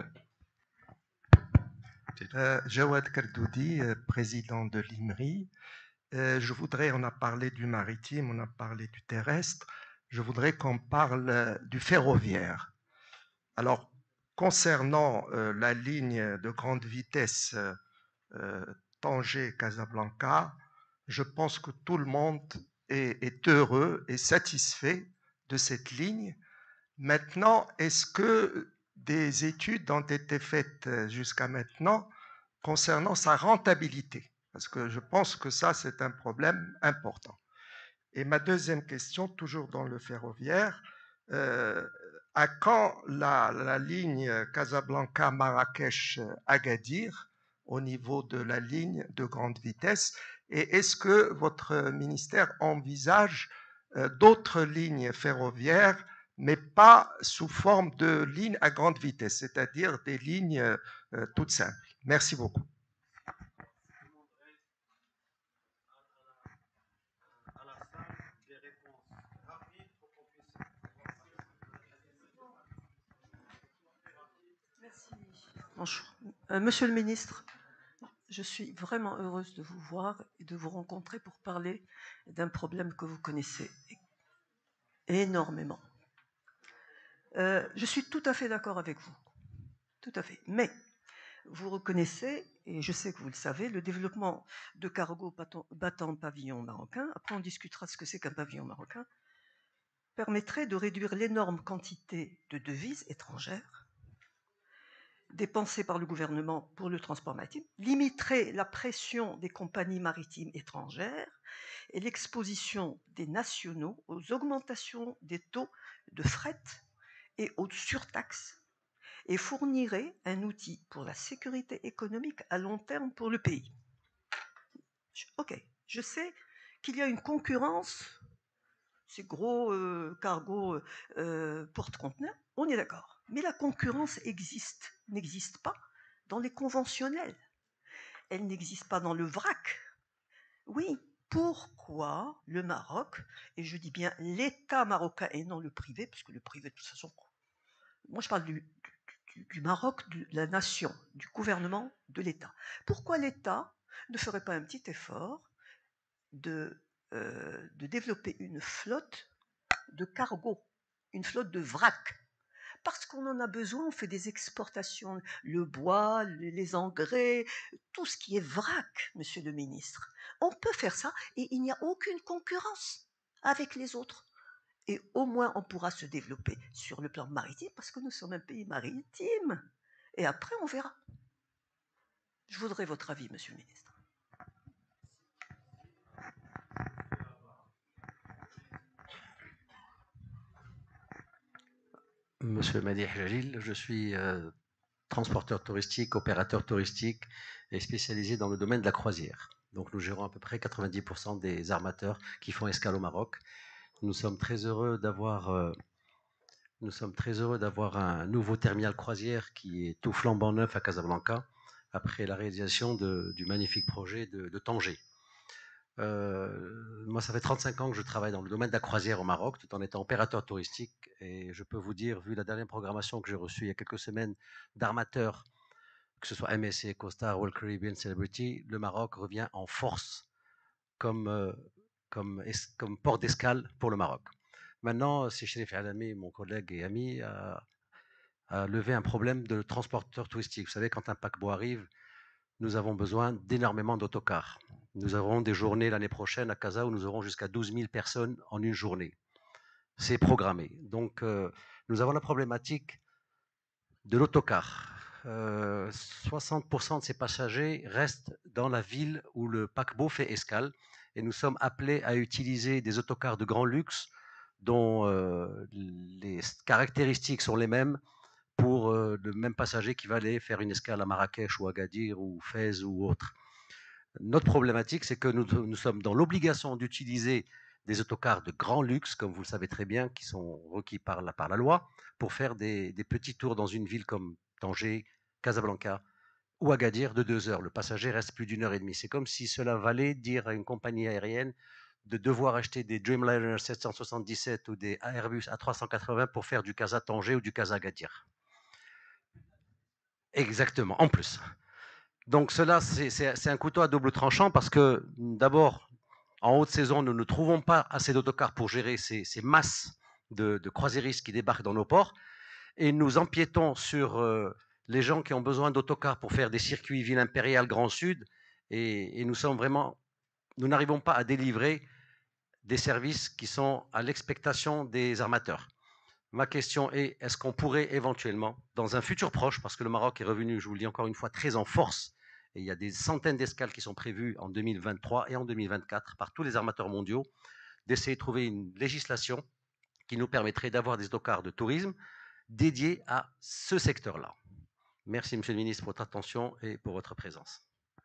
Euh, Jawad Kardoudi, euh, président de l'I M R I. Euh, je voudrais, on a parlé du maritime, on a parlé du terrestre, je voudrais qu'on parle euh, du ferroviaire. Alors, concernant euh, la ligne de grande vitesse euh, euh, Tanger-Casablanca, je pense que tout le monde est, est heureux et satisfait de cette ligne. Maintenant, est-ce que des études ont été faites jusqu'à maintenant concernant sa rentabilité? Parce que je pense que ça, c'est un problème important. Et ma deuxième question, toujours dans le ferroviaire, euh, à quand la, la ligne Casablanca-Marrakech-Agadir au niveau de la ligne de grande vitesse? Et est-ce que votre ministère envisage euh, d'autres lignes ferroviaires, mais pas sous forme de lignes à grande vitesse, c'est-à-dire des lignes euh, toutes simples? Merci beaucoup. Bonjour. Euh, Monsieur le ministre, je suis vraiment heureuse de vous voir et de vous rencontrer pour parler d'un problème que vous connaissez énormément. Euh, je suis tout à fait d'accord avec vous, tout à fait. Mais vous reconnaissez, et je sais que vous le savez, le développement de cargo battant, battant pavillon marocain, après on discutera ce que c'est qu'un pavillon marocain, permettrait de réduire l'énorme quantité de devises étrangères dépensées par le gouvernement pour le transport maritime, limiterait la pression des compagnies maritimes étrangères et l'exposition des nationaux aux augmentations des taux de fret et aux surtaxes, et fournirait un outil pour la sécurité économique à long terme pour le pays. Ok, je sais qu'il y a une concurrence, ces gros euh, cargos euh, porte-conteneurs, on est d'accord. Mais la concurrence existe, n'existe pas dans les conventionnels. Elle n'existe pas dans le vrac. Oui, pourquoi le Maroc, et je dis bien l'État marocain et non le privé, parce que le privé, de toute façon, moi je parle du, du, du Maroc, de la nation, du gouvernement, de l'État. Pourquoi l'État ne ferait pas un petit effort de, euh, de développer une flotte de cargo, une flotte de vrac? Parce qu'on en a besoin, on fait des exportations, le bois, les engrais, tout ce qui est vrac, monsieur le ministre. On peut faire ça et il n'y a aucune concurrence avec les autres. Et au moins, on pourra se développer sur le plan maritime parce que nous sommes un pays maritime. Et après, on verra. Je voudrais votre avis, monsieur le ministre. Monsieur Madih Jalil, je suis euh, transporteur touristique, opérateur touristique et spécialisé dans le domaine de la croisière. Donc nous gérons à peu près quatre-vingt-dix pour cent des armateurs qui font escale au Maroc. Nous sommes très heureux d'avoir euh, nous sommes très heureux d'avoir un nouveau terminal croisière qui est tout flambant neuf à Casablanca après la réalisation de, du magnifique projet de, de Tanger. Euh, moi, ça fait trente-cinq ans que je travaille dans le domaine de la croisière au Maroc, tout en étant opérateur touristique. Et je peux vous dire, vu la dernière programmation que j'ai reçue il y a quelques semaines d'armateurs, que ce soit M S C, Costa, Royal Caribbean, Celebrity, le Maroc revient en force comme, euh, comme, comme port d'escale pour le Maroc. Maintenant, c'est Chérif Alami, mon collègue et ami, a, a levé un problème de transporteur touristique. Vous savez, quand un paquebot arrive, nous avons besoin d'énormément d'autocars. Nous aurons des journées l'année prochaine à Casa où nous aurons jusqu'à douze mille personnes en une journée. C'est programmé. Donc, euh, nous avons la problématique de l'autocar. Euh, soixante pour cent de ces passagers restent dans la ville où le paquebot fait escale et nous sommes appelés à utiliser des autocars de grand luxe dont euh, les caractéristiques sont les mêmes pour euh, le même passager qui va aller faire une escale à Marrakech ou Agadir ou Fès ou autre. Notre problématique, c'est que nous, nous sommes dans l'obligation d'utiliser des autocars de grand luxe, comme vous le savez très bien, qui sont requis par la, par la loi, pour faire des, des petits tours dans une ville comme Tanger, Casablanca ou Agadir de deux heures. Le passager reste plus d'une heure et demie. C'est comme si cela valait dire à une compagnie aérienne de devoir acheter des Dreamliner sept cent soixante-dix-sept ou des Airbus A trois cent quatre-vingts pour faire du Casa-Tanger ou du Casa-Agadir. Exactement, en plus. Donc cela, c'est un couteau à double tranchant parce que d'abord, en haute saison, nous ne trouvons pas assez d'autocars pour gérer ces, ces masses de, de croisiéristes qui débarquent dans nos ports et nous empiétons sur euh, les gens qui ont besoin d'autocars pour faire des circuits Ville Impériale Grand Sud et, et nous sommes vraiment, nous n'arrivons pas à délivrer des services qui sont à l'expectation des armateurs. Ma question est, est-ce qu'on pourrait éventuellement, dans un futur proche, parce que le Maroc est revenu, je vous le dis encore une fois, très en force, et il y a des centaines d'escales qui sont prévues en deux mille vingt-trois et en deux mille vingt-quatre par tous les armateurs mondiaux, d'essayer de trouver une législation qui nous permettrait d'avoir des autocars de tourisme dédiés à ce secteur-là. Merci, Monsieur le Ministre, pour votre attention et pour votre présence.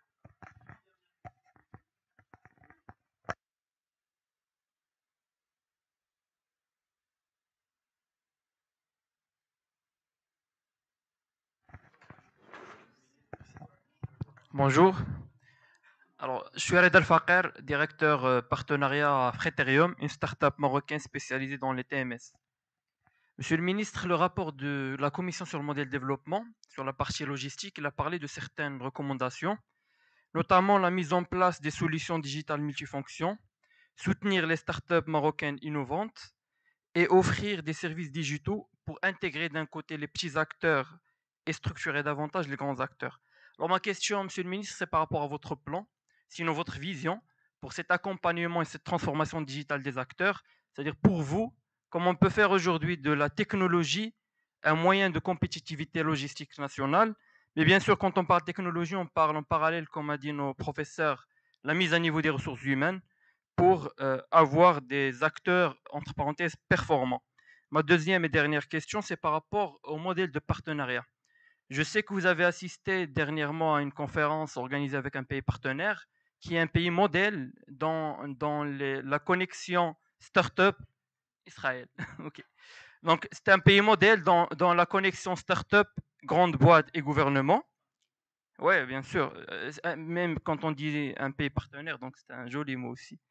Bonjour. Alors, je suis Ared Al-Faqer, directeur euh, partenariat à Fréterium, une start-up marocaine spécialisée dans les T M S. Monsieur le ministre, le rapport de la Commission sur le modèle développement, sur la partie logistique, il a parlé de certaines recommandations, notamment la mise en place des solutions digitales multifonctions, soutenir les start-up marocaines innovantes et offrir des services digitaux pour intégrer d'un côté les petits acteurs et structurer davantage les grands acteurs. Alors ma question, Monsieur le ministre, c'est par rapport à votre plan, sinon votre vision pour cet accompagnement et cette transformation digitale des acteurs, c'est-à-dire pour vous, comment on peut faire aujourd'hui de la technologie un moyen de compétitivité logistique nationale. Mais bien sûr, quand on parle de technologie, on parle en parallèle, comme a dit nos professeurs, la mise à niveau des ressources humaines pour euh, avoir des acteurs, entre parenthèses, performants. Ma deuxième et dernière question, c'est par rapport au modèle de partenariat. Je sais que vous avez assisté dernièrement à une conférence organisée avec un pays partenaire qui est un pays modèle dans, dans les, la connexion start-up Israël. Okay. Donc, c'est un pays modèle dans, dans la connexion start-up, grande boîte et gouvernement. Oui, bien sûr. Même quand on dit un pays partenaire, donc c'est un joli mot aussi.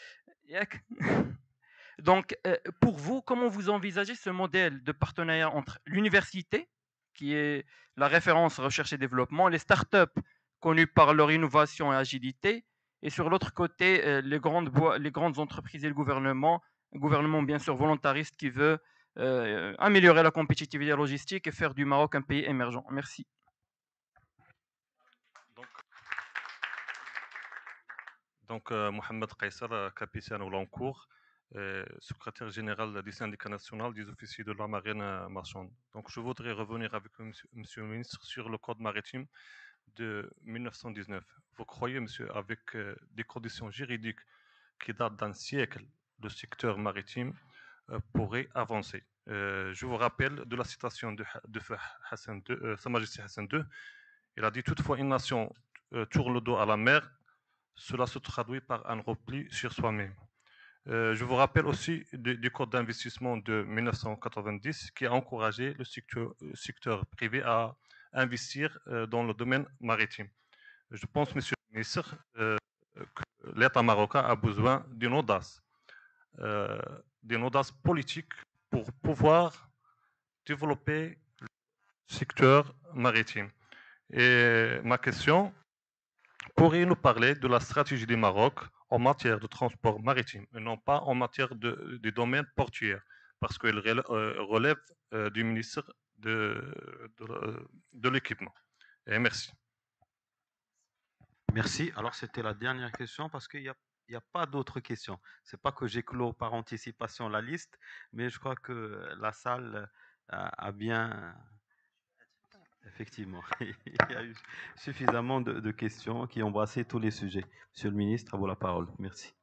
Donc, pour vous, comment vous envisagez ce modèle de partenariat entre l'université, qui est la référence recherche et développement, les startups connues par leur innovation et agilité, et sur l'autre côté, les grandes, les grandes entreprises et le gouvernement, un gouvernement bien sûr volontariste qui veut euh, améliorer la compétitivité logistique et faire du Maroc un pays émergent. Merci. Donc, donc euh, Mohamed Kaysar, capitaine au long cours, Euh, secrétaire général du syndicat national des officiers de la marine marchande. Donc, je voudrais revenir avec monsieur, monsieur le ministre sur le code maritime de mille neuf cent dix-neuf. Vous croyez, monsieur, avec euh, des conditions juridiques qui datent d'un siècle, le secteur maritime euh, pourrait avancer? euh, Je vous rappelle de la citation de, de Hassan deux, euh, Sa Majesté Hassan deux. Il a dit: toutefois, une nation euh, tourne le dos à la mer, cela se traduit par un repli sur soi-même. Euh, je vous rappelle aussi du, du code d'investissement de mille neuf cent quatre-vingt-dix qui a encouragé le secteur, le secteur privé à investir euh, dans le domaine maritime. Je pense, monsieur le ministre, euh, que l'État marocain a besoin d'une audace, euh, d'une audace politique pour pouvoir développer le secteur maritime. Et ma question, pourriez-vous nous parler de la stratégie du Maroc en matière de transport maritime et non pas en matière de, du domaine portuaire, parce qu'elle relève, euh, relève euh, du ministère de, de, de l'équipement. Et merci. Merci. Alors, c'était la dernière question parce qu'il n'y a, il y a pas d'autres questions. Ce n'est pas que j'ai clos par anticipation la liste, mais je crois que la salle a, a bien... Effectivement, il y a eu suffisamment de, de questions qui embrassaient tous les sujets. Monsieur le ministre, à vous la parole. Merci.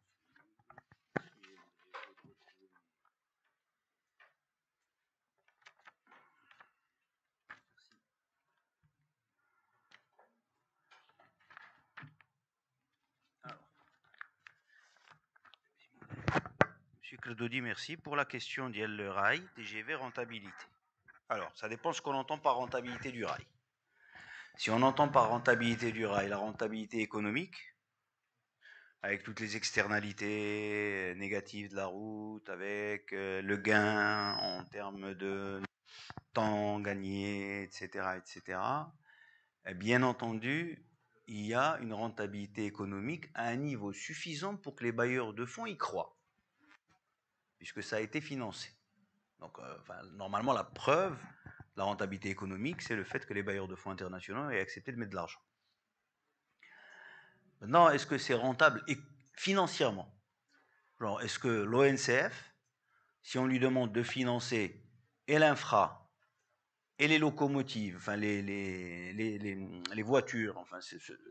Monsieur Credoudi, merci pour la question d'Yel rail, T G V rentabilité. Alors, ça dépend ce qu'on entend par rentabilité du rail. Si on entend par rentabilité du rail la rentabilité économique, avec toutes les externalités négatives de la route, avec euh, le gain en termes de temps gagné, et cetera, et cetera, bien entendu, il y a une rentabilité économique à un niveau suffisant pour que les bailleurs de fonds y croient, puisque ça a été financé. Donc, euh, enfin, normalement, la preuve de la rentabilité économique, c'est le fait que les bailleurs de fonds internationaux aient accepté de mettre de l'argent. Maintenant, est-ce que c'est rentable et financièrement? Genre, est-ce que l'O N C F, si on lui demande de financer et l'infra, et les locomotives, enfin les, les, les, les, les voitures, enfin, c'est, c'est,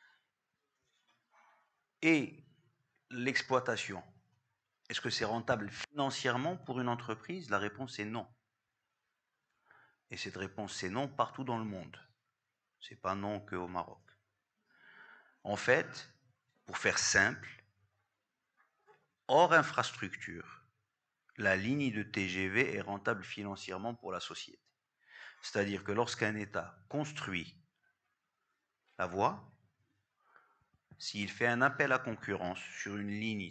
et l'exploitation, est-ce que c'est rentable financièrement pour une entreprise? La réponse est non. Et cette réponse, c'est non partout dans le monde. C'est pas non qu'au Maroc. En fait, pour faire simple, hors infrastructure, la ligne de T G V est rentable financièrement pour la société. C'est-à-dire que lorsqu'un État construit la voie, s'il fait un appel à concurrence sur une ligne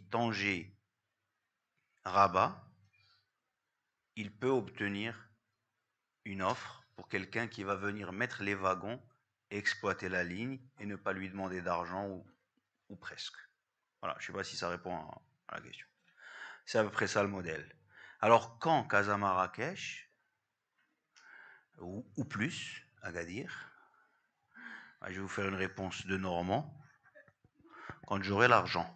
Tanger-Rabat, il peut obtenir une offre pour quelqu'un qui va venir mettre les wagons, exploiter la ligne et ne pas lui demander d'argent ou, ou presque. Voilà, je ne sais pas si ça répond à, à la question. C'est à peu près ça le modèle. Alors quand Casa-Marrakech, ou, ou plus, Agadir, je vais vous faire une réponse de Normand, quand j'aurai l'argent.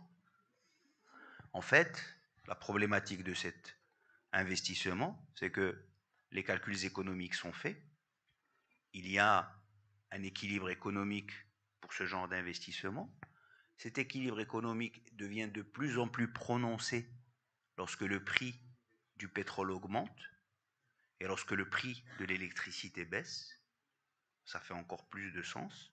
En fait, la problématique de cet investissement, c'est que les calculs économiques sont faits, il y a un équilibre économique pour ce genre d'investissement. Cet équilibre économique devient de plus en plus prononcé lorsque le prix du pétrole augmente et lorsque le prix de l'électricité baisse. Ça fait encore plus de sens.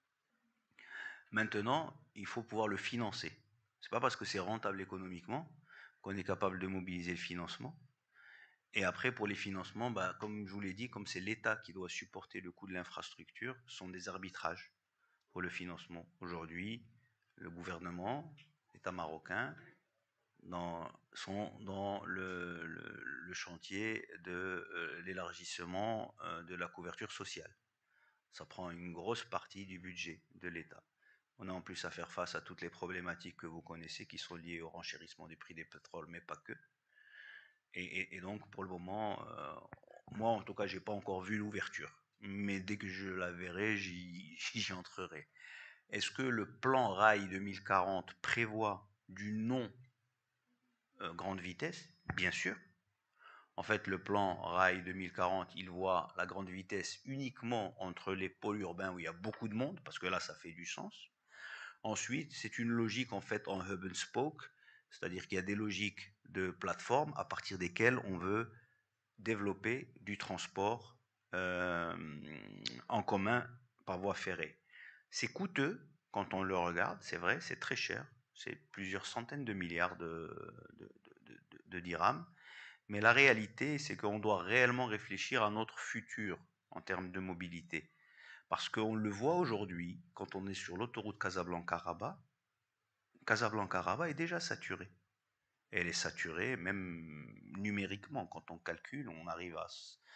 Maintenant, il faut pouvoir le financer. Ce n'est pas parce que c'est rentable économiquement qu'on est capable de mobiliser le financement. Et après, pour les financements, bah, comme je vous l'ai dit, comme c'est l'État qui doit supporter le coût de l'infrastructure, ce sont des arbitrages pour le financement. Aujourd'hui, le gouvernement, l'État marocain, dans, sont dans le, le, le chantier de euh, l'élargissement euh, de la couverture sociale. Ça prend une grosse partie du budget de l'État. On a en plus à faire face à toutes les problématiques que vous connaissez qui sont liées au renchérissement du prix des pétroles, mais pas que. Et, et, et donc, pour le moment, euh, moi, en tout cas, je n'ai pas encore vu l'ouverture. Mais dès que je la verrai, j'y, j'y entrerai. Est-ce que le plan Rail deux mille quarante prévoit du non euh, grande vitesse? Bien sûr. En fait, le plan Rail deux mille quarante, il voit la grande vitesse uniquement entre les pôles urbains où il y a beaucoup de monde, parce que là, ça fait du sens. Ensuite, c'est une logique en fait en hub and spoke, c'est-à-dire qu'il y a des logiques de plateforme à partir desquelles on veut développer du transport euh, en commun par voie ferrée. C'est coûteux quand on le regarde, c'est vrai, c'est très cher, c'est plusieurs centaines de milliards de, de, de, de, de dirhams, mais la réalité, c'est qu'on doit réellement réfléchir à notre futur en termes de mobilité. Parce qu'on le voit aujourd'hui, quand on est sur l'autoroute Casablanca-Rabat, Casablanca-Rabat est déjà saturée. Et elle est saturée même numériquement. Quand on calcule, on arrive à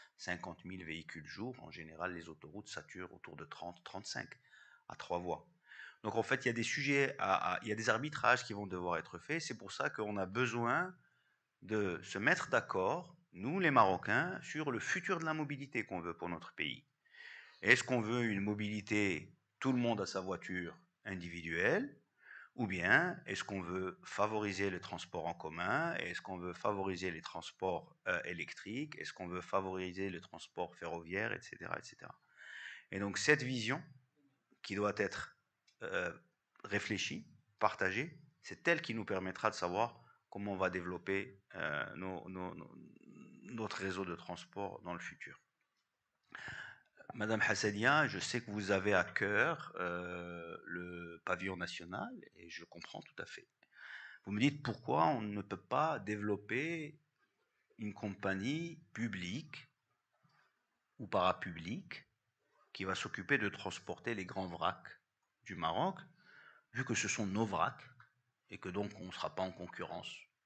cinquante mille véhicules jour. En général, les autoroutes saturent autour de trente à trente-cinq à trois voies. Donc en fait, il y a des sujets, à, à- il y a des arbitrages qui vont devoir être faits. C'est pour ça qu'on a besoin de se mettre d'accord, nous les Marocains, sur le futur de la mobilité qu'on veut pour notre pays. Est-ce qu'on veut une mobilité, tout le monde a sa voiture individuelle, ou bien est-ce qu'on veut favoriser les transports en commun? Est-ce qu'on veut favoriser les transports euh, électriques? Est-ce qu'on veut favoriser le transport ferroviaire, et cetera, et cetera. Et donc cette vision qui doit être euh, réfléchie, partagée, c'est elle qui nous permettra de savoir comment on va développer euh, nos- nos- nos- notre réseau de transport dans le futur. Madame Hassadia, je sais que vous avez à cœur euh, le pavillon national et je comprends tout à fait. Vous me dites pourquoi on ne peut pas développer une compagnie publique ou parapublique qui va s'occuper de transporter les grands vracs du Maroc, vu que ce sont nos vracs et que donc on ne sera pas en concurrence.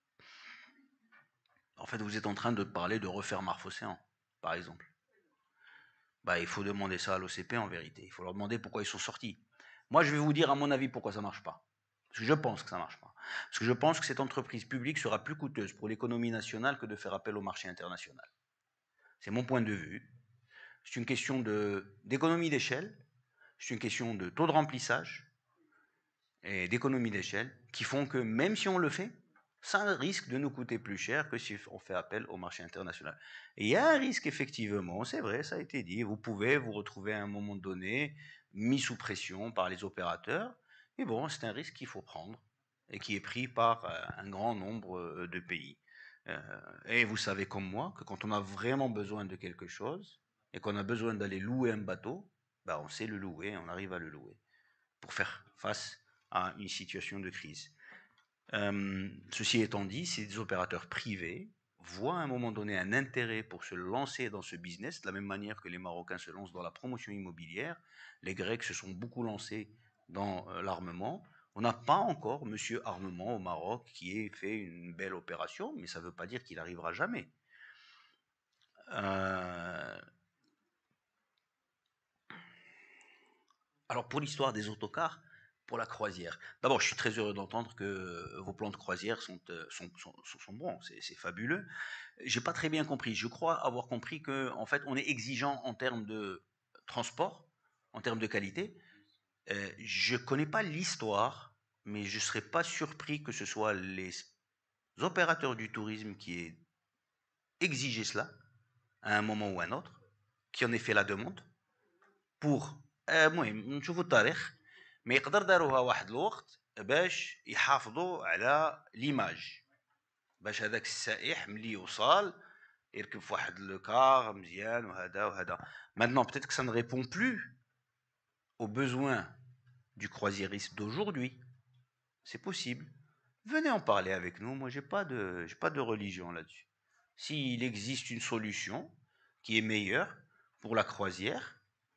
En fait, vous êtes en train de parler de refaire Marfocéan, par exemple. Bah, il faut demander ça à l'O C P en vérité. Il faut leur demander pourquoi ils sont sortis. Moi, je vais vous dire à mon avis pourquoi ça ne marche pas. Parce que je pense que ça ne marche pas. Parce que je pense que cette entreprise publique sera plus coûteuse pour l'économie nationale que de faire appel au marché international. C'est mon point de vue. C'est une question de, d'économie d'échelle, c'est une question de taux de remplissage et d'économie d'échelle qui font que même si on le fait, ça risque de nous coûter plus cher que si on fait appel au marché international. Et il y a un risque effectivement, c'est vrai, ça a été dit, vous pouvez vous retrouver à un moment donné mis sous pression par les opérateurs, mais bon, c'est un risque qu'il faut prendre et qui est pris par un grand nombre de pays. Et vous savez comme moi que quand on a vraiment besoin de quelque chose et qu'on a besoin d'aller louer un bateau, bah on sait le louer, on arrive à le louer pour faire face à une situation de crise. Euh, ceci étant dit, si des opérateurs privés voient à un moment donné un intérêt pour se lancer dans ce business, de la même manière que les Marocains se lancent dans la promotion immobilière, les Grecs se sont beaucoup lancés dans euh, l'armement. On n'a pas encore Monsieur Armement au Maroc qui ait fait une belle opération, mais ça ne veut pas dire qu'il arrivera jamais. Euh... Alors pour l'histoire des autocars, pour la croisière. D'abord, je suis très heureux d'entendre que vos plans de croisière sont, sont, sont, sont bons, c'est fabuleux. J'ai pas très bien compris. Je crois avoir compris que, en fait, on est exigeant en termes de transport, en termes de qualité. Euh, je connais pas l'histoire, mais je serais pas surpris que ce soit les opérateurs du tourisme qui aient exigé cela à un moment ou à un autre, qui en aient fait la demande pour المهم نشوفوا التاريخ ما يقدر داروها واحد الوقت باش يحافظوا على ليماج باش هذاك السائح ملي يوصل يركب في واحد لو كار مزيان وهذا وهذا. Maintenant peut-être que ça ne répond plus aux besoins du croisiériste d'aujourd'hui. C'est possible. Venez en parler avec nous. Moi j'ai pas de j'ai pas de religion là-dessus. S'il existe une solution qui est meilleure pour la croisière,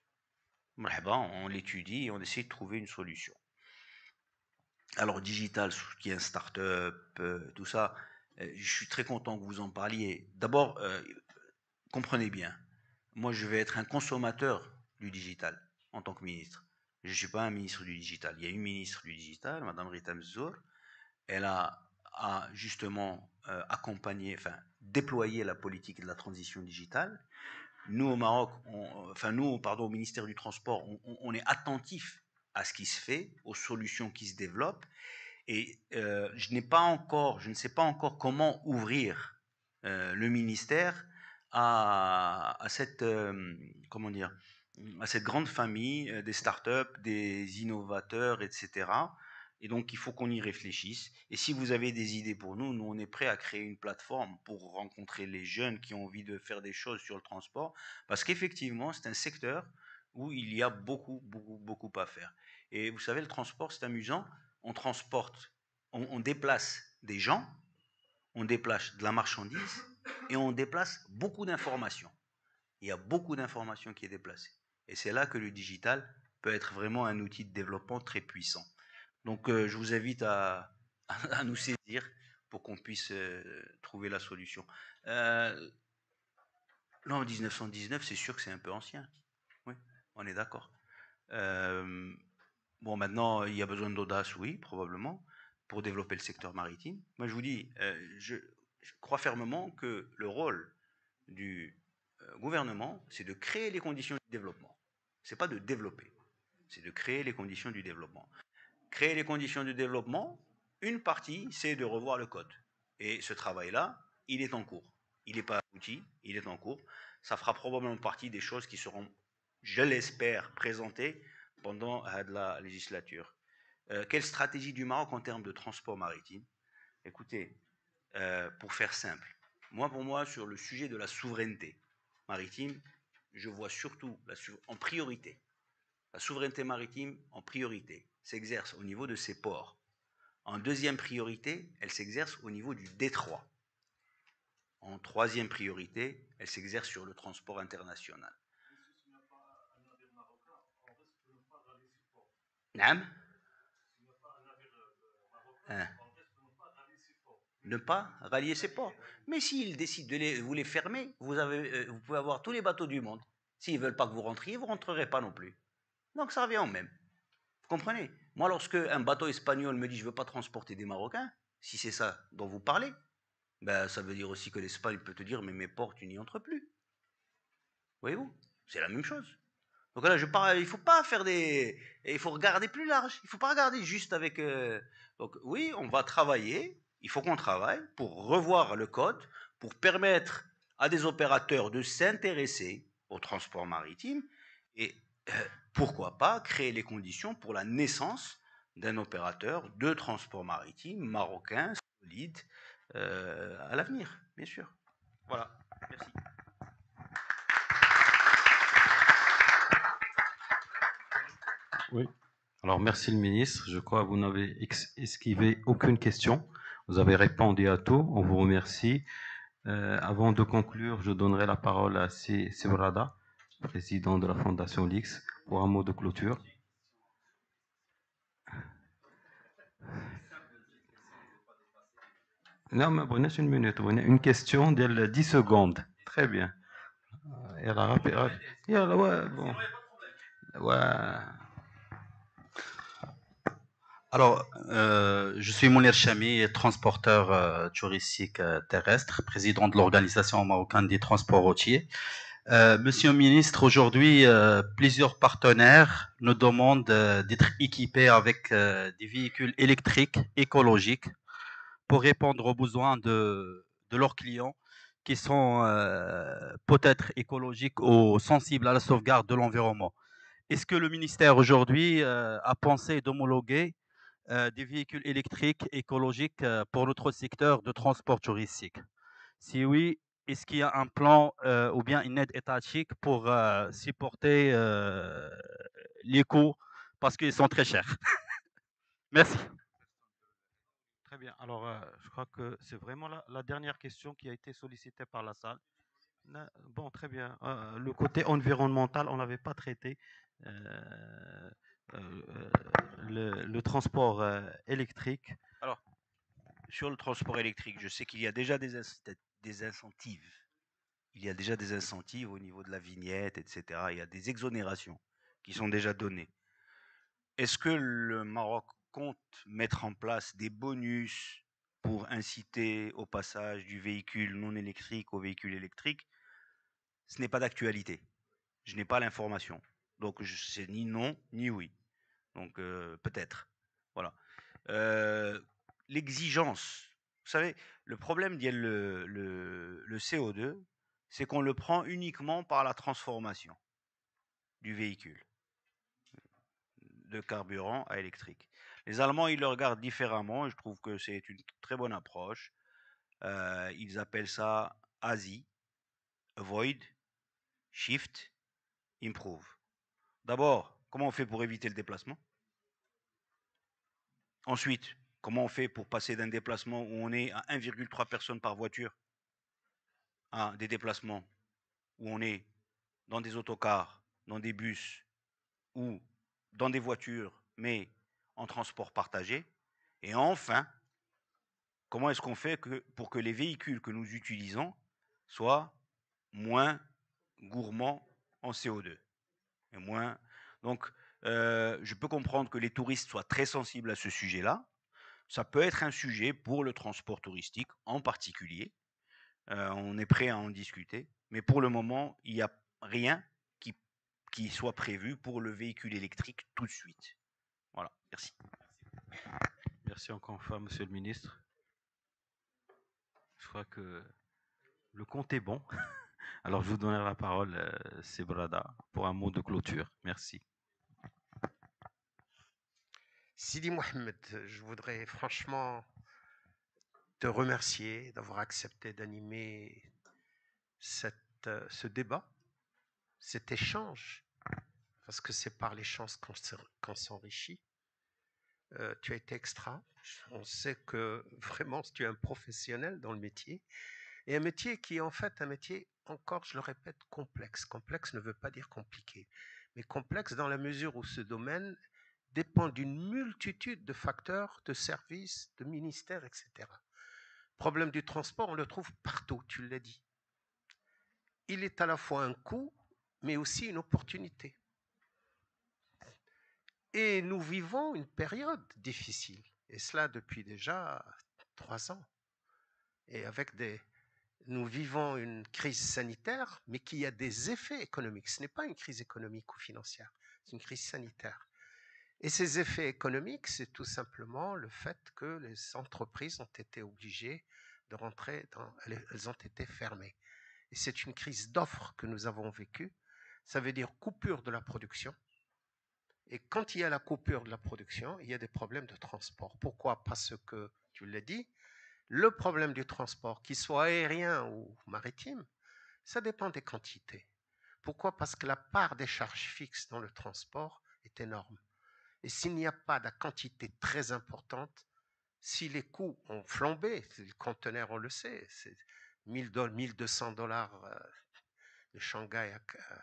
on l'étudie et on essaie de trouver une solution. Alors, digital, qui est un start-up, euh, tout ça, euh, je suis très content que vous en parliez. D'abord, euh, comprenez bien, moi je vais être un consommateur du digital en tant que ministre. Je ne suis pas un ministre du digital. Il y a une ministre du digital, Madame Rita Mzour, elle a, a justement euh, accompagné, enfin, déployé la politique de la transition digitale. Nous, au Maroc, on, enfin nous, pardon, au ministère du Transport, on, on est attentif à ce qui se fait, aux solutions qui se développent. Et euh, je n'ai pas encore, je ne sais pas encore comment ouvrir euh, le ministère à, à cette, euh, comment dire, à cette grande famille euh, des startups, des innovateurs, et cetera. Et donc, il faut qu'on y réfléchisse. Et si vous avez des idées pour nous, nous, on est prêt à créer une plateforme pour rencontrer les jeunes qui ont envie de faire des choses sur le transport. Parce qu'effectivement, c'est un secteur où il y a beaucoup, beaucoup, beaucoup à faire. Et vous savez, le transport, c'est amusant. On transporte, on, on déplace des gens, on déplace de la marchandise et on déplace beaucoup d'informations. Il y a beaucoup d'informations qui est déplacée. Et c'est là que le digital peut être vraiment un outil de développement très puissant. Donc, euh, je vous invite à, à nous saisir pour qu'on puisse euh, trouver la solution. Euh, là, en mille neuf cent dix-neuf, c'est sûr que c'est un peu ancien. Oui, on est d'accord. Euh, Bon, maintenant, il y a besoin d'audace, oui, probablement, pour développer le secteur maritime. Moi, je vous dis, euh, je, je crois fermement que le rôle du euh, gouvernement, c'est de créer les conditions du développement. C'est pas de développer, c'est de créer les conditions du développement. Créer les conditions du développement, une partie, c'est de revoir le code. Et ce travail-là, il est en cours. Il n'est pas abouti, il est en cours. Ça fera probablement partie des choses qui seront, je l'espère, présentées pendant la législature. Euh, quelle stratégie du Maroc en termes de transport maritime? Écoutez, euh, pour faire simple, moi, pour moi, sur le sujet de la souveraineté maritime, je vois surtout la, en priorité, la souveraineté maritime en priorité s'exerce au niveau de ses ports. En deuxième priorité, elle s'exerce au niveau du détroit. En troisième priorité, elle s'exerce sur le transport international. Nam hein. Ne pas rallier ses ports. Mais s'ils décident de les, vous les fermer, vous, avez, euh, vous pouvez avoir tous les bateaux du monde. S'ils ne veulent pas que vous rentriez, vous ne rentrerez pas non plus. Donc ça revient au même. Vous comprenez? Moi, lorsque un bateau espagnol me dit je ne veux pas transporter des Marocains, si c'est ça dont vous parlez, ben, ça veut dire aussi que l'Espagne peut te dire mais mes ports, tu n'y entres plus. Voyez-vous? C'est la même chose. Donc là, je parle, il ne faut pas faire des... Il faut regarder plus large. Il ne faut pas regarder juste avec... Euh... Donc oui, on va travailler. Il faut qu'on travaille pour revoir le code, pour permettre à des opérateurs de s'intéresser au transport maritime et euh, pourquoi pas créer les conditions pour la naissance d'un opérateur de transport maritime marocain solide euh, à l'avenir, bien sûr. Voilà, merci. Oui. Alors, merci le ministre. Je crois que vous n'avez esquivé aucune question. Vous avez répondu à tout. On vous remercie. Euh, avant de conclure, je donnerai la parole à Sebrada, président de la Fondation L I X, pour un mot de clôture. Non, mais bon, une minute. Une question de dix secondes. Très bien. Et la rapide. Ouais, bon. Ouais. Alors, euh, je suis Mounir Chami, transporteur euh, touristique euh, terrestre, président de l'Organisation marocaine des transports routiers. Euh, Monsieur le ministre, aujourd'hui, euh, plusieurs partenaires nous demandent euh, d'être équipés avec euh, des véhicules électriques écologiques pour répondre aux besoins de, de leurs clients qui sont euh, peut-être écologiques ou sensibles à la sauvegarde de l'environnement. Est-ce que le ministère aujourd'hui euh, a pensé d'homologuer euh, des véhicules électriques écologiques euh, pour notre secteur de transport touristique? Si oui, est-ce qu'il y a un plan euh, ou bien une aide étatique pour euh, supporter euh, les coûts parce qu'ils sont très chers? Merci. Très bien. Alors, euh, je crois que c'est vraiment la, la dernière question qui a été sollicitée par la salle. Bon, très bien. Euh, le côté environnemental, on n'avait pas traité. Euh, euh, le, le transport euh, électrique. Alors, sur le transport électrique, je sais qu'il y a déjà des, des incentives. Il y a déjà des incentives au niveau de la vignette, et cetera. Il y a des exonérations qui sont déjà données. Est-ce que le Maroc compte mettre en place des bonus pour inciter au passage du véhicule non électrique au véhicule électrique? Ce n'est pas d'actualité. Je n'ai pas l'information. Donc, c'est ni non, ni oui. Donc, euh, peut-être. Voilà. Euh, L'exigence. Vous savez, le problème de le, le, le C O deux, c'est qu'on le prend uniquement par la transformation du véhicule, de carburant à électrique. Les Allemands, ils le regardent différemment et je trouve que c'est une très bonne approche. Euh, ils appellent ça A S I, Avoid, Shift, Improve. D'abord, comment on fait pour éviter le déplacement? Ensuite, comment on fait pour passer d'un déplacement où on est à un virgule trois personnes par voiture à des déplacements où on est dans des autocars, dans des bus ou dans des voitures, mais en transport partagé? Et enfin, comment est-ce qu'on fait que, pour que les véhicules que nous utilisons soient moins gourmands en C O deux et moins... Donc, Euh, je peux comprendre que les touristes soient très sensibles à ce sujet-là. Ça peut être un sujet pour le transport touristique en particulier. Euh, on est prêt à en discuter. Mais pour le moment, il n'y a rien qui, qui soit prévu pour le véhicule électrique tout de suite. Voilà, merci. Merci encore une fois, Monsieur le Ministre. Je crois que le compte est bon. Alors, je vous donnerai la parole, euh, Sebrada, pour un mot de clôture. Merci. Sidi Mohamed, je voudrais franchement te remercier d'avoir accepté d'animer cette, euh, ce débat, cet échange, parce que c'est par l'échange qu'on qu'on s'enrichit. Euh, tu as été extra. On sait que vraiment tu es un professionnel dans le métier, et un métier qui est en fait un métier, encore je le répète, complexe. Complexe ne veut pas dire compliqué, mais complexe dans la mesure où ce domaine dépend d'une multitude de facteurs, de services, de ministères, et cetera. Problème du transport, on le trouve partout, tu l'as dit. Il est à la fois un coût, mais aussi une opportunité. Et nous vivons une période difficile, et cela depuis déjà trois ans. Et avec des, nous vivons une crise sanitaire, mais qui a des effets économiques. Ce n'est pas une crise économique ou financière, c'est une crise sanitaire. Et ces effets économiques, c'est tout simplement le fait que les entreprises ont été obligées de rentrer dans, elles ont été fermées. Et c'est une crise d'offres que nous avons vécue. Ça veut dire coupure de la production. Et quand il y a la coupure de la production, il y a des problèmes de transport. Pourquoi? Parce que, tu l'as dit, le problème du transport, qu'il soit aérien ou maritime, ça dépend des quantités. Pourquoi? Parce que la part des charges fixes dans le transport est énorme. Et s'il n'y a pas de quantité très importante, si les coûts ont flambé, le conteneur, on le sait, c'est mille deux cents dollars de Shanghai à...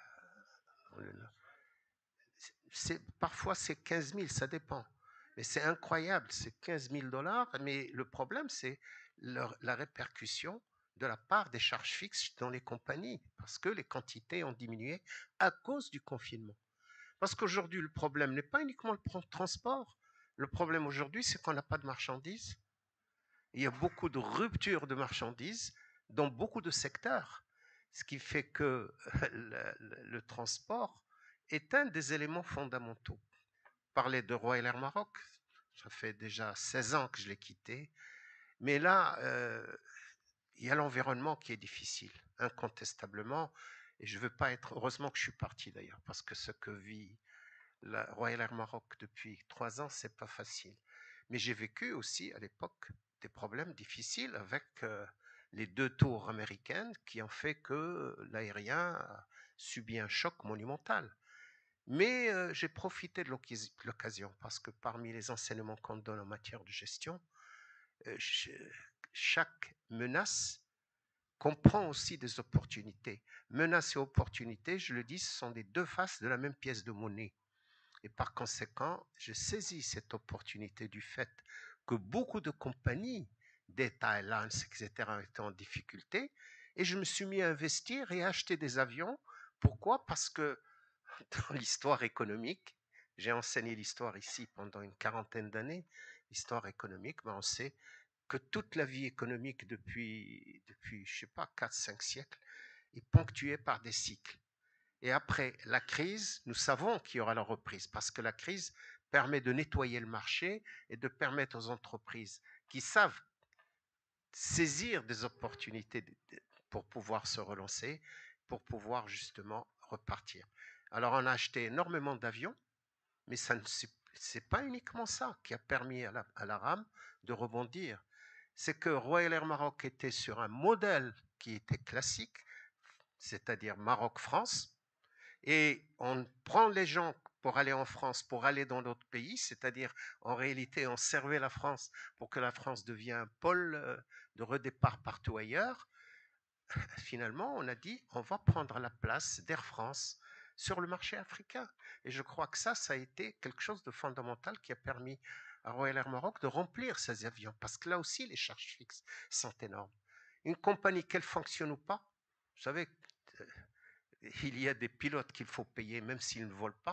C'est, parfois c'est quinze mille, ça dépend. Mais c'est incroyable, c'est quinze mille dollars. Mais le problème, c'est le, la répercussion de la part des charges fixes dans les compagnies, parce que les quantités ont diminué à cause du confinement. Parce qu'aujourd'hui, le problème n'est pas uniquement le transport. Le problème aujourd'hui, c'est qu'on n'a pas de marchandises. Il y a beaucoup de ruptures de marchandises dans beaucoup de secteurs, ce qui fait que le, le, le transport est un des éléments fondamentaux. Parler de Royal Air Maroc, ça fait déjà seize ans que je l'ai quitté, mais là, euh, il y a l'environnement qui est difficile, incontestablement, et je ne veux pas être, heureusement que je suis parti d'ailleurs, parce que ce que vit la Royal Air Maroc depuis trois ans, c'est pas facile. Mais j'ai vécu aussi à l'époque des problèmes difficiles avec euh, les deux tours américaines qui ont fait que l'aérien a subi un choc monumental. Mais euh, j'ai profité de l'occasion parce que parmi les enseignements qu'on donne en matière de gestion, euh, je, chaque menace comprend aussi des opportunités. Menaces et opportunités, je le dis, ce sont les deux faces de la même pièce de monnaie. Et par conséquent, je saisis cette opportunité du fait que beaucoup de compagnies, Delta Airlines, et cetera, étaient en difficulté, et je me suis mis à investir et à acheter des avions. Pourquoi? Parce que dans l'histoire économique, j'ai enseigné l'histoire ici pendant une quarantaine d'années, l'histoire économique, ben on sait que toute la vie économique depuis, depuis je ne sais pas, quatre cinq siècles, est ponctuée par des cycles. Et après la crise, nous savons qu'il y aura la reprise, parce que la crise permet de nettoyer le marché et de permettre aux entreprises qui savent saisir des opportunités pour pouvoir se relancer, pour pouvoir justement repartir. Alors on a acheté énormément d'avions, mais ce n'est pas uniquement ça qui a permis à la, à la RAM de rebondir. C'est que Royal Air Maroc était sur un modèle qui était classique, c'est-à-dire Maroc-France, et on prend les gens pour aller en France, pour aller dans d'autres pays, c'est-à-dire en réalité on servait la France pour que la France devienne un pôle de redépart partout ailleurs. Finalement, on a dit on va prendre la place d'Air France sur le marché africain. Et je crois que ça, ça a été quelque chose de fondamental qui a permis à Royal Air Maroc de remplir ses avions, parce que là aussi les charges fixes sont énormes. Une compagnie, qu'elle fonctionne ou pas, vous savez, il y a des pilotes qu'il faut payer même s'ils ne volent pas,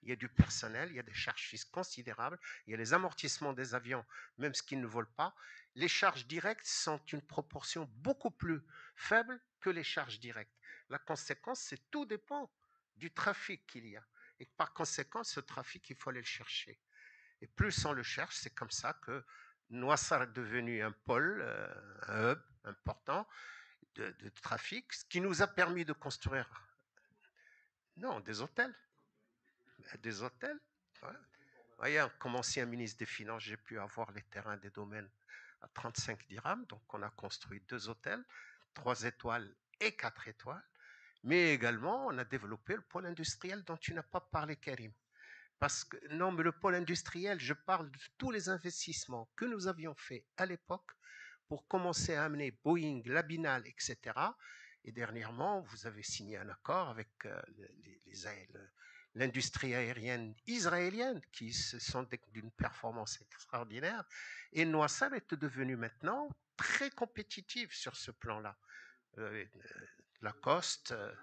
il y a du personnel, il y a des charges fixes considérables, il y a les amortissements des avions, même ce qui ne volent pas. Les charges directes sont une proportion beaucoup plus faible que les charges directes. La conséquence, c'est que tout dépend du trafic qu'il y a. Et par conséquent, ce trafic, il faut aller le chercher. Et plus on le cherche, c'est comme ça que Noissar est devenu un pôle, euh, un hub important de, de trafic, ce qui nous a permis de construire, non, des hôtels. Des hôtels. Ouais. Vous voyez, comme ancien ministre des Finances, j'ai pu avoir les terrains des domaines à trente-cinq dirhams. Donc, on a construit deux hôtels, trois étoiles et quatre étoiles. Mais également, on a développé le pôle industriel dont tu n'as pas parlé, Karim. Parce que, non, mais le pôle industriel, je parle de tous les investissements que nous avions faits à l'époque pour commencer à amener Boeing, la Binal, et cetera. Et dernièrement, vous avez signé un accord avec euh, les, les, les, l'industrie aérienne israélienne qui sont d'une performance extraordinaire. Et Noissar est devenue maintenant très compétitive sur ce plan-là. Euh, Lacoste, euh,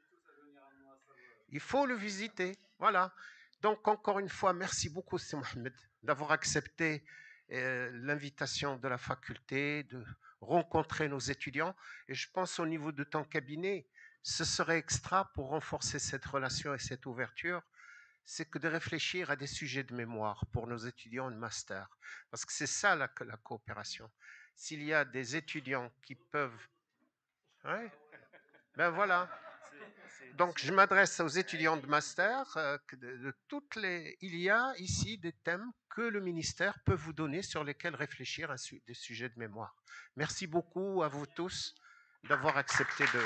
il faut le visiter. Voilà. Donc, encore une fois, merci beaucoup, c'est Mohamed, d'avoir accepté euh, l'invitation de la faculté, de rencontrer nos étudiants. Et je pense au niveau de ton cabinet, ce serait extra pour renforcer cette relation et cette ouverture, c'est que de réfléchir à des sujets de mémoire pour nos étudiants de master. Parce que c'est ça la, la coopération. S'il y a des étudiants qui peuvent... Ouais, ben voilà. Donc, je m'adresse aux étudiants de master. Euh, de, de toutes les, il y a ici des thèmes que le ministère peut vous donner sur lesquels réfléchir à su, des sujets de mémoire. Merci beaucoup à vous tous d'avoir accepté de...